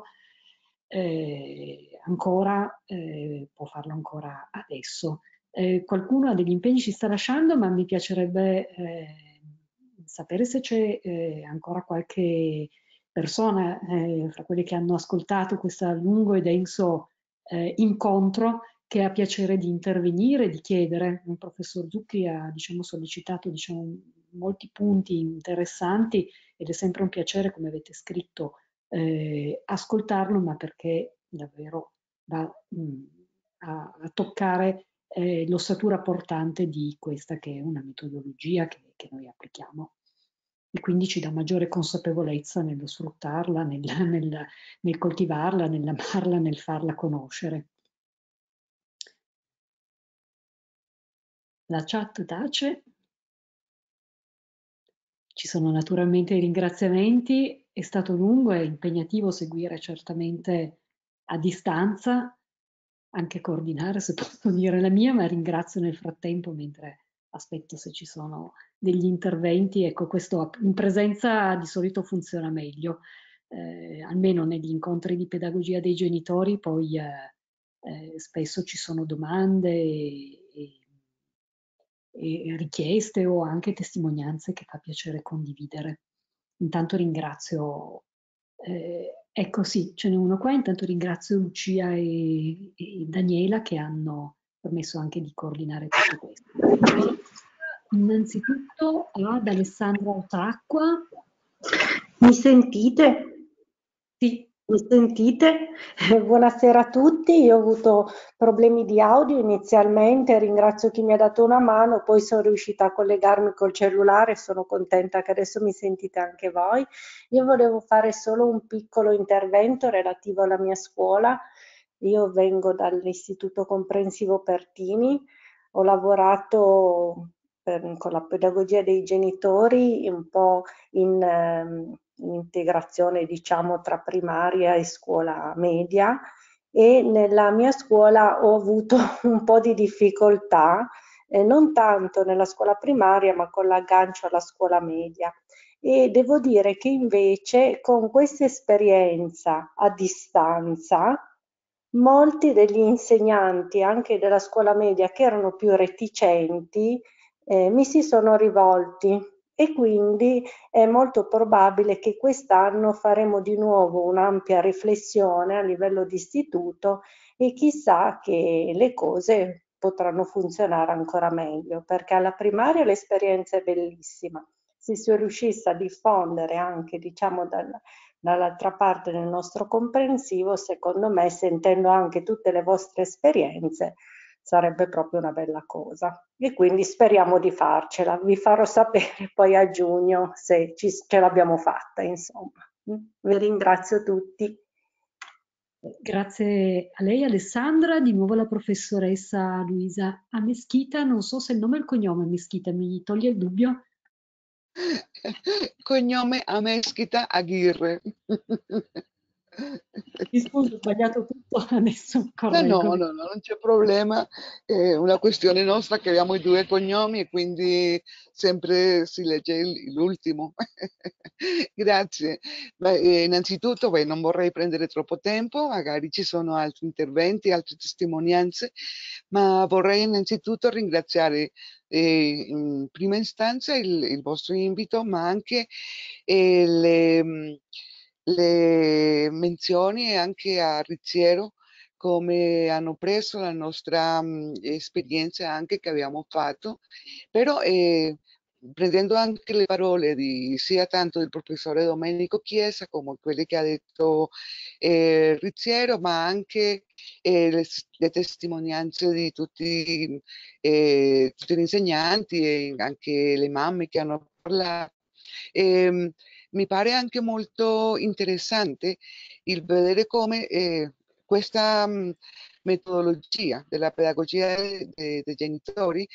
Speaker 2: ancora, può farlo ancora adesso. Qualcuno ha degli impegni, ci sta lasciando, ma mi piacerebbe sapere se c'è ancora qualche persona fra quelle che hanno ascoltato questo lungo e denso incontro che ha piacere di intervenire, di chiedere. Il professor Zucchi ha sollecitato molti punti interessanti ed è sempre un piacere, come avete scritto, ascoltarlo, ma perché davvero va a toccare l'ossatura portante di questa che è una metodologia che noi applichiamo e quindi ci dà maggiore consapevolezza nello sfruttarla, nel coltivarla, nell'amarla, nel farla conoscere. La chat tace. Ci sono naturalmente i ringraziamenti, è stato lungo e impegnativo seguire certamente a distanza, anche coordinare se posso dire la mia, ma ringrazio nel frattempo mentre aspetto se ci sono degli interventi. Ecco, questo in presenza di solito funziona meglio, almeno negli incontri di pedagogia dei genitori, poi spesso ci sono domande e richieste o anche testimonianze che fa piacere condividere. Intanto ringrazio, ecco sì, ce n'è uno qua, intanto ringrazio Lucia e Daniela che hanno permesso anche di coordinare tutto questo. Innanzitutto ad Alessandra Otracqua.
Speaker 5: Mi sentite?
Speaker 2: Sì.
Speaker 5: Mi sentite? Buonasera a tutti, io ho avuto problemi di audio inizialmente, ringrazio chi mi ha dato una mano, poi sono riuscita a collegarmi col cellulare, sono contenta che adesso mi sentite anche voi. Io volevo fare solo un piccolo intervento relativo alla mia scuola. Io vengo dall'Istituto Comprensivo Pertini, ho lavorato con la pedagogia dei genitori un po' in integrazione, diciamo, tra primaria e scuola media, e nella mia scuola ho avuto un po' di difficoltà, non tanto nella scuola primaria, ma con l'aggancio alla scuola media. E devo dire che invece con questa esperienza a distanza, molti degli insegnanti anche della scuola media che erano più reticenti mi si sono rivolti e quindi è molto probabile che quest'anno faremo di nuovo un'ampia riflessione a livello di istituto e chissà che le cose potranno funzionare ancora meglio, perché alla primaria l'esperienza è bellissima. Se si riuscisse a diffondere anche, diciamo, dall'altra parte del nostro comprensivo, secondo me, sentendo anche tutte le vostre esperienze, sarebbe proprio una bella cosa. E quindi speriamo di farcela. Vi farò sapere poi a giugno se ce l'abbiamo fatta, insomma. Vi ringrazio tutti.
Speaker 2: Grazie a lei Alessandra, di nuovo la professoressa Luisa Ameschita, non so se il nome e il cognome Ameschita mi toglie il dubbio.
Speaker 6: Cognome Ameschita Aguirre.
Speaker 2: Mi scuso, ho sbagliato tutto, adesso correggo.
Speaker 6: No, non c'è problema, è una questione nostra che abbiamo i due cognomi e quindi sempre si legge l'ultimo. Grazie. Innanzitutto non vorrei prendere troppo tempo, magari ci sono altri interventi, altre testimonianze, ma vorrei innanzitutto ringraziare in prima istanza il vostro invito, ma anche le menzioni anche a Rizziero, come hanno preso la nostra esperienza anche che abbiamo fatto, però prendendo anche le parole sia tanto del professore Domenico Chiesa come quelle che ha detto Rizziero, ma anche le testimonianze di tutti gli insegnanti e anche le mamme che hanno parlato. Mi pare anche molto interessante il vedere come questa metodologia della pedagogia dei genitori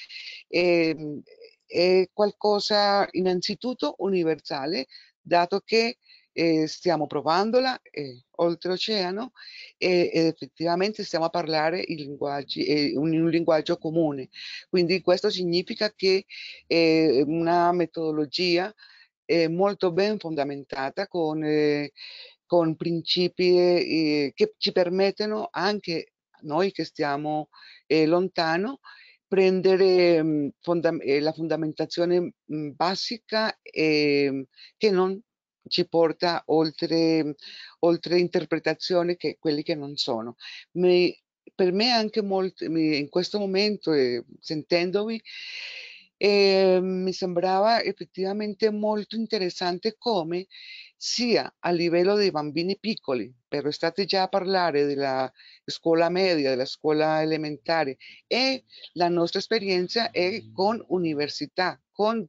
Speaker 6: è qualcosa innanzitutto universale, dato che stiamo provandola oltreoceano ed effettivamente stiamo a parlare i linguaggi, un linguaggio comune. Quindi questo significa che è una metodologia molto ben fondamentata con principi che ci permettono anche noi che stiamo lontano prendere la fondamentazione basica che non ci porta oltre interpretazioni che quelli che non sono. Per me anche molto, in questo momento, sentendovi, mi sembrava effettivamente molto interessante come sia a livello dei bambini piccoli, però state già a parlare della scuola media, della scuola elementare, e la nostra esperienza è con università, con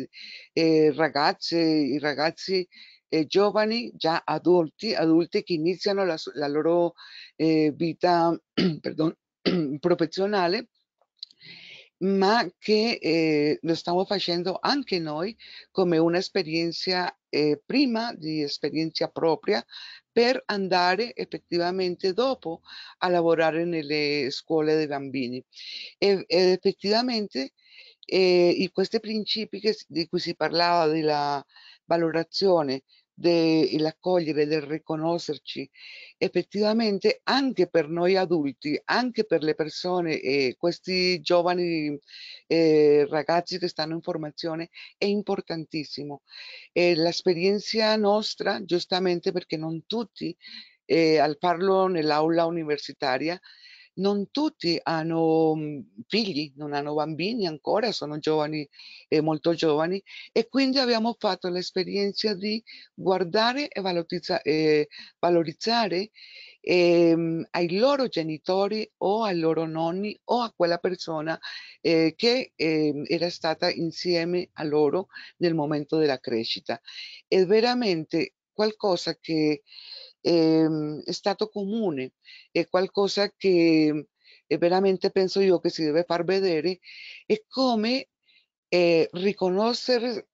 Speaker 6: ragazze, ragazzi giovani, già adulti che iniziano la loro vita perdon, professionale, ma che lo stiamo facendo anche noi come un'esperienza prima di esperienza propria per andare effettivamente dopo a lavorare nelle scuole dei bambini. Ed effettivamente questi principi di cui si parlava, della valorazione, dell'accogliere, del riconoscerci, effettivamente anche per noi adulti, anche per le persone e questi giovani ragazzi che stanno in formazione, è importantissimo. L'esperienza nostra, giustamente perché non tutti, al farlo nell'aula universitaria, non tutti hanno figli, non hanno bambini ancora, sono giovani, molto giovani, e quindi abbiamo fatto l'esperienza di guardare e valorizzare ai loro genitori o ai loro nonni o a quella persona che era stata insieme a loro nel momento della crescita. È veramente qualcosa che è stato comune, è qualcosa che veramente penso io che si deve far vedere, è come riconoscere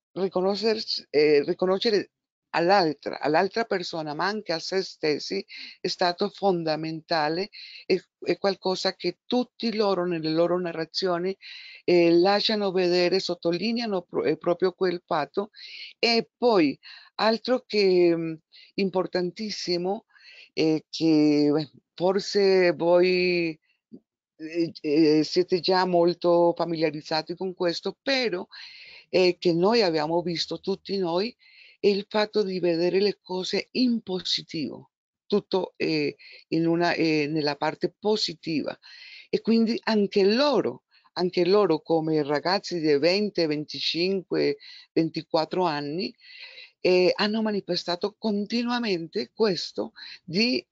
Speaker 6: all'altra persona, ma anche a se stessi, è stato fondamentale, è qualcosa che tutti loro nelle loro narrazioni lasciano vedere, sottolineano proprio quel fatto. E poi altro che importantissimo, che forse voi siete già molto familiarizzati con questo, però che noi abbiamo visto tutti noi, è il fatto di vedere le cose in positivo, tutto nella parte positiva, e quindi anche loro come ragazzi di 20, 25, 24 anni hanno manifestato continuamente questo di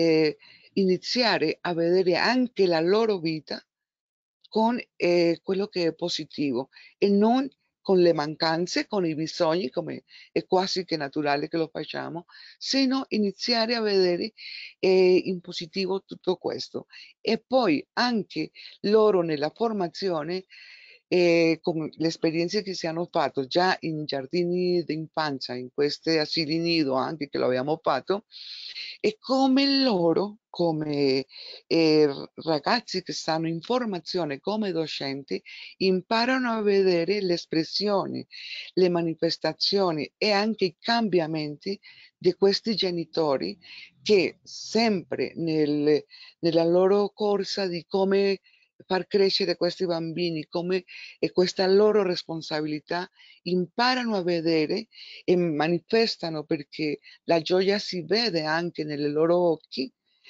Speaker 6: iniziare a vedere anche la loro vita con quello che è positivo e non con le mancanze, con i bisogni, come è quasi che naturale che lo facciamo, sino iniziare a vedere in positivo tutto questo. E poi anche loro nella formazione, con le esperienze che si hanno fatto già in giardini d'infanzia, in questi asili nido anche che lo abbiamo fatto, e come loro, come ragazzi che stanno in formazione come docenti, imparano a vedere le espressioni, le manifestazioni e anche i cambiamenti di questi genitori che sempre nella loro corsa di come far crescere questi bambini, come è questa loro responsabilità, imparano a vedere e manifestano, perché la gioia si vede anche nei loro occhi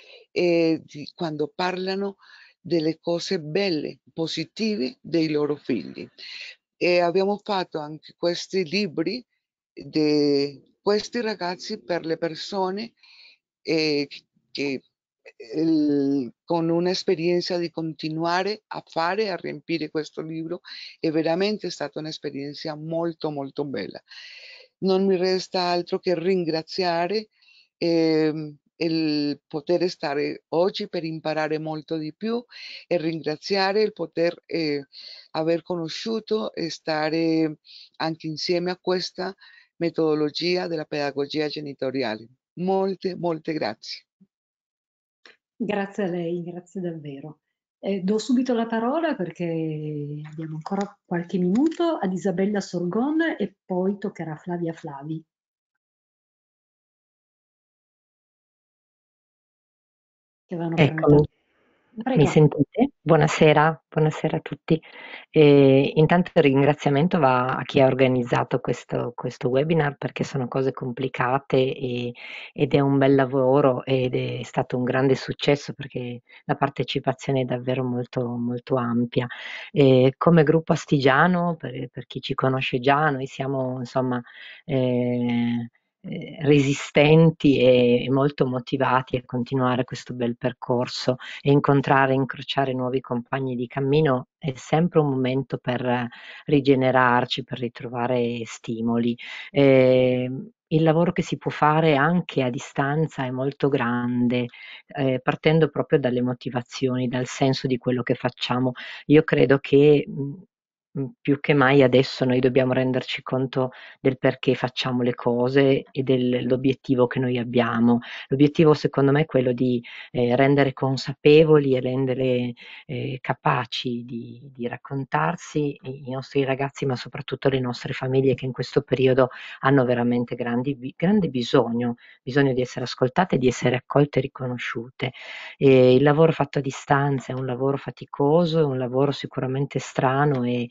Speaker 6: quando parlano delle cose belle, positive dei loro figli. E abbiamo fatto anche questi libri di questi ragazzi per le persone che con un'esperienza di continuare a fare, a riempire questo libro, è veramente stata un'esperienza molto molto bella. Non mi resta altro che ringraziare il poter stare oggi per imparare molto di più, e ringraziare il poter aver conosciuto e stare anche insieme a questa metodologia della pedagogia genitoriale. Molte, molte grazie.
Speaker 2: Grazie a lei, grazie davvero. Do subito la parola perché abbiamo ancora qualche minuto ad Isabella Sorgon e poi toccherà a Flavia Flavi. Che avevano
Speaker 7: Eccomi,
Speaker 2: Prego.
Speaker 7: mi sentite? Buonasera, buonasera a tutti. Intanto il ringraziamento va a chi ha organizzato questo webinar perché sono cose complicate ed è un bel lavoro ed è stato un grande successo perché la partecipazione è davvero molto, molto ampia. Come gruppo Astigiano, per chi ci conosce già, noi siamo insomma resistenti e molto motivati a continuare questo bel percorso e incrociare nuovi compagni di cammino è sempre un momento per rigenerarci, per ritrovare stimoli. Il lavoro che si può fare anche a distanza è molto grande, partendo proprio dalle motivazioni, dal senso di quello che facciamo. Io credo che più che mai adesso noi dobbiamo renderci conto del perché facciamo le cose e dell'obiettivo che noi abbiamo. L'obiettivo secondo me è quello di rendere consapevoli e rendere capaci di raccontarsi i nostri ragazzi, ma soprattutto le nostre famiglie che in questo periodo hanno veramente grande bisogno di essere ascoltate, di essere accolte e riconosciute. Il lavoro fatto a distanza è un lavoro faticoso, è un lavoro sicuramente strano e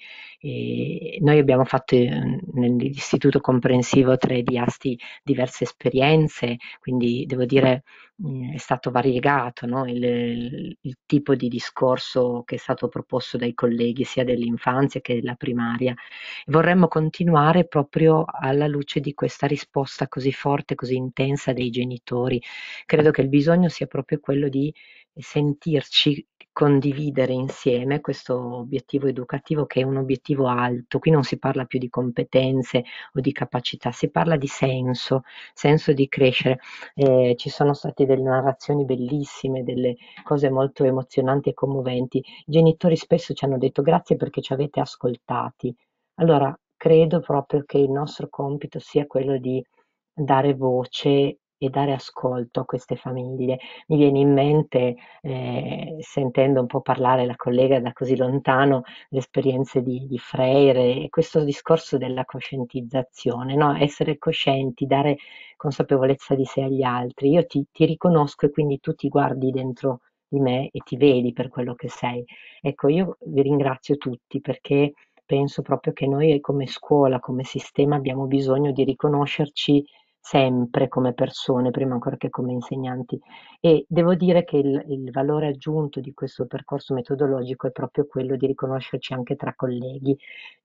Speaker 7: noi abbiamo fatto nell'Istituto Comprensivo 3 di Asti diverse esperienze, quindi devo dire è stato variegato, no? il tipo di discorso che è stato proposto dai colleghi sia dell'infanzia che della primaria. Vorremmo continuare proprio alla luce di questa risposta così forte, così intensa dei genitori. Credo che il bisogno sia proprio quello di sentirci condividere insieme questo obiettivo educativo che è un obiettivo alto. Qui non si parla più di competenze o di capacità, si parla di senso di crescere. Ci sono state delle narrazioni bellissime, delle cose molto emozionanti e commoventi. I genitori spesso ci hanno detto grazie perché ci avete ascoltati. Allora, credo proprio che il nostro compito sia quello di dare voce e dare ascolto a queste famiglie. Mi viene in mente, sentendo un po' parlare la collega da così lontano, le esperienze di Freire e questo discorso della coscientizzazione, no? Essere coscienti, dare consapevolezza di sé agli altri. Io ti riconosco e quindi tu ti guardi dentro di me e ti vedi per quello che sei. Ecco, io vi ringrazio tutti perché penso proprio che noi come scuola, come sistema abbiamo bisogno di riconoscerci sempre come persone, prima ancora che come insegnanti. E devo dire che il valore aggiunto di questo percorso metodologico è proprio quello di riconoscerci anche tra colleghi.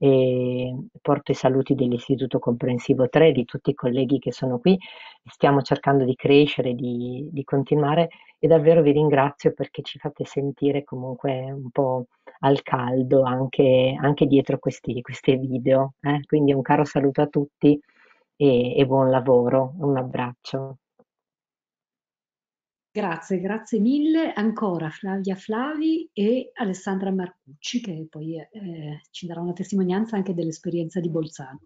Speaker 7: Porto i saluti dell'Istituto Comprensivo 3, di tutti i colleghi che sono qui, stiamo cercando di crescere, di continuare e davvero vi ringrazio perché ci fate sentire comunque un po' al caldo anche dietro questi video. Quindi un caro saluto a tutti e buon lavoro, un abbraccio.
Speaker 2: Grazie mille. Ancora Flavia Flavi e Alessandra Marcucci che poi ci darà una testimonianza anche dell'esperienza di Bolzano.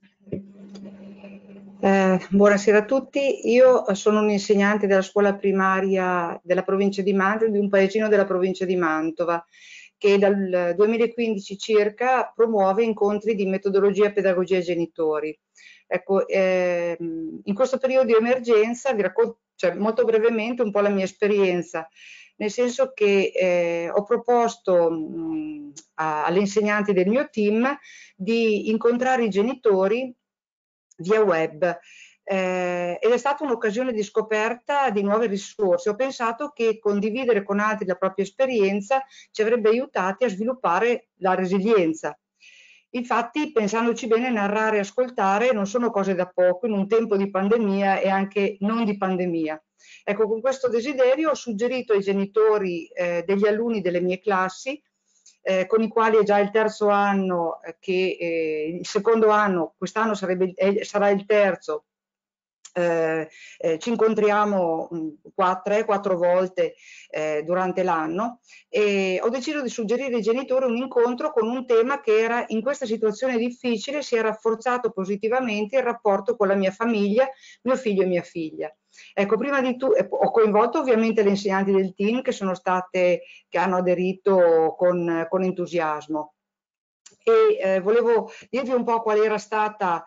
Speaker 9: Buonasera a tutti, io sono un insegnante della scuola primaria della provincia di Mantova, di un paesino della provincia di Mantova, che dal 2015 circa promuove incontri di metodologia pedagogia ai genitori. Ecco, in questo periodo di emergenza vi racconto molto brevemente un po' la mia esperienza, nel senso che ho proposto alle insegnanti del mio team di incontrare i genitori via web ed è stata un'occasione di scoperta di nuove risorse. Ho pensato che condividere con altri la propria esperienza ci avrebbe aiutati a sviluppare la resilienza. Infatti, pensandoci bene, narrare e ascoltare non sono cose da poco in un tempo di pandemia e anche non di pandemia. Ecco, con questo desiderio ho suggerito ai genitori degli alunni delle mie classi con i quali è già il terzo anno, il secondo anno, quest'anno sarà il terzo, ci incontriamo 3-4 volte durante l'anno, e ho deciso di suggerire ai genitori un incontro con un tema che era: in questa situazione difficile si è rafforzato positivamente il rapporto con la mia famiglia, mio figlio e mia figlia. Ecco, prima di tutto ho coinvolto ovviamente le insegnanti del team che hanno aderito con entusiasmo, e volevo dirvi un po' qual era stata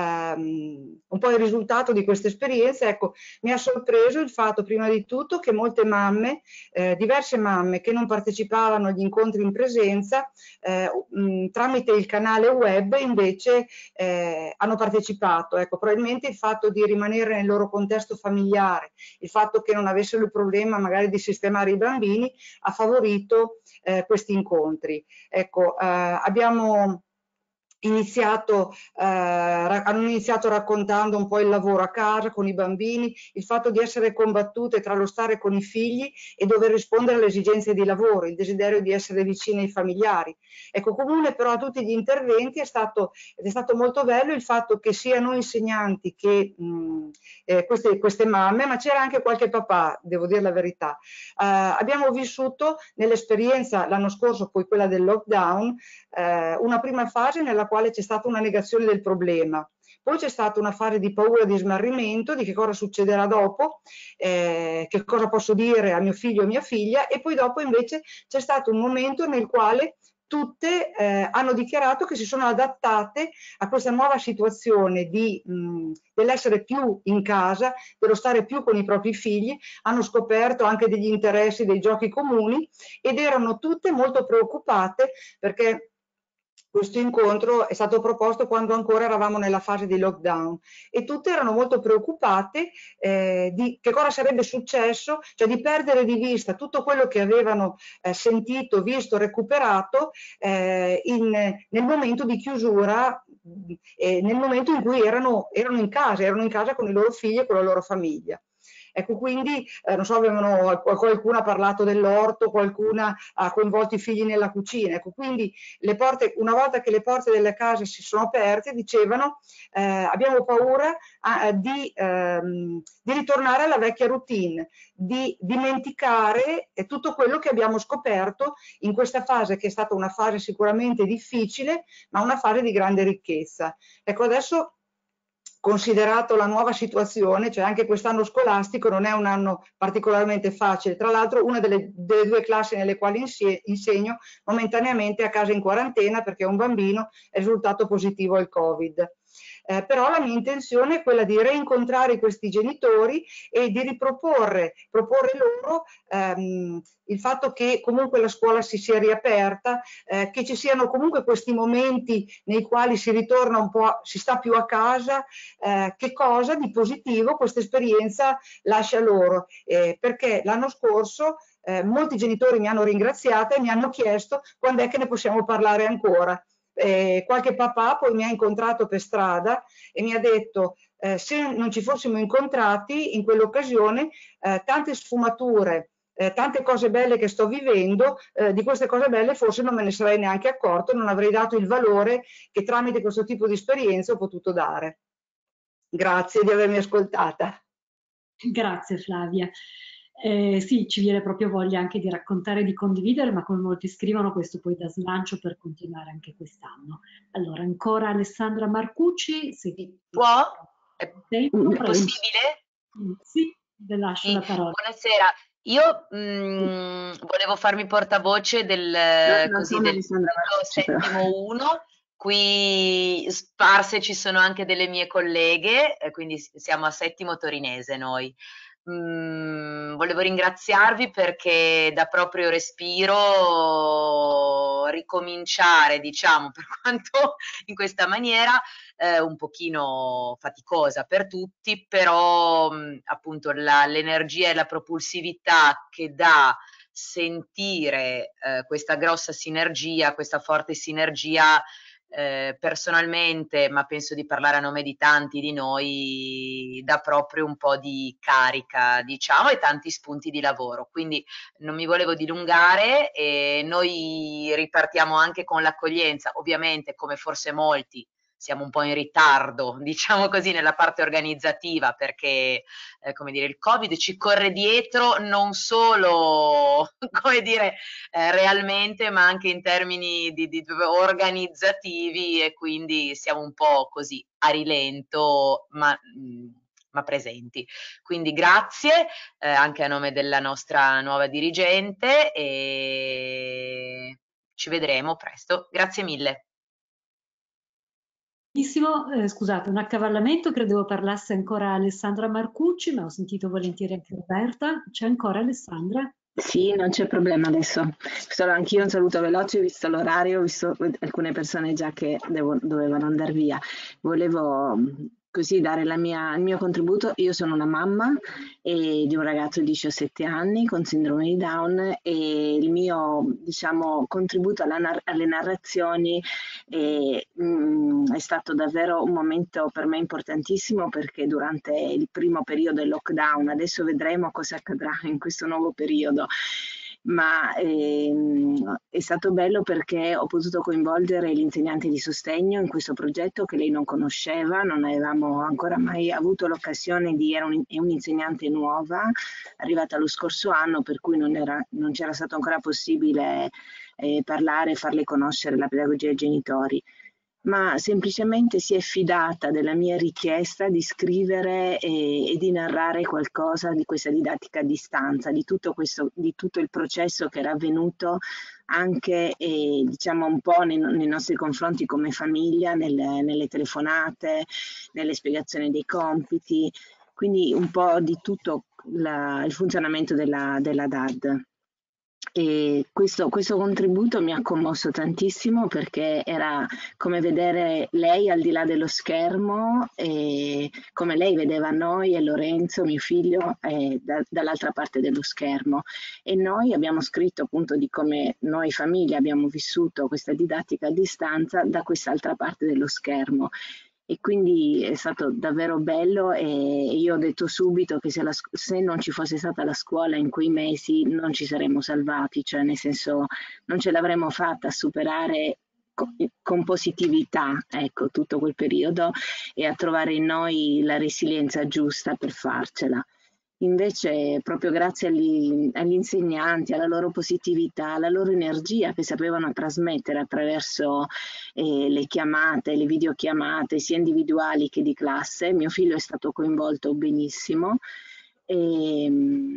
Speaker 9: un po' il risultato di questa esperienza. Ecco, mi ha sorpreso il fatto, prima di tutto, che molte mamme, diverse mamme che non partecipavano agli incontri in presenza, tramite il canale web invece hanno partecipato. Ecco, probabilmente il fatto di rimanere nel loro contesto familiare, il fatto che non avessero il problema magari di sistemare i bambini, ha favorito questi incontri. Ecco, hanno iniziato raccontando un po' il lavoro a casa con i bambini, il fatto di essere combattute tra lo stare con i figli e dover rispondere alle esigenze di lavoro, il desiderio di essere vicine ai familiari. Ecco, comune però a tutti gli interventi è stato molto bello il fatto che sia noi insegnanti che queste mamme, ma c'era anche qualche papà, devo dire la verità, abbiamo vissuto nell'esperienza l'anno scorso, poi quella del lockdown, una prima fase nella quale c'è stata una negazione del problema, poi c'è stata una fase di paura, di smarrimento, di che cosa succederà dopo, che cosa posso dire a mio figlio o mia figlia, e poi dopo invece c'è stato un momento nel quale tutte hanno dichiarato che si sono adattate a questa nuova situazione dell'essere più in casa, dello stare più con i propri figli, hanno scoperto anche degli interessi, dei giochi comuni, ed erano tutte molto preoccupate perché questo incontro è stato proposto quando ancora eravamo nella fase di lockdown, e tutte erano molto preoccupate di che cosa sarebbe successo, cioè di perdere di vista tutto quello che avevano sentito, visto, recuperato nel momento di chiusura, nel momento in cui erano in casa con i loro figli e con la loro famiglia. Ecco, quindi, non so, qualcuno ha parlato dell'orto, qualcuna ha coinvolto i figli nella cucina. Ecco, quindi una volta che le porte delle case si sono aperte, dicevano abbiamo paura di ritornare alla vecchia routine, di dimenticare tutto quello che abbiamo scoperto in questa fase, che è stata una fase sicuramente difficile, ma una fase di grande ricchezza. Ecco, adesso, considerato la nuova situazione, cioè anche quest'anno scolastico non è un anno particolarmente facile. Tra l'altro una delle 2 classi nelle quali insegno momentaneamente è a casa in quarantena perché un bambino è risultato positivo al Covid. Però la mia intenzione è quella di reincontrare questi genitori e di proporre loro il fatto che comunque la scuola si sia riaperta, che ci siano comunque questi momenti nei quali si ritorna un po', si sta più a casa, che cosa di positivo questa esperienza lascia loro, perché l'anno scorso molti genitori mi hanno ringraziata e mi hanno chiesto quando è che ne possiamo parlare ancora. Qualche papà poi mi ha incontrato per strada e mi ha detto se non ci fossimo incontrati in quell'occasione, tante sfumature, tante cose belle che sto vivendo, di queste cose belle forse non me ne sarei neanche accorto, non avrei dato il valore che tramite questo tipo di esperienza ho potuto dare. Grazie di avermi ascoltata.
Speaker 2: Grazie Flavia. Sì, ci viene proprio voglia anche di raccontare e di condividere, ma come molti scrivono, questo poi dà slancio per continuare anche quest'anno. Allora, ancora Alessandra Marcucci.
Speaker 12: Può? È possibile?
Speaker 2: Sì, le lascio la parola.
Speaker 12: Buonasera. Io volevo farmi portavoce del settimo 1. Qui sparse ci sono anche delle mie colleghe, quindi siamo a settimo torinese noi. Volevo ringraziarvi perché dà proprio respiro ricominciare, diciamo, per quanto in questa maniera un pochino faticosa per tutti, però appunto l'energia e la propulsività che dà sentire questa grossa sinergia, questa forte sinergia, personalmente, ma penso di parlare a nome di tanti di noi, dà proprio un po' di carica, diciamo, e tanti spunti di lavoro. Quindi non mi volevo dilungare e noi ripartiamo anche con l'accoglienza, ovviamente come forse molti siamo un po' in ritardo, diciamo così, nella parte organizzativa, perché come dire, il Covid ci corre dietro non solo come dire, realmente, ma anche in termini di organizzativi, e quindi siamo un po' così a rilento, ma presenti. Quindi grazie anche a nome della nostra nuova dirigente, e ci vedremo presto. Grazie mille.
Speaker 2: Benissimo, scusate, un accavallamento, credevo parlasse ancora Alessandra Marcucci, ma ho sentito volentieri anche Roberta. C'è ancora Alessandra?
Speaker 13: Sì, non c'è problema adesso. Solo anch'io un saluto veloce, visto l'orario, ho visto alcune persone già che dovevano andare via. Volevo così dare il mio contributo. Io sono una mamma di un ragazzo di 17 anni con sindrome di Down, e il mio, diciamo, contributo alle narrazioni è stato davvero un momento per me importantissimo, perché durante il primo periodo del lockdown, adesso vedremo cosa accadrà in questo nuovo periodo, ma è stato bello perché ho potuto coinvolgere l'insegnante di sostegno in questo progetto che lei non conosceva, non avevamo ancora mai avuto l'occasione è un'insegnante nuova, arrivata lo scorso anno, per cui non c'era stato ancora possibile parlare e farle conoscere la pedagogia ai genitori, ma semplicemente si è fidata della mia richiesta di scrivere e di narrare qualcosa di questa didattica a distanza, di tutto il processo che era avvenuto anche diciamo un po' nei nostri confronti come famiglia, nelle telefonate, nelle spiegazioni dei compiti, quindi un po' di tutto il funzionamento della DAD. E questo contributo mi ha commosso tantissimo, perché era come vedere lei al di là dello schermo, e come lei vedeva noi e Lorenzo, mio figlio, dall'altra parte dello schermo. E noi abbiamo scritto appunto di come noi famiglia abbiamo vissuto questa didattica a distanza da quest'altra parte dello schermo. E quindi è stato davvero bello, e io ho detto subito che se non ci fosse stata la scuola in quei mesi non ci saremmo salvati, cioè nel senso non ce l'avremmo fatta a superare con positività, ecco, tutto quel periodo, e a trovare in noi la resilienza giusta per farcela. Invece proprio grazie agli insegnanti, alla loro positività, alla loro energia che sapevano trasmettere attraverso le chiamate, le videochiamate, sia individuali che di classe, mio figlio è stato coinvolto benissimo, e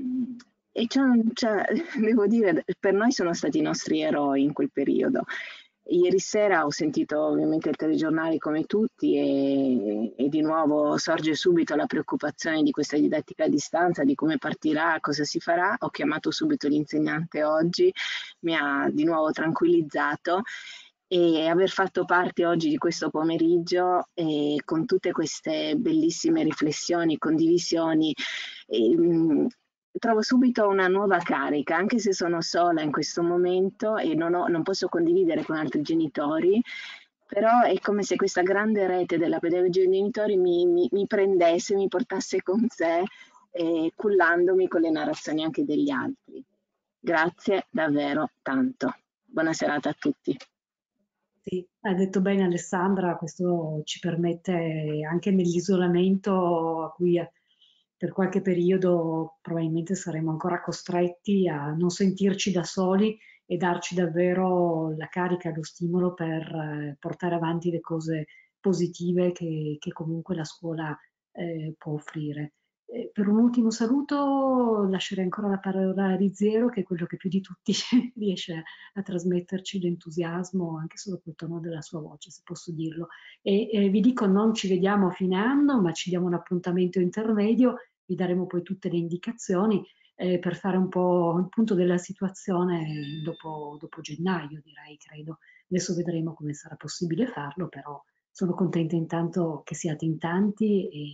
Speaker 13: devo dire, per noi sono stati i nostri eroi in quel periodo. Ieri sera ho sentito ovviamente il telegiornale come tutti, e di nuovo sorge subito la preoccupazione di questa didattica a distanza, di come partirà, cosa si farà. Ho chiamato subito l'insegnante oggi, mi ha di nuovo tranquillizzato, e aver fatto parte oggi di questo pomeriggio con tutte queste bellissime riflessioni, condivisioni, trovo subito una nuova carica, anche se sono sola in questo momento e non posso condividere con altri genitori, però è come se questa grande rete della pedagogia dei genitori mi prendesse, mi portasse con sé, cullandomi con le narrazioni anche degli altri. Grazie davvero tanto. Buona serata a tutti.
Speaker 2: Sì, hai detto bene Alessandra, questo ci permette anche nell'isolamento a cui per qualche periodo probabilmente saremo ancora costretti a non sentirci da soli e darci davvero la carica e lo stimolo per portare avanti le cose positive che comunque la scuola può offrire. Per un ultimo saluto lascerei ancora la parola a Rizziero, che è quello che più di tutti riesce a trasmetterci l'entusiasmo, anche solo col tono della sua voce, se posso dirlo. E vi dico, non ci vediamo a fine anno, ma ci diamo un appuntamento intermedio, vi daremo poi tutte le indicazioni per fare un po' il punto della situazione dopo gennaio, direi, credo. Adesso vedremo come sarà possibile farlo, però sono contenta intanto che siate in tanti, e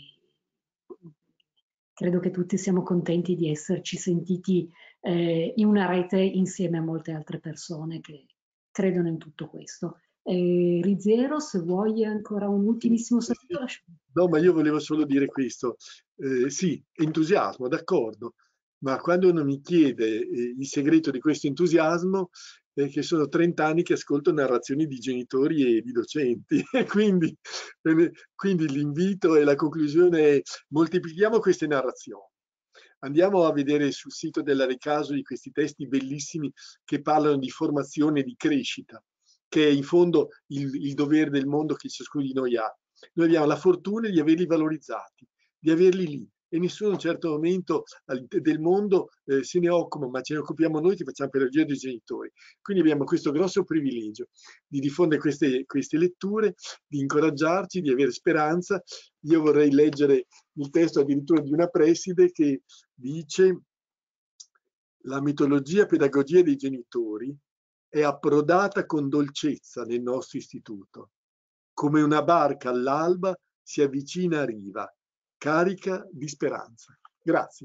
Speaker 2: credo che tutti siamo contenti di esserci sentiti in una rete insieme a molte altre persone che credono in tutto questo. Rizziero, se vuoi ancora un ultimissimo saluto.
Speaker 3: No, ma io volevo solo dire questo. Sì, entusiasmo, d'accordo, ma quando uno mi chiede il segreto di questo entusiasmo, che sono 30 anni che ascolto narrazioni di genitori e di docenti. E quindi l'invito e la conclusione è: moltiplichiamo queste narrazioni. Andiamo a vedere sul sito della Recasoli questi testi bellissimi che parlano di formazione e di crescita, che è in fondo il dovere del mondo che ciascuno di noi ha. Noi abbiamo la fortuna di averli valorizzati, di averli lì, e nessuno in un certo momento del mondo se ne occupa, ma ce ne occupiamo noi che facciamo pedagogia dei genitori. Quindi abbiamo questo grosso privilegio di diffondere queste letture, di incoraggiarci, di avere speranza. Io vorrei leggere il testo addirittura di una preside che dice: la metodologia pedagogia dei genitori è approdata con dolcezza nel nostro istituto, come una barca all'alba si avvicina a riva, carica di speranza. Grazie.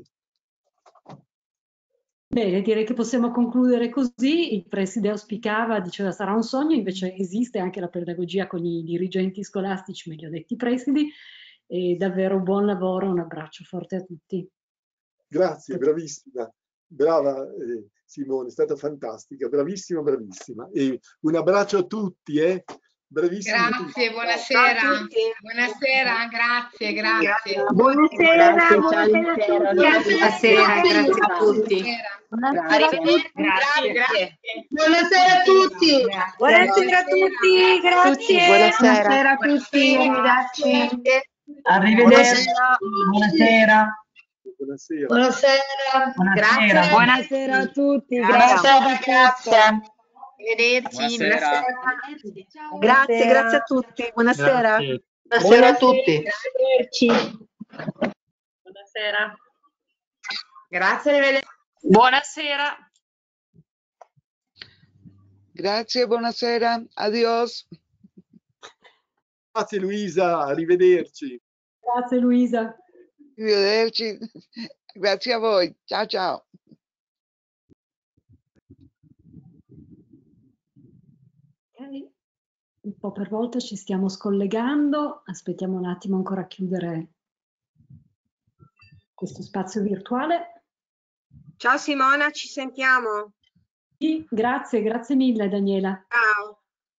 Speaker 2: Bene, direi che possiamo concludere così. Il preside auspicava, diceva sarà un sogno, invece esiste anche la pedagogia con i dirigenti scolastici, meglio detti presidi, e davvero buon lavoro, un abbraccio forte a tutti.
Speaker 3: Grazie, bravissima, brava Simone, è stata fantastica, bravissima, bravissima. E un abbraccio a tutti, bravissimi.
Speaker 17: Grazie, buonasera. Buonasera, grazie, grazie.
Speaker 22: Buonasera,
Speaker 17: buonasera,
Speaker 22: grazie a tutti.
Speaker 17: Buonasera a tutti.
Speaker 22: Grazie.
Speaker 17: Buonasera a tutti.
Speaker 22: Buonasera a tutti, grazie.
Speaker 20: Buonasera
Speaker 22: a tutti, arrivederci.
Speaker 20: Arrivederci. Buonasera.
Speaker 3: Buonasera.
Speaker 17: Buonasera.
Speaker 20: Grazie.
Speaker 22: Buonasera a tutti,
Speaker 20: Grazie.
Speaker 17: Arrivederci.
Speaker 22: Grazie a tutti, buonasera.
Speaker 20: Buonasera a tutti.
Speaker 17: Buonasera. Grazie, arrivederci.
Speaker 20: Buonasera.
Speaker 6: Grazie, buonasera, adios.
Speaker 3: Grazie Luisa, arrivederci.
Speaker 2: Grazie Luisa.
Speaker 6: Arrivederci. Grazie a voi. Ciao ciao.
Speaker 2: Okay. Un po' per volta ci stiamo scollegando, aspettiamo un attimo ancora a chiudere questo spazio virtuale.
Speaker 22: Ciao Simona, ci sentiamo.
Speaker 2: Sì, grazie mille Daniela.
Speaker 22: Ciao.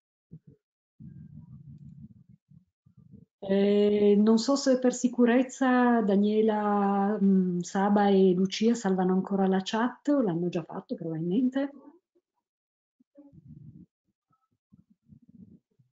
Speaker 2: Non so se per sicurezza Daniela, Saba e Lucia salvano ancora la chat, o l'hanno già fatto probabilmente.